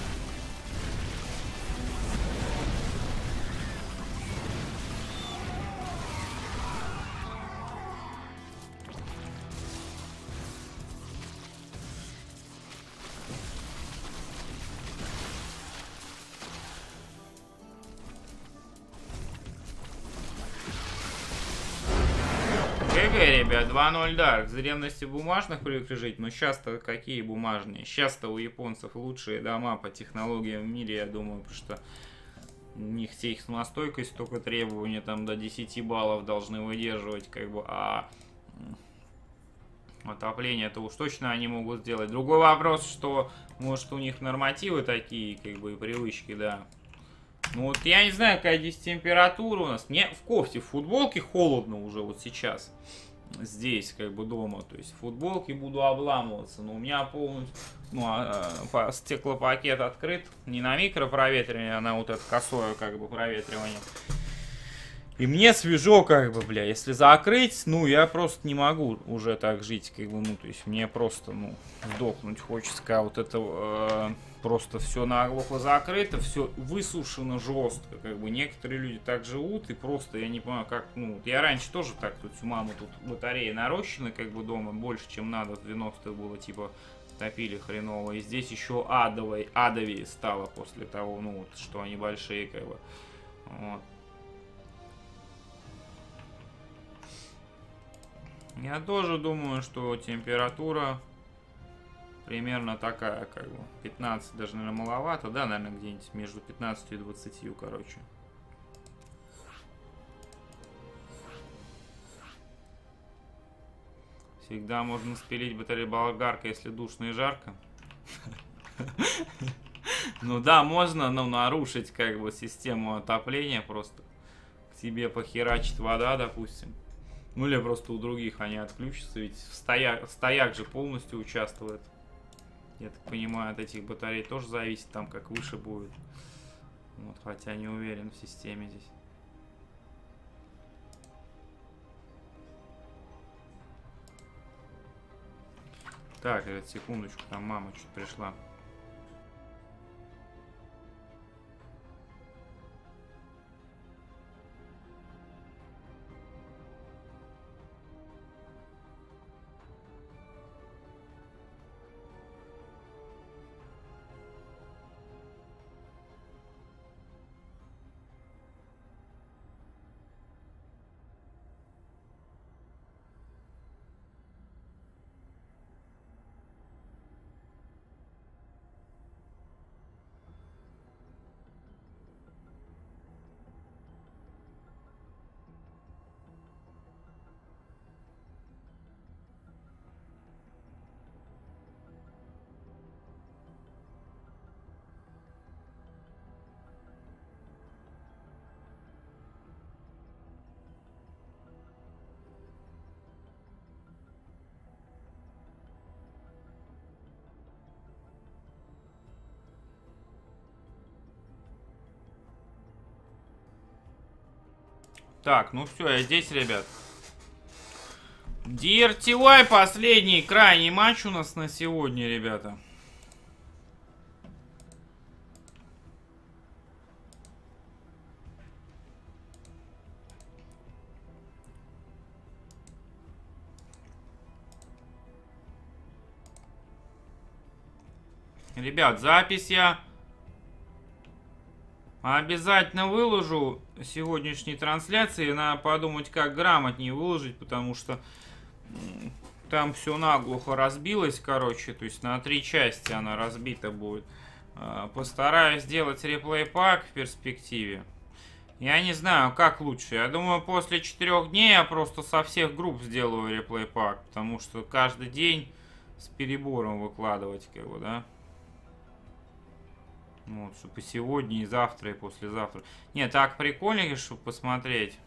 Ребят, 2-0 Дарк. За ревности бумажных привыкли жить, но сейчас-то какие бумажные? Сейчас-то у японцев лучшие дома по технологиям в мире, я думаю, потому что у них сейсмостойкость, только требования там до 10 баллов должны выдерживать, как бы, а Отопление это уж точно они могут сделать. Другой вопрос, что может у них нормативы такие, как бы и привычки, да. Ну вот я не знаю, какая здесь температура у нас. Мне в кофте, в футболке холодно уже вот сейчас. Здесь, как бы дома. То есть в футболке буду обламываться. Но у меня полностью... Ну, стеклопакет открыт. Не на микропроветривание, а на вот это косое, как бы, проветривание. И мне свежо, как бы, бля. Если закрыть, ну, я просто не могу уже так жить, как бы, ну, то есть мне просто, ну, сдохнуть хочется, когда вот это просто все наглухо закрыто, все высушено жестко, как бы. Некоторые люди так живут, и просто, я не понимаю, как, ну, я раньше тоже так, тут у мамы тут батареи нарощены, как бы, дома, больше, чем надо, в 90-х было, типа, топили хреново, и здесь еще адовее стало после того, ну, вот, что они большие, как бы, вот. Я тоже думаю, что температура примерно такая, как бы. 15 даже, наверное, маловато. Да, наверное, где-нибудь между 15 и 20, короче. Всегда можно спилить батарею болгаркой, если душно и жарко. Ну да, можно, но нарушить, как бы, систему отопления. Просто к тебе похерачит вода, допустим. Ну или просто у других они отключатся, ведь стояк же полностью участвует. Я так понимаю, от этих батарей тоже зависит, там как выше будет. Вот, хотя не уверен в системе здесь. Так, ребят, секундочку, там мама что-то пришла. Так, ну все, я здесь, ребят. DRTY последний, крайний матч у нас на сегодня, ребята. Ребят, запись я обязательно выложу сегодняшней трансляции. Надо подумать, как грамотнее выложить, потому что там все наглухо разбилось, короче. То есть на 3 части она разбита будет. Постараюсь сделать реплей-пак в перспективе. Я не знаю, как лучше. Я думаю, после 4 дней я просто со всех групп сделаю реплей-пак. Потому что каждый день с перебором выкладывать, как бы, да. Вот, чтобы сегодня, и завтра, и послезавтра. Не, так прикольнее, чтобы посмотреть.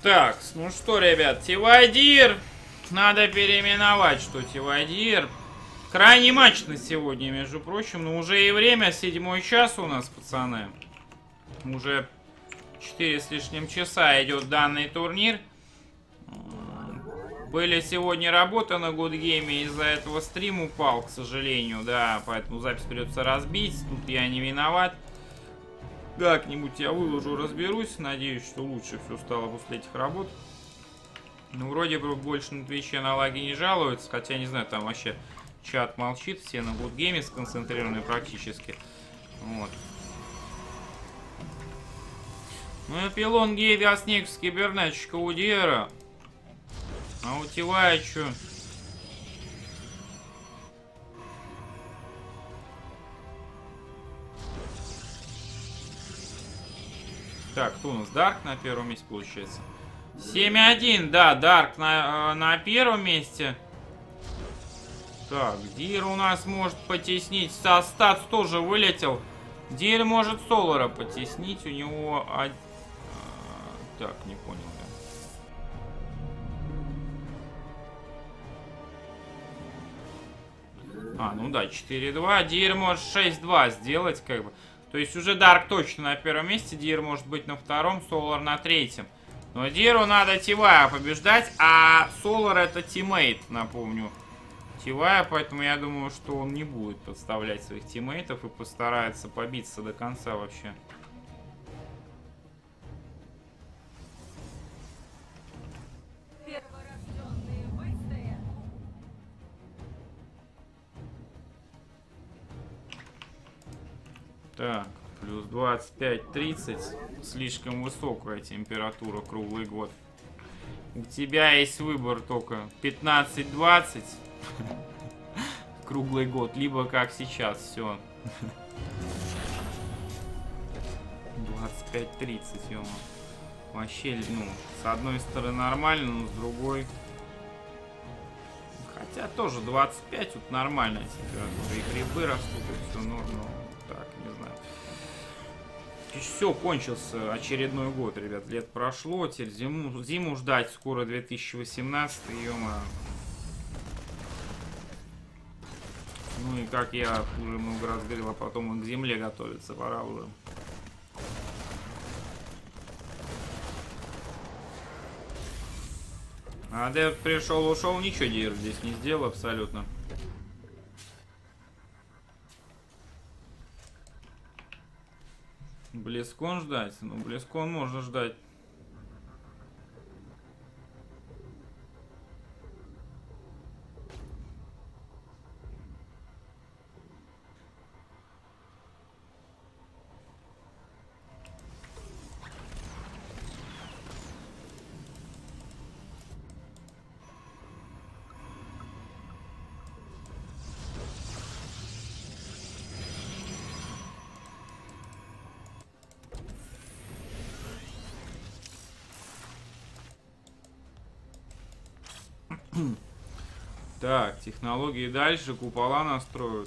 Так, ну что, ребят, Тивадир. Надо переименовать, что Тивадир. Крайний матч на сегодня, между прочим. Но уже и время, 7 час у нас, пацаны. Уже 4 с лишним часа идет данный турнир. Были сегодня работы на Гудгейме, из-за этого стрим упал, к сожалению, да, поэтому запись придется разбить, тут я не виноват. Как-нибудь я выложу, разберусь, надеюсь, что лучше все стало после этих работ. Ну, вроде бы больше на Твиче на лаги не жалуются, хотя, не знаю, там вообще чат молчит, все на Гудгейме сконцентрированы практически. Вот. Ну и пилон Гейда снег с кибернетчика Удера. А у Тивая чё? Так, кто у нас? Дарк на первом месте получается. 7-1, да, Дарк на первом месте. Так, Дир у нас может потеснить. Статс тоже вылетел. Дир может Солара потеснить. У него... Так, не понял. Ну да, 4-2. Дир может 6-2 сделать, как бы. То есть уже Дарк точно на первом месте. Дир может быть на втором, Солар на третьем. Но Диру надо Тивая побеждать, а Солар это тиммейт, напомню. Тивая, поэтому я думаю, что он не будет подставлять своих тиммейтов и постарается побиться до конца вообще. Так, плюс 25-30. Слишком высокая температура круглый год. У тебя есть выбор только 15-20 круглый год, либо как сейчас, все. 25-30, ё-моё. Вообще, ну, с одной стороны нормально, но с другой... Хотя тоже 25, тут нормальная температура. И грибы растут, и все норм, но так, не знаю. Все, кончился очередной год, ребят. Лет прошло, теперь зиму ждать. Скоро 2018, ё-моё. Ну и как я уже много раз говорил, а потом и к земле готовиться пора уже. А Дев пришел, ушел, ничего Дир здесь не сделал абсолютно. Близкон ждать? Ну, Близкон можно ждать. Так, технологии дальше, купола настроят.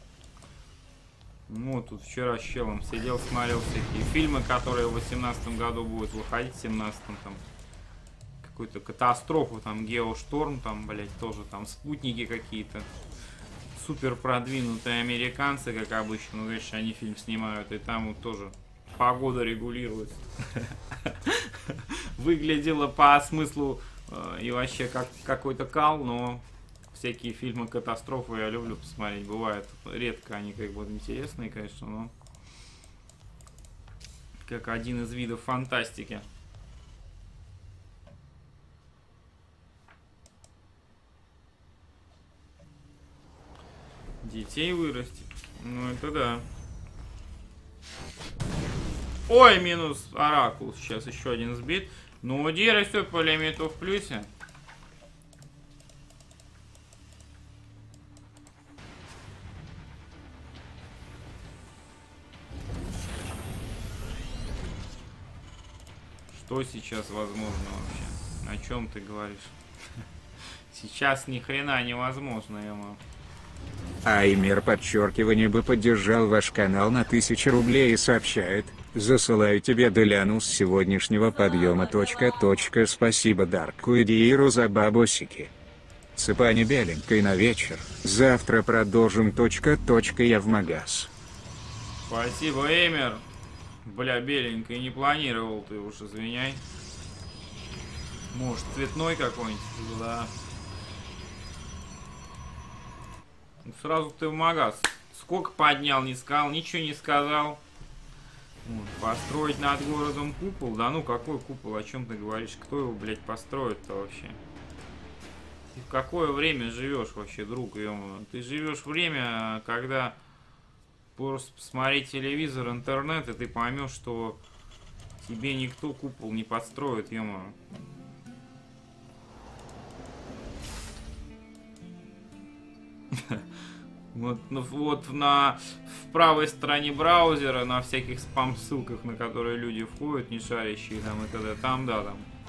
Ну, тут вчера с челом сидел, смотрел всякие фильмы, которые в 2018 году будут выходить, в 2017 там. Какую-то катастрофу, там, Геошторм, там, блять, тоже там спутники какие-то. Супер продвинутые американцы, как обычно, ну, говоришь, они фильм снимают, и там вот тоже погода регулирует. Выглядело по смыслу и вообще как какой-то кал, но всякие фильмы катастрофы я люблю посмотреть. Бывает редко они как бы интересные, конечно, но как один из видов фантастики. Детей вырастить. Ну это да. Ой, минус Оракул. Сейчас еще один сбит. Ну, у Дира все по лимиту в плюсе. Что сейчас возможно вообще? О чем ты говоришь? Сейчас ни хрена невозможно, ему. Аймер подчеркивание бы поддержал ваш канал на 1000 рублей и сообщает: Засылаю тебе Деляну с сегодняшнего подъема. Спасибо Дарку и Дииру за бабосики. Цепани беленькой на вечер. Завтра продолжим. Я в магаз. Спасибо, Эмер. Бля, беленький, не планировал ты уж, извиняй. Может, цветной какой-нибудь? Да. Сразу ты в магаз. Сколько поднял, не сказал, ничего не сказал. Вот, построить над городом купол? Да ну, какой купол? О чем ты говоришь? Кто его, блядь, построит-то вообще? Ты в какое время живешь вообще, друг? Ты живешь время, когда просто посмотри телевизор, интернет, и ты поймешь, что тебе никто купол не построит, ё-моё. Вот в правой стороне браузера, на всяких спам-ссылках, на которые люди входят, не шарящие там и т.д. Там, да,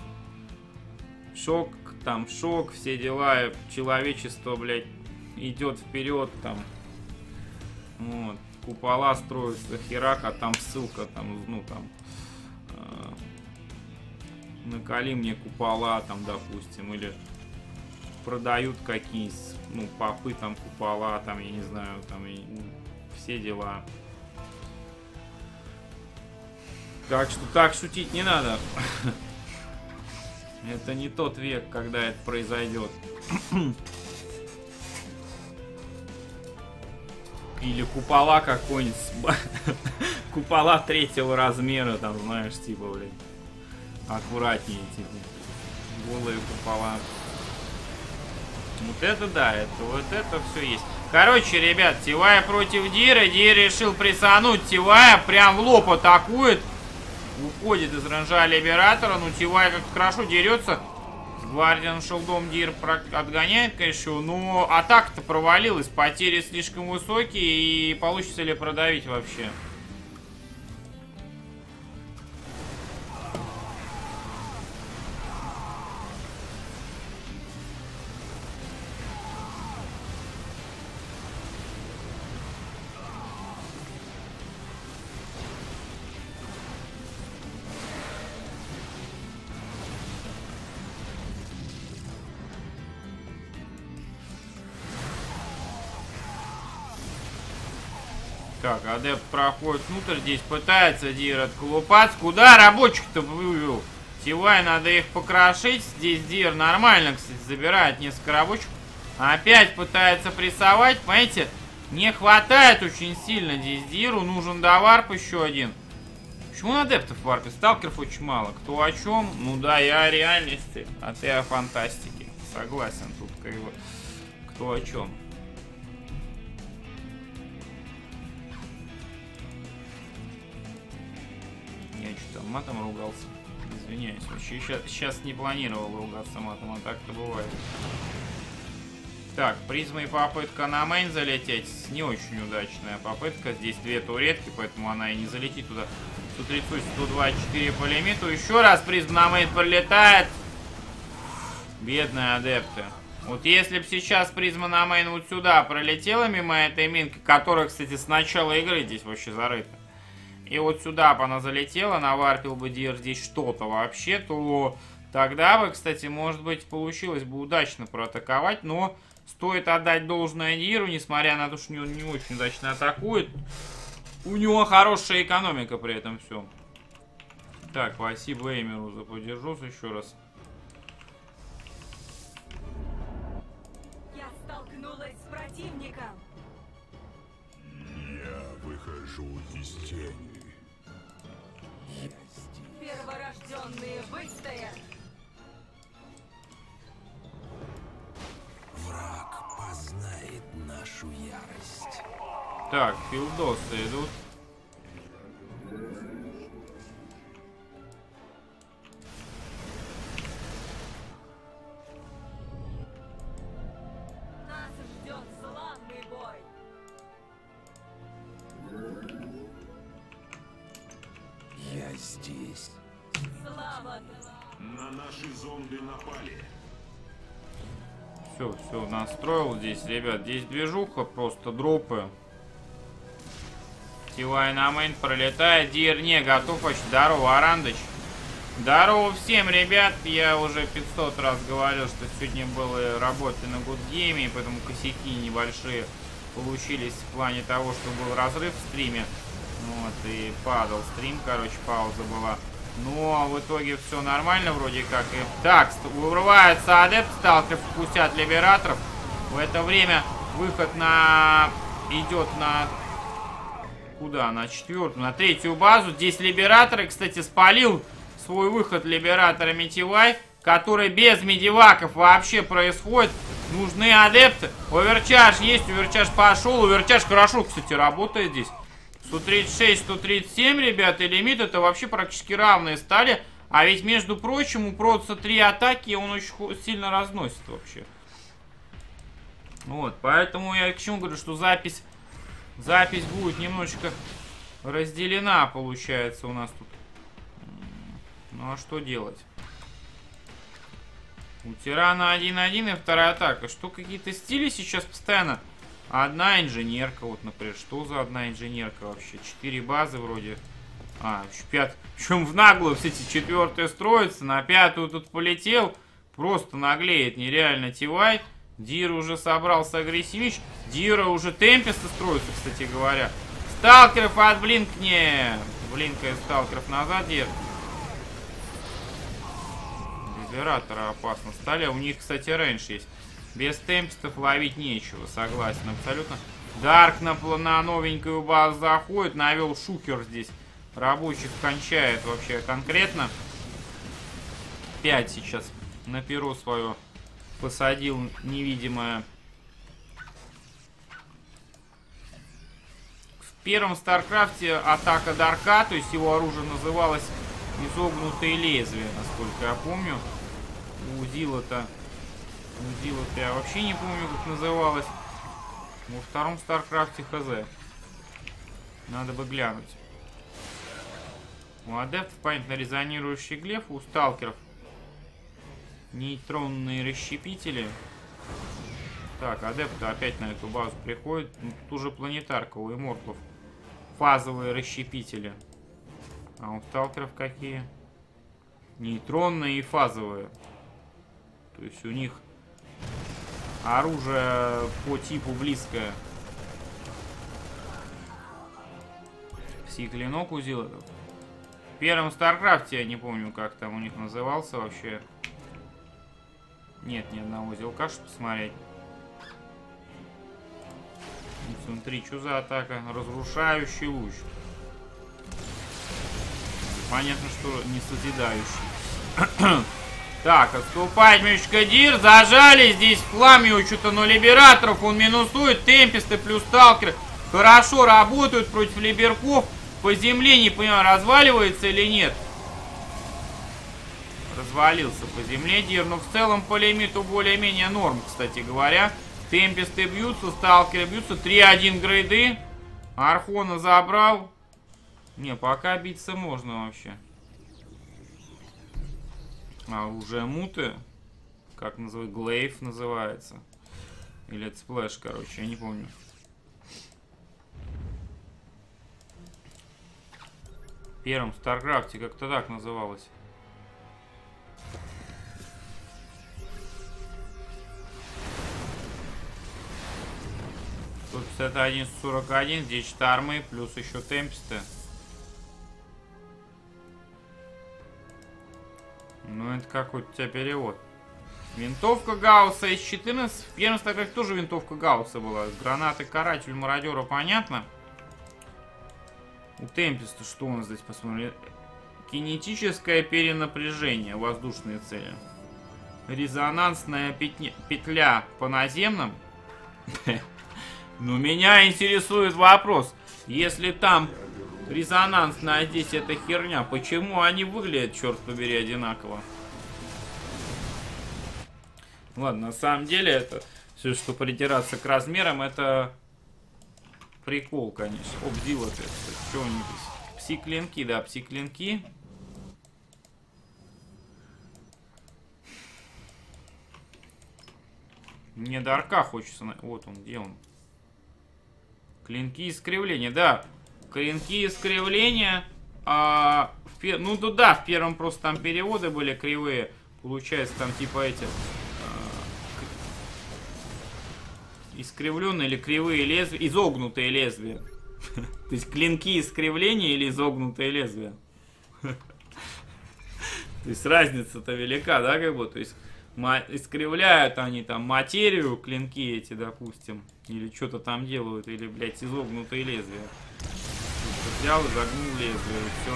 там шок, все дела, человечество, блядь, идет вперед, там, вот, купола строятся, херак, а там ссылка, там, ну, там, наколи мне купола, там, допустим, или продают какие-нибудь, ну, попы, там, купола, там, я не знаю, там, и, все дела. Так что так шутить не надо. Это не тот век, когда это произойдет. Или купола какой-нибудь. Купола 3-го размера, там, знаешь, типа, блин. Аккуратнее, типа. Голые купола. Вот это да, вот это все есть. Короче, ребят, Тивая против Дира. Дир решил прессануть Тивая. Прям в лоб атакует. Уходит из ранжа Либератора. Ну, Тивай как хорошо дерется. С Гвардиан Шилдом Дир отгоняет, конечно. Но атака-то провалилась. Потери слишком высокие. И получится ли продавить вообще? Так, адепт проходит внутрь, здесь пытается Дир отколупаться. Куда рабочих-то вывел? Тивай, надо их покрошить. Здесь Дир нормально, кстати, забирает несколько рабочих. Опять пытается прессовать, понимаете? Не хватает очень сильно здесь Диру. Нужен доварп еще один. Почему он адептов в варпе? Сталкеров очень мало. Кто о чем? Ну да, я о реальности, а ты о фантастике. Согласен тут, как бы. Кто о чем? Я что-то матом ругался. Извиняюсь. Вообще сейчас не планировал ругаться матом, а так-то бывает. Так, призма и попытка на мейн залететь. Не очень удачная попытка. Здесь две туретки, поэтому она и не залетит туда. 130, 124 по лимиту. Еще раз призма на мейн пролетает. Бедные адепты. Вот если бы сейчас призма на мейн вот сюда пролетела мимо этой минки, которая, кстати, с начала игры здесь вообще зарыта, и вот сюда бы она залетела, наварпил бы Дир здесь что-то вообще, то тогда бы, кстати, может быть, получилось бы удачно проатаковать, но стоит отдать должное Диру, несмотря на то, что он не очень удачно атакует, у него хорошая экономика при этом все. Так, спасибо Эмеру за поддержус еще раз. Я столкнулась с противником. Я выхожу из тени. Перворожденные выстоят. Враг познает нашу ярость. Так, филдосы идут. Нас ждет славный бой. Я здесь. Слава! На наши зомби напали. Все, настроил здесь, ребят. Здесь движуха, просто дропы. Тивай на мейн пролетает. Дир не готов вообще. Здорово, Арандыч. Здорово всем, ребят. Я уже 500 раз говорил, что сегодня было работы на Гудгейме, поэтому косяки небольшие получились в плане того, что был разрыв в стриме. Вот, и падал стрим, короче, пауза была. Но в итоге все нормально вроде как. И... Так, вырывается адепт, сталкеров пустят либераторов. В это время выход на... идет на... Куда? На 4-ю, на 3-ю базу. Здесь либераторы, кстати, спалил свой выход либератора Митивай, который без медиваков вообще происходит. Нужны адепты. Оверчарж есть, оверчарж пошел. Оверчарж хорошо, кстати, работает здесь. 136, 137, ребята, и лимит это вообще практически равные стали. А ведь, между прочим, у Протоса 3 атаки, он очень сильно разносит вообще. Вот, поэтому я к чему говорю, что запись будет немножечко разделена, получается, у нас тут. Ну а что делать? У Тирана 1-1 и вторая атака. Что, какие-то стили сейчас постоянно? Одна инженерка, вот, например. Что за одна инженерка вообще? 4 базы вроде. А, еще 5. Причем в наглую, кстати, 4-я строится. На 5-ю тут полетел. Просто наглеет нереально Тивай. Дир уже собрался агрессивить. Дира уже Темпеста строится, кстати говоря. Сталкеров от Блинкне. Блинкает сталкеров назад, Дир. Либератора опасно стали. У них, кстати, рейндж есть. Без темпестов ловить нечего, согласен, абсолютно. Дарк на новенькую базу заходит, навел шухер здесь. Рабочих кончает вообще конкретно. 5 сейчас на перо свое посадил невидимое. В первом Старкрафте атака Дарка, то есть его оружие называлось изогнутые лезвия, насколько я помню. У Зила-то я вообще не помню, как называлось. Во втором Старкрафте хз. Надо бы глянуть. У адептов, понятно, резонирующий глеф. У сталкеров нейтронные расщепители. Так, адепты опять на эту базу приходят. Ну, тут уже планетарка у иммортлов. Фазовые расщепители. А у сталкеров какие? Нейтронные и фазовые. То есть у них оружие по типу близкое. Пси-клинок узил этот. В первом Старкрафте, я не помню, как там у них назывался вообще. Нет, ни одного узелка, чтобы посмотреть. Смотри, что за атака? Разрушающий луч. Понятно, что не созидающий. Так, отступать мечка Дир. Зажали здесь Фламию что-то, но либераторов он минусует. Темпесты плюс сталкеры хорошо работают против либерков. По земле, не понимаю, разваливается или нет. Развалился по земле Дир. Но в целом по лимиту более-менее норм, кстати говоря. Темпесты бьются, сталкеры бьются. 3-1 грейды. Архона забрал. Не, пока биться можно вообще. А уже муты. Как называют? Глейв называется. Или это сплэш, короче, я не помню. В первом Старкрафте как-то так называлось. Тут 51-41, 10 армы, плюс еще темпесты. Ну, это какой-то у тебя перевод. Винтовка Гаусса из 14. В первом Старкрафте тоже винтовка Гаусса была. Гранаты каратель мародера, понятно. У Темпеста что у нас здесь, посмотрим. Кинетическое перенапряжение. Воздушные цели. Резонансная петля по наземным. Но меня интересует вопрос. Если там резонансная, а здесь эта херня, почему они выглядят, черт побери, одинаково? Ладно, на самом деле это все, что придираться к размерам, это прикол, конечно. Обдил это. Что у них здесь? Пси-клинки, да, пси-клинки. Мне Дарка хочется. Вот он, где он? Клинки искривления, да. Клинки искривления. Ну да, в первом просто там переводы были кривые. Получается там типа эти искривленные или кривые лезвия, изогнутые лезвия. То есть клинки искривления или изогнутые лезвия. То есть разница-то велика, да, как бы, то есть искривляют они там материю, клинки эти, допустим, или что-то там делают, или, блядь, изогнутые лезвия. Взял и загнул лезвие, и все.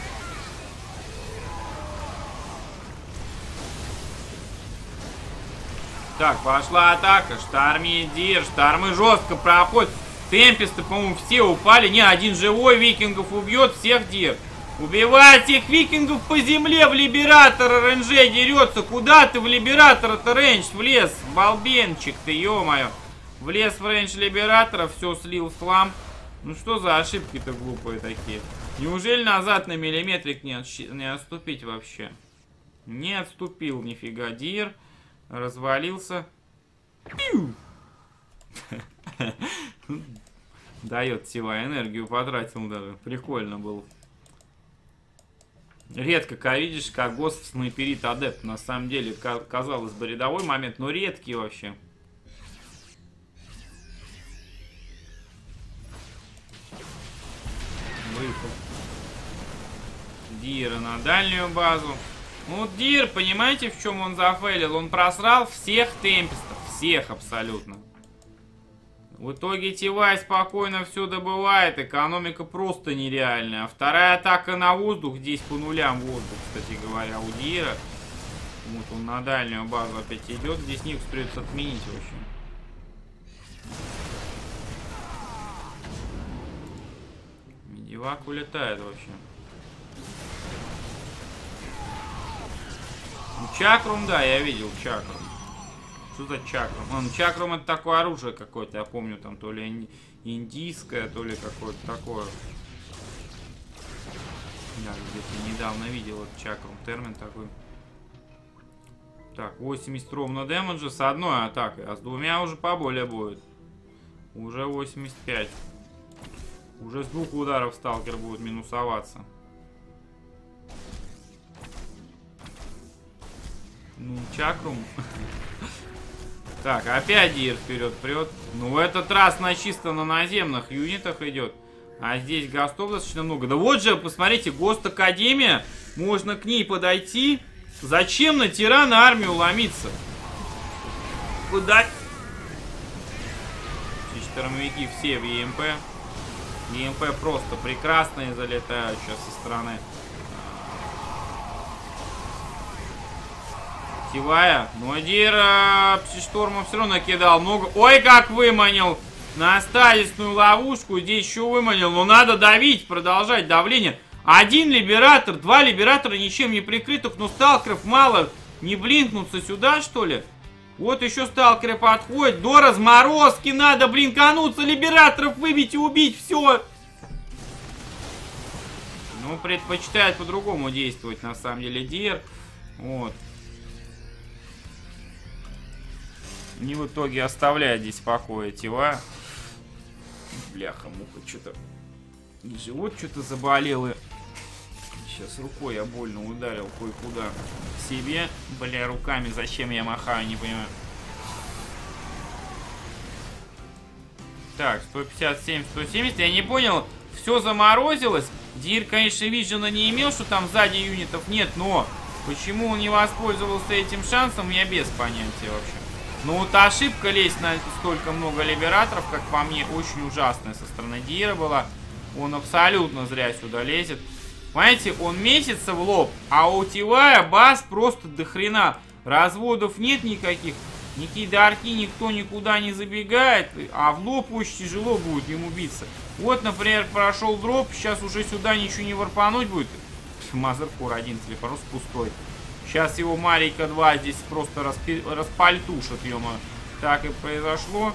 Так, пошла атака. Шторми Дир. Штормы жестко проходят. Темпесты, по-моему, все упали. Не, один живой викингов убьет, всех Дир. Убивает всех викингов по земле. В Либератор РНЖ дерется. Куда ты в Либератора-то рейндж влез? Балбенчик ты, ё-моё. Влез в рейндж Либератора, все слил в хлам. Ну что за ошибки-то глупые такие? Неужели назад на миллиметрик не отступить вообще? Не отступил нифига Дир. Развалился. Дает сила, энергию потратил даже. Прикольно было. Редко, как видишь, как Гост снайперит адепт. На самом деле, казалось бы, рядовой момент, но редкий вообще. Выпал. Дира на дальнюю базу. Ну, Дир, понимаете, в чем он зафейлил? Он просрал всех темпестов. Всех абсолютно. В итоге Тивай спокойно все добывает. Экономика просто нереальная. А вторая атака на воздух. Здесь по нулям воздух, кстати говоря, у Дира. Вот он на дальнюю базу опять идет. Здесь Никс придется отменить вообще. Медивак улетает вообще. Чакрум, да, я видел Чакрум. Что за Чакрум? Чакрум это такое оружие какое-то, я помню, там то ли индийское, то ли какое-то такое. Я где-то недавно видел этот Чакрум, термин такой. Так, 80 ровно дэмэджа с одной атакой, а с двумя уже поболее будет. Уже 85. Уже с двух ударов сталкер будет минусоваться. Ну, Чакрум. Так, опять Дир вперед прет. Ну, в этот раз чисто на наземных юнитах идет. А здесь гостов достаточно много. Да вот же, посмотрите, Гост Академия. Можно к ней подойти. Зачем на тирана армию ломиться? Куда? Штормовики все в ЕМП. ЕМП просто прекрасные залетают сейчас со стороны. Тивая. Но Дир штормом все равно накидал много. Ой, как выманил на стадисную ловушку. Здесь еще выманил. Но надо давить, продолжать давление. Один либератор, два либератора ничем не прикрытых. Но сталкеров мало. Не блинкнуться сюда, что ли? Вот еще сталкеры подходят. До разморозки надо блинкануться. Либераторов выбить и убить. Все. Ну, предпочитает по-другому действовать, на самом деле, Дир. Вот. Не в итоге оставляет здесь в покое Тива. Бляха-муха, что-то... Живот что-то заболел. И... Сейчас рукой я больно ударил кое-куда себе. Бля, руками зачем я махаю, не понимаю. Так, 157, 170. Я не понял, все заморозилось. Дир, конечно, вижена не имел, что там сзади юнитов нет, но почему он не воспользовался этим шансом, я без понятия вообще. Ну вот ошибка лезть на столько много либераторов, как по мне, очень ужасная со стороны Дира была. Он абсолютно зря сюда лезет. Понимаете, он месяца в лоб, а у Тивая бас просто до хрена. Разводов нет никаких. Никакие дарки, никто никуда не забегает. А в лоб очень тяжело будет ему биться. Вот, например, прошел дроп, сейчас уже сюда ничего не варпануть будет. Мазеркор 11 просто пустой. Сейчас его Марийка 2 здесь просто распальтушат, ё-моё. Так и произошло.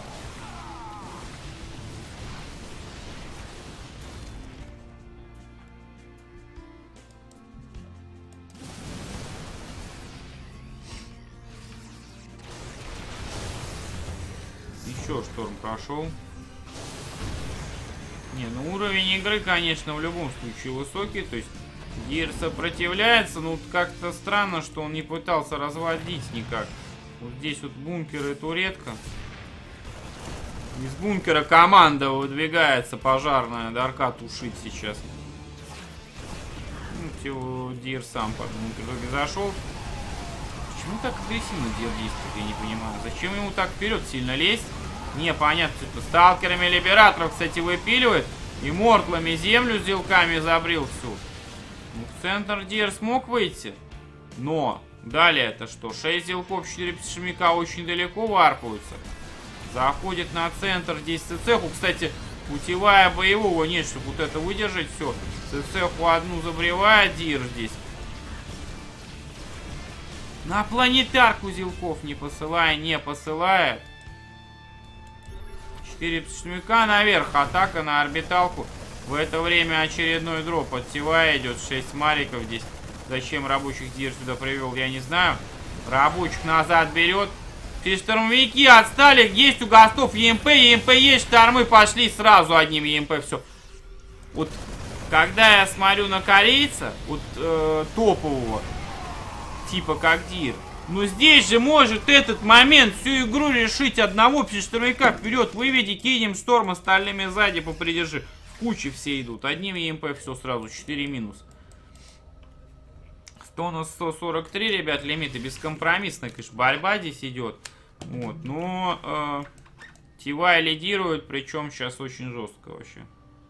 Еще шторм прошел. Не, ну уровень игры, конечно, в любом случае высокий. То есть Дир сопротивляется, но вот как-то странно, что он не пытался разводить никак. Вот здесь вот бункер и туретка. Из бункера команда выдвигается пожарная. Дарка тушить сейчас. Ну, Дир сам под бункер в итоге зашел. Почему так агрессивно Дир действует, я не понимаю. Зачем ему так вперед сильно лезть? Непонятно, что сталкерами либераторов, кстати, выпиливает. И мортлами землю с делками забрил всю. Ну, в центр Дир смог выйти. Но далее это что? 6 делков, 4 пешемика очень далеко варпаются. Заходит на центр. Здесь цеху, кстати, путевая боевого нет, чтобы вот это выдержать все. Цеху одну забревает Дир здесь. На планетарку зелков не посылает. 4 пешмика наверх. Атака на орбиталку. В это время очередной дроп от Тива идет. 6 мариков здесь. Зачем рабочих Дир сюда привел, я не знаю. Рабочих назад берет. Все штормовики отстали. Есть у гостов ЕМП. ЕМП есть. Штормы пошли сразу одним ЕМП. Все. Вот когда я смотрю на корейца, вот топового, типа как Дир. Но здесь же может этот момент всю игру решить одного штормовика вперед. Выведи, кинем шторм, остальными сзади попридержи. В куче все идут. Одним ЕМП все сразу. 4 минус. 100 на 143, ребят, лимиты. Бескомпромиссная, конечно, борьба здесь идет. Вот, но Тива лидирует, причем сейчас очень жестко вообще.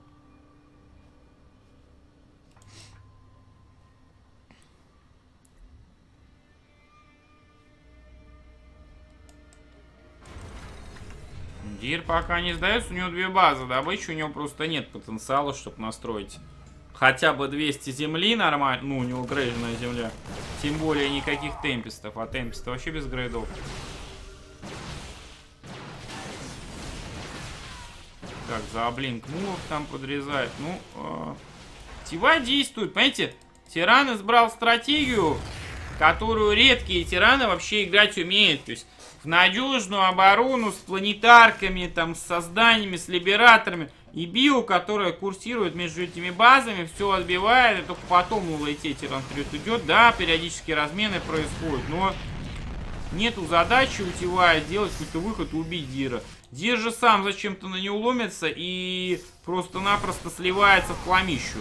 Дир пока не сдается, у него 2 базы добычи, у него просто нет потенциала, чтобы настроить хотя бы 200 земли нормально. Ну, у него грейжная земля. Тем более никаких темпестов, а темпесты вообще без грейдов. Так, за блинк мувов там подрезает. Ну, Тива действует, понимаете? Тиран избрал стратегию, которую редкие тираны вообще играть умеют. То есть в надежную оборону с планетарками, там, с созданиями, с либераторами. И био, которая курсирует между этими базами, все отбивает, и только потом улететь тиран вперед идет. Да, периодически размены происходят, но нету задачи у Тива делать какой-то выход и убить Дира. Дир же сам зачем-то на него ломится и просто-напросто сливается в хламищу.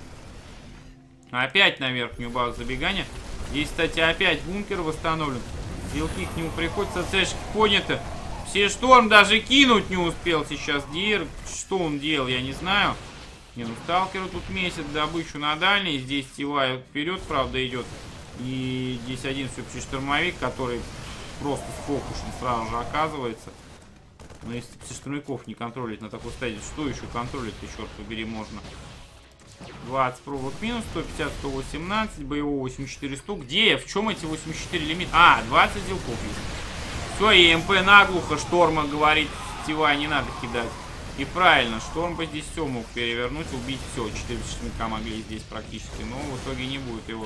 Опять на верхнюю базу забегания. Здесь, кстати, опять бункер восстановлен. Стрелки к нему приходят, цешки подняты. Все шторм даже кинуть не успел сейчас Дир. Что он делал, я не знаю. Не, ну сталкеру тут месяц добычу на дальней. Здесь Тива вперед, правда, идет. И здесь один все-таки штурмовик, который просто с фокусом сразу же оказывается. Но если штурмовиков не контролить на такой стадии, что еще контролить-то, черт побери, можно? 20 провод минус, 150, 118, боевого 84 штук. Где я? В чем эти 84 лимит? А, 20 делков есть. Все, ЕМП наглухо, шторма говорит, Тива не надо кидать. И правильно, шторм бы здесь все мог перевернуть, убить все. 4 штурмовика могли здесь практически, но в итоге не будет его.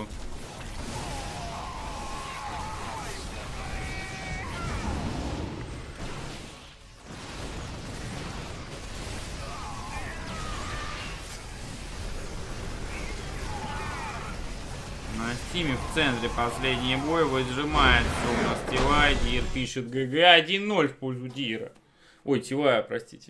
На стиме в центре последний бой выжимает. У нас Тива, Дир пишет ГГ 1-0 в пользу Дира. Ой, Тива, простите.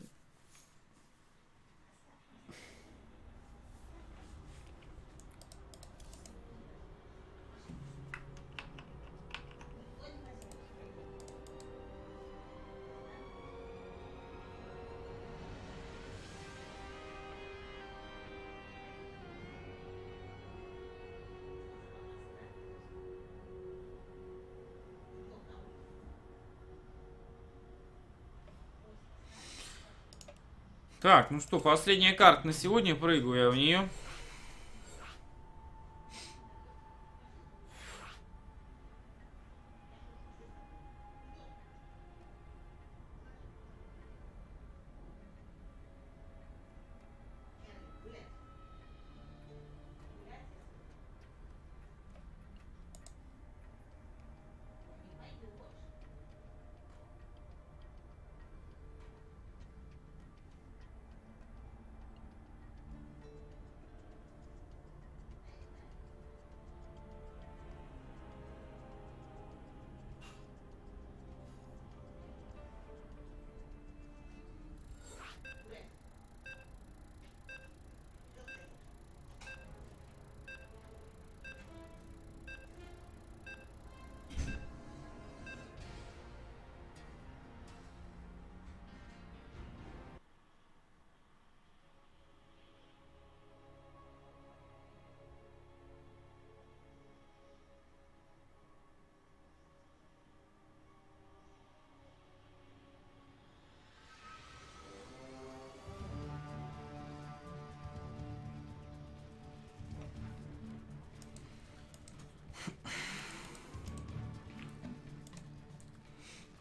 Так, ну что, последняя карта на сегодня, прыгаю я в нее.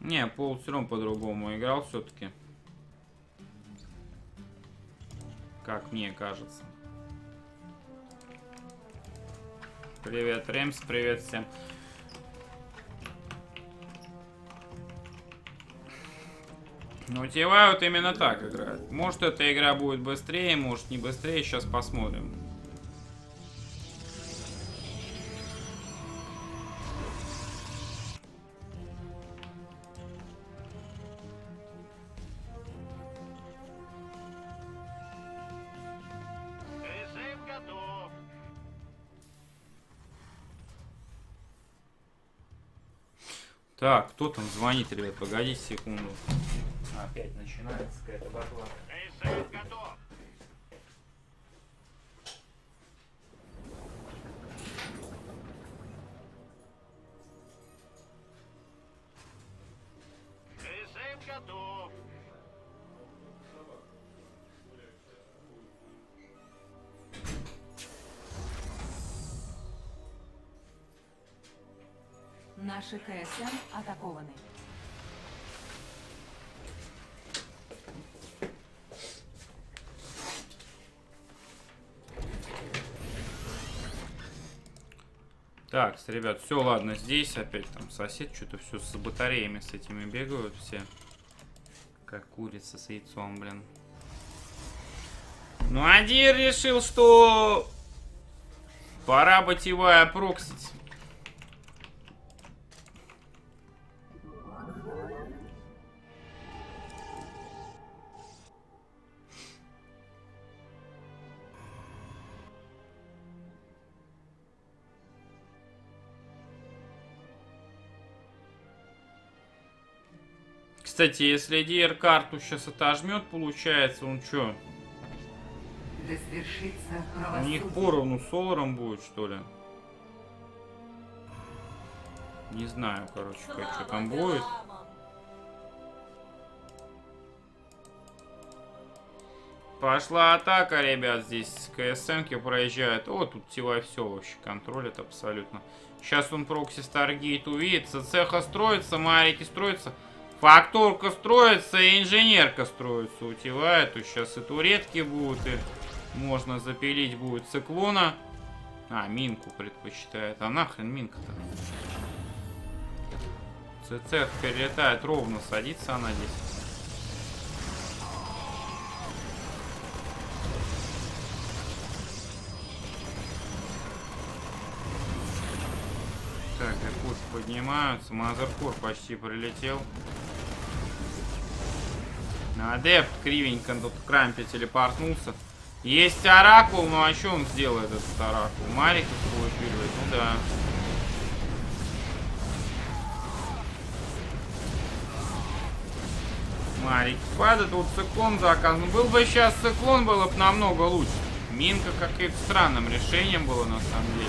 Не, Пол все равно по-другому играл все-таки. Как мне кажется. Привет, Рэмс, привет всем. Ну, Тива вот именно так играет. Может, эта игра будет быстрее, может, не быстрее. Сейчас посмотрим. Призыв готов. Так, кто там звонит, ребят? Погодите секунду. Опять начинается какая-то батла. Призыв готов. Призыв готов. Наши КСМ атакованы. Так, ребят, все, ладно, здесь опять там сосед что-то все с батареями с этими бегают все. Как курица с яйцом, блин. Ну, Адир решил, что пора бы Тивая проксить. Кстати, если DR карту сейчас отожмет, получается, он что? Да свершится У них правосудие. поровну с Соларом будет, что ли? Не знаю, короче, как что там будет. Пошла атака, ребят, здесь КСМки проезжают. О, тут Тивай все вообще контролит абсолютно. Сейчас он прокси Старгейт увидит, цеха строится, марики строятся. Факторка строится и инженерка строится у Тивая. То сейчас и туретки будут, и можно запилить будет циклона. А, минку предпочитает. А нахрен минка-то? ЦЦ перелетает ровно, садится она здесь. Так, Иркут поднимаются. Мазеркор почти прилетел. Адепт кривенько тут в крампе телепортнулся. Есть оракул, ну а что он сделает, этот оракул? Марика скулапирует, ну да. Марик падает, вот циклон заказан. Был бы сейчас циклон, было бы намного лучше. Минка каким-то странным решением было на самом деле.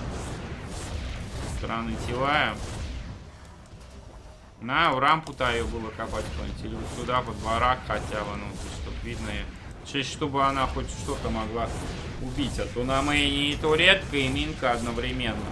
Стороны Тивая. На, в рампу-то ее было копать кто-нибудь. Или вот сюда, под барак хотя бы, ну, чтобы видно. Чтобы она хоть что-то могла убить. А то на мейне и туретка, и минка одновременно.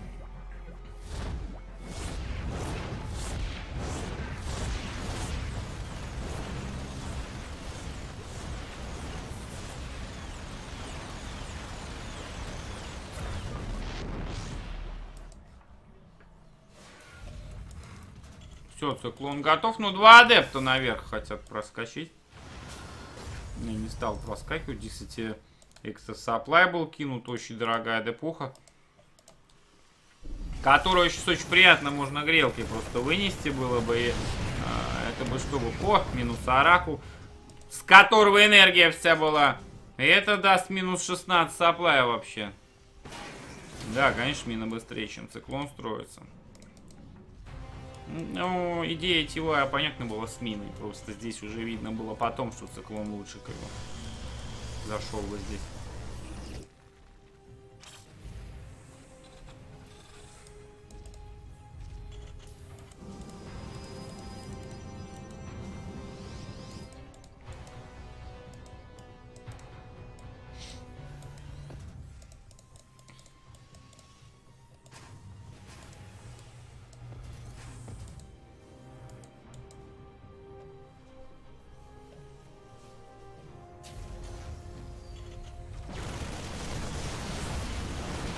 Все, циклон готов. Ну, 2 адепта наверх хотят проскочить. Я не стал проскакивать. 10 экстра сапплай был кинут. Очень дорогая депуха. Которую сейчас очень приятно можно грелки просто вынести было бы. И, это бы чтобы... О, минус оракул. С которого энергия вся была. И это даст минус 16 сапплая вообще. Да, конечно, мина быстрее, чем циклон строится. Ну, идея Тивая, понятно, была с миной. Просто здесь уже видно было потом, что циклон лучше как бы зашел бы здесь.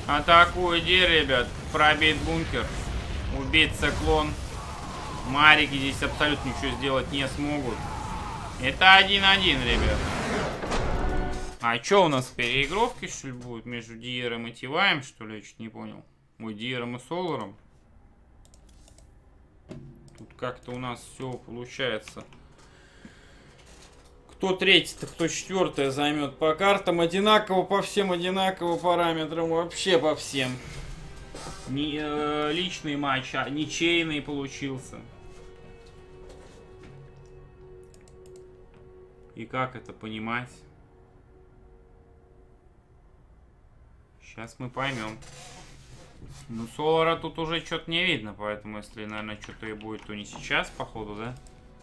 Атакую Ди, ребят. Пробить бункер. Убить циклон. Марики здесь абсолютно ничего сделать не смогут. Это 1-1, ребят. А что у нас, переигровки, что ли, будет между Диером и Тиваем, что ли? Я чуть не понял. Ой, Диером и Соларом. Тут как-то у нас все получается. Кто третий-то, кто четвертое займет по картам. Одинаково по всем, одинаково параметрам. Вообще по всем. Личный матч, а ничейный получился. И как это понимать? Сейчас мы поймем. Ну, Солара тут уже что-то не видно, поэтому если, наверное, что-то и будет, то не сейчас, походу, да?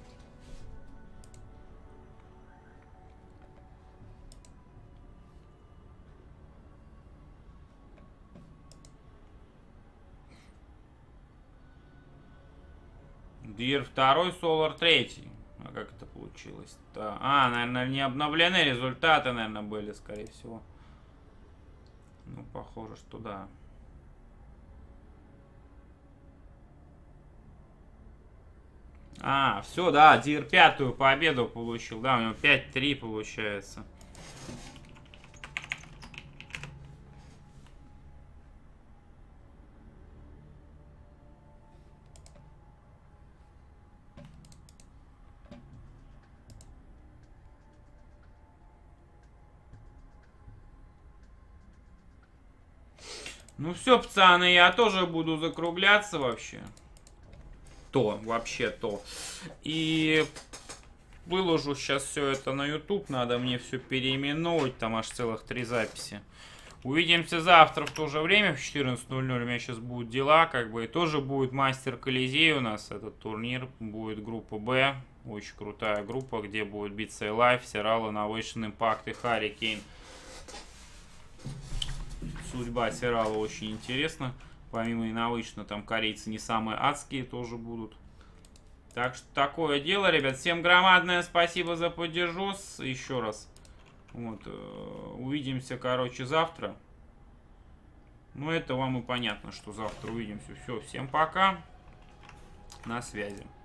Дир второй, Солар третий. А как это получилось-то? А, наверное, не обновлены результаты, наверное, были, скорее всего. Ну, похоже, что да. А, все, да, Дир пятую победу получил. Да, у него 5-3 получается. Ну все, пацаны, я тоже буду закругляться вообще. Вообще-то. И выложу сейчас все это на YouTube. Надо мне все переименовать. Там аж целых 3 записи. Увидимся завтра в то же время, в 14:00. У меня сейчас будут дела, как бы. И тоже будет Мастер Колизей у нас. Этот турнир. Будет группа Б. Очень крутая группа, где будет биться Life, Серал, Innovation Impact и Hurricane. Судьба Серала очень интересна. Помимо Innovation, там корейцы не самые адские тоже будут. Так что такое дело, ребят. Всем громадное спасибо за поддержку. Еще раз. Вот. Увидимся, короче, завтра. Ну, это вам и понятно, что завтра увидимся. Все, всем пока. На связи.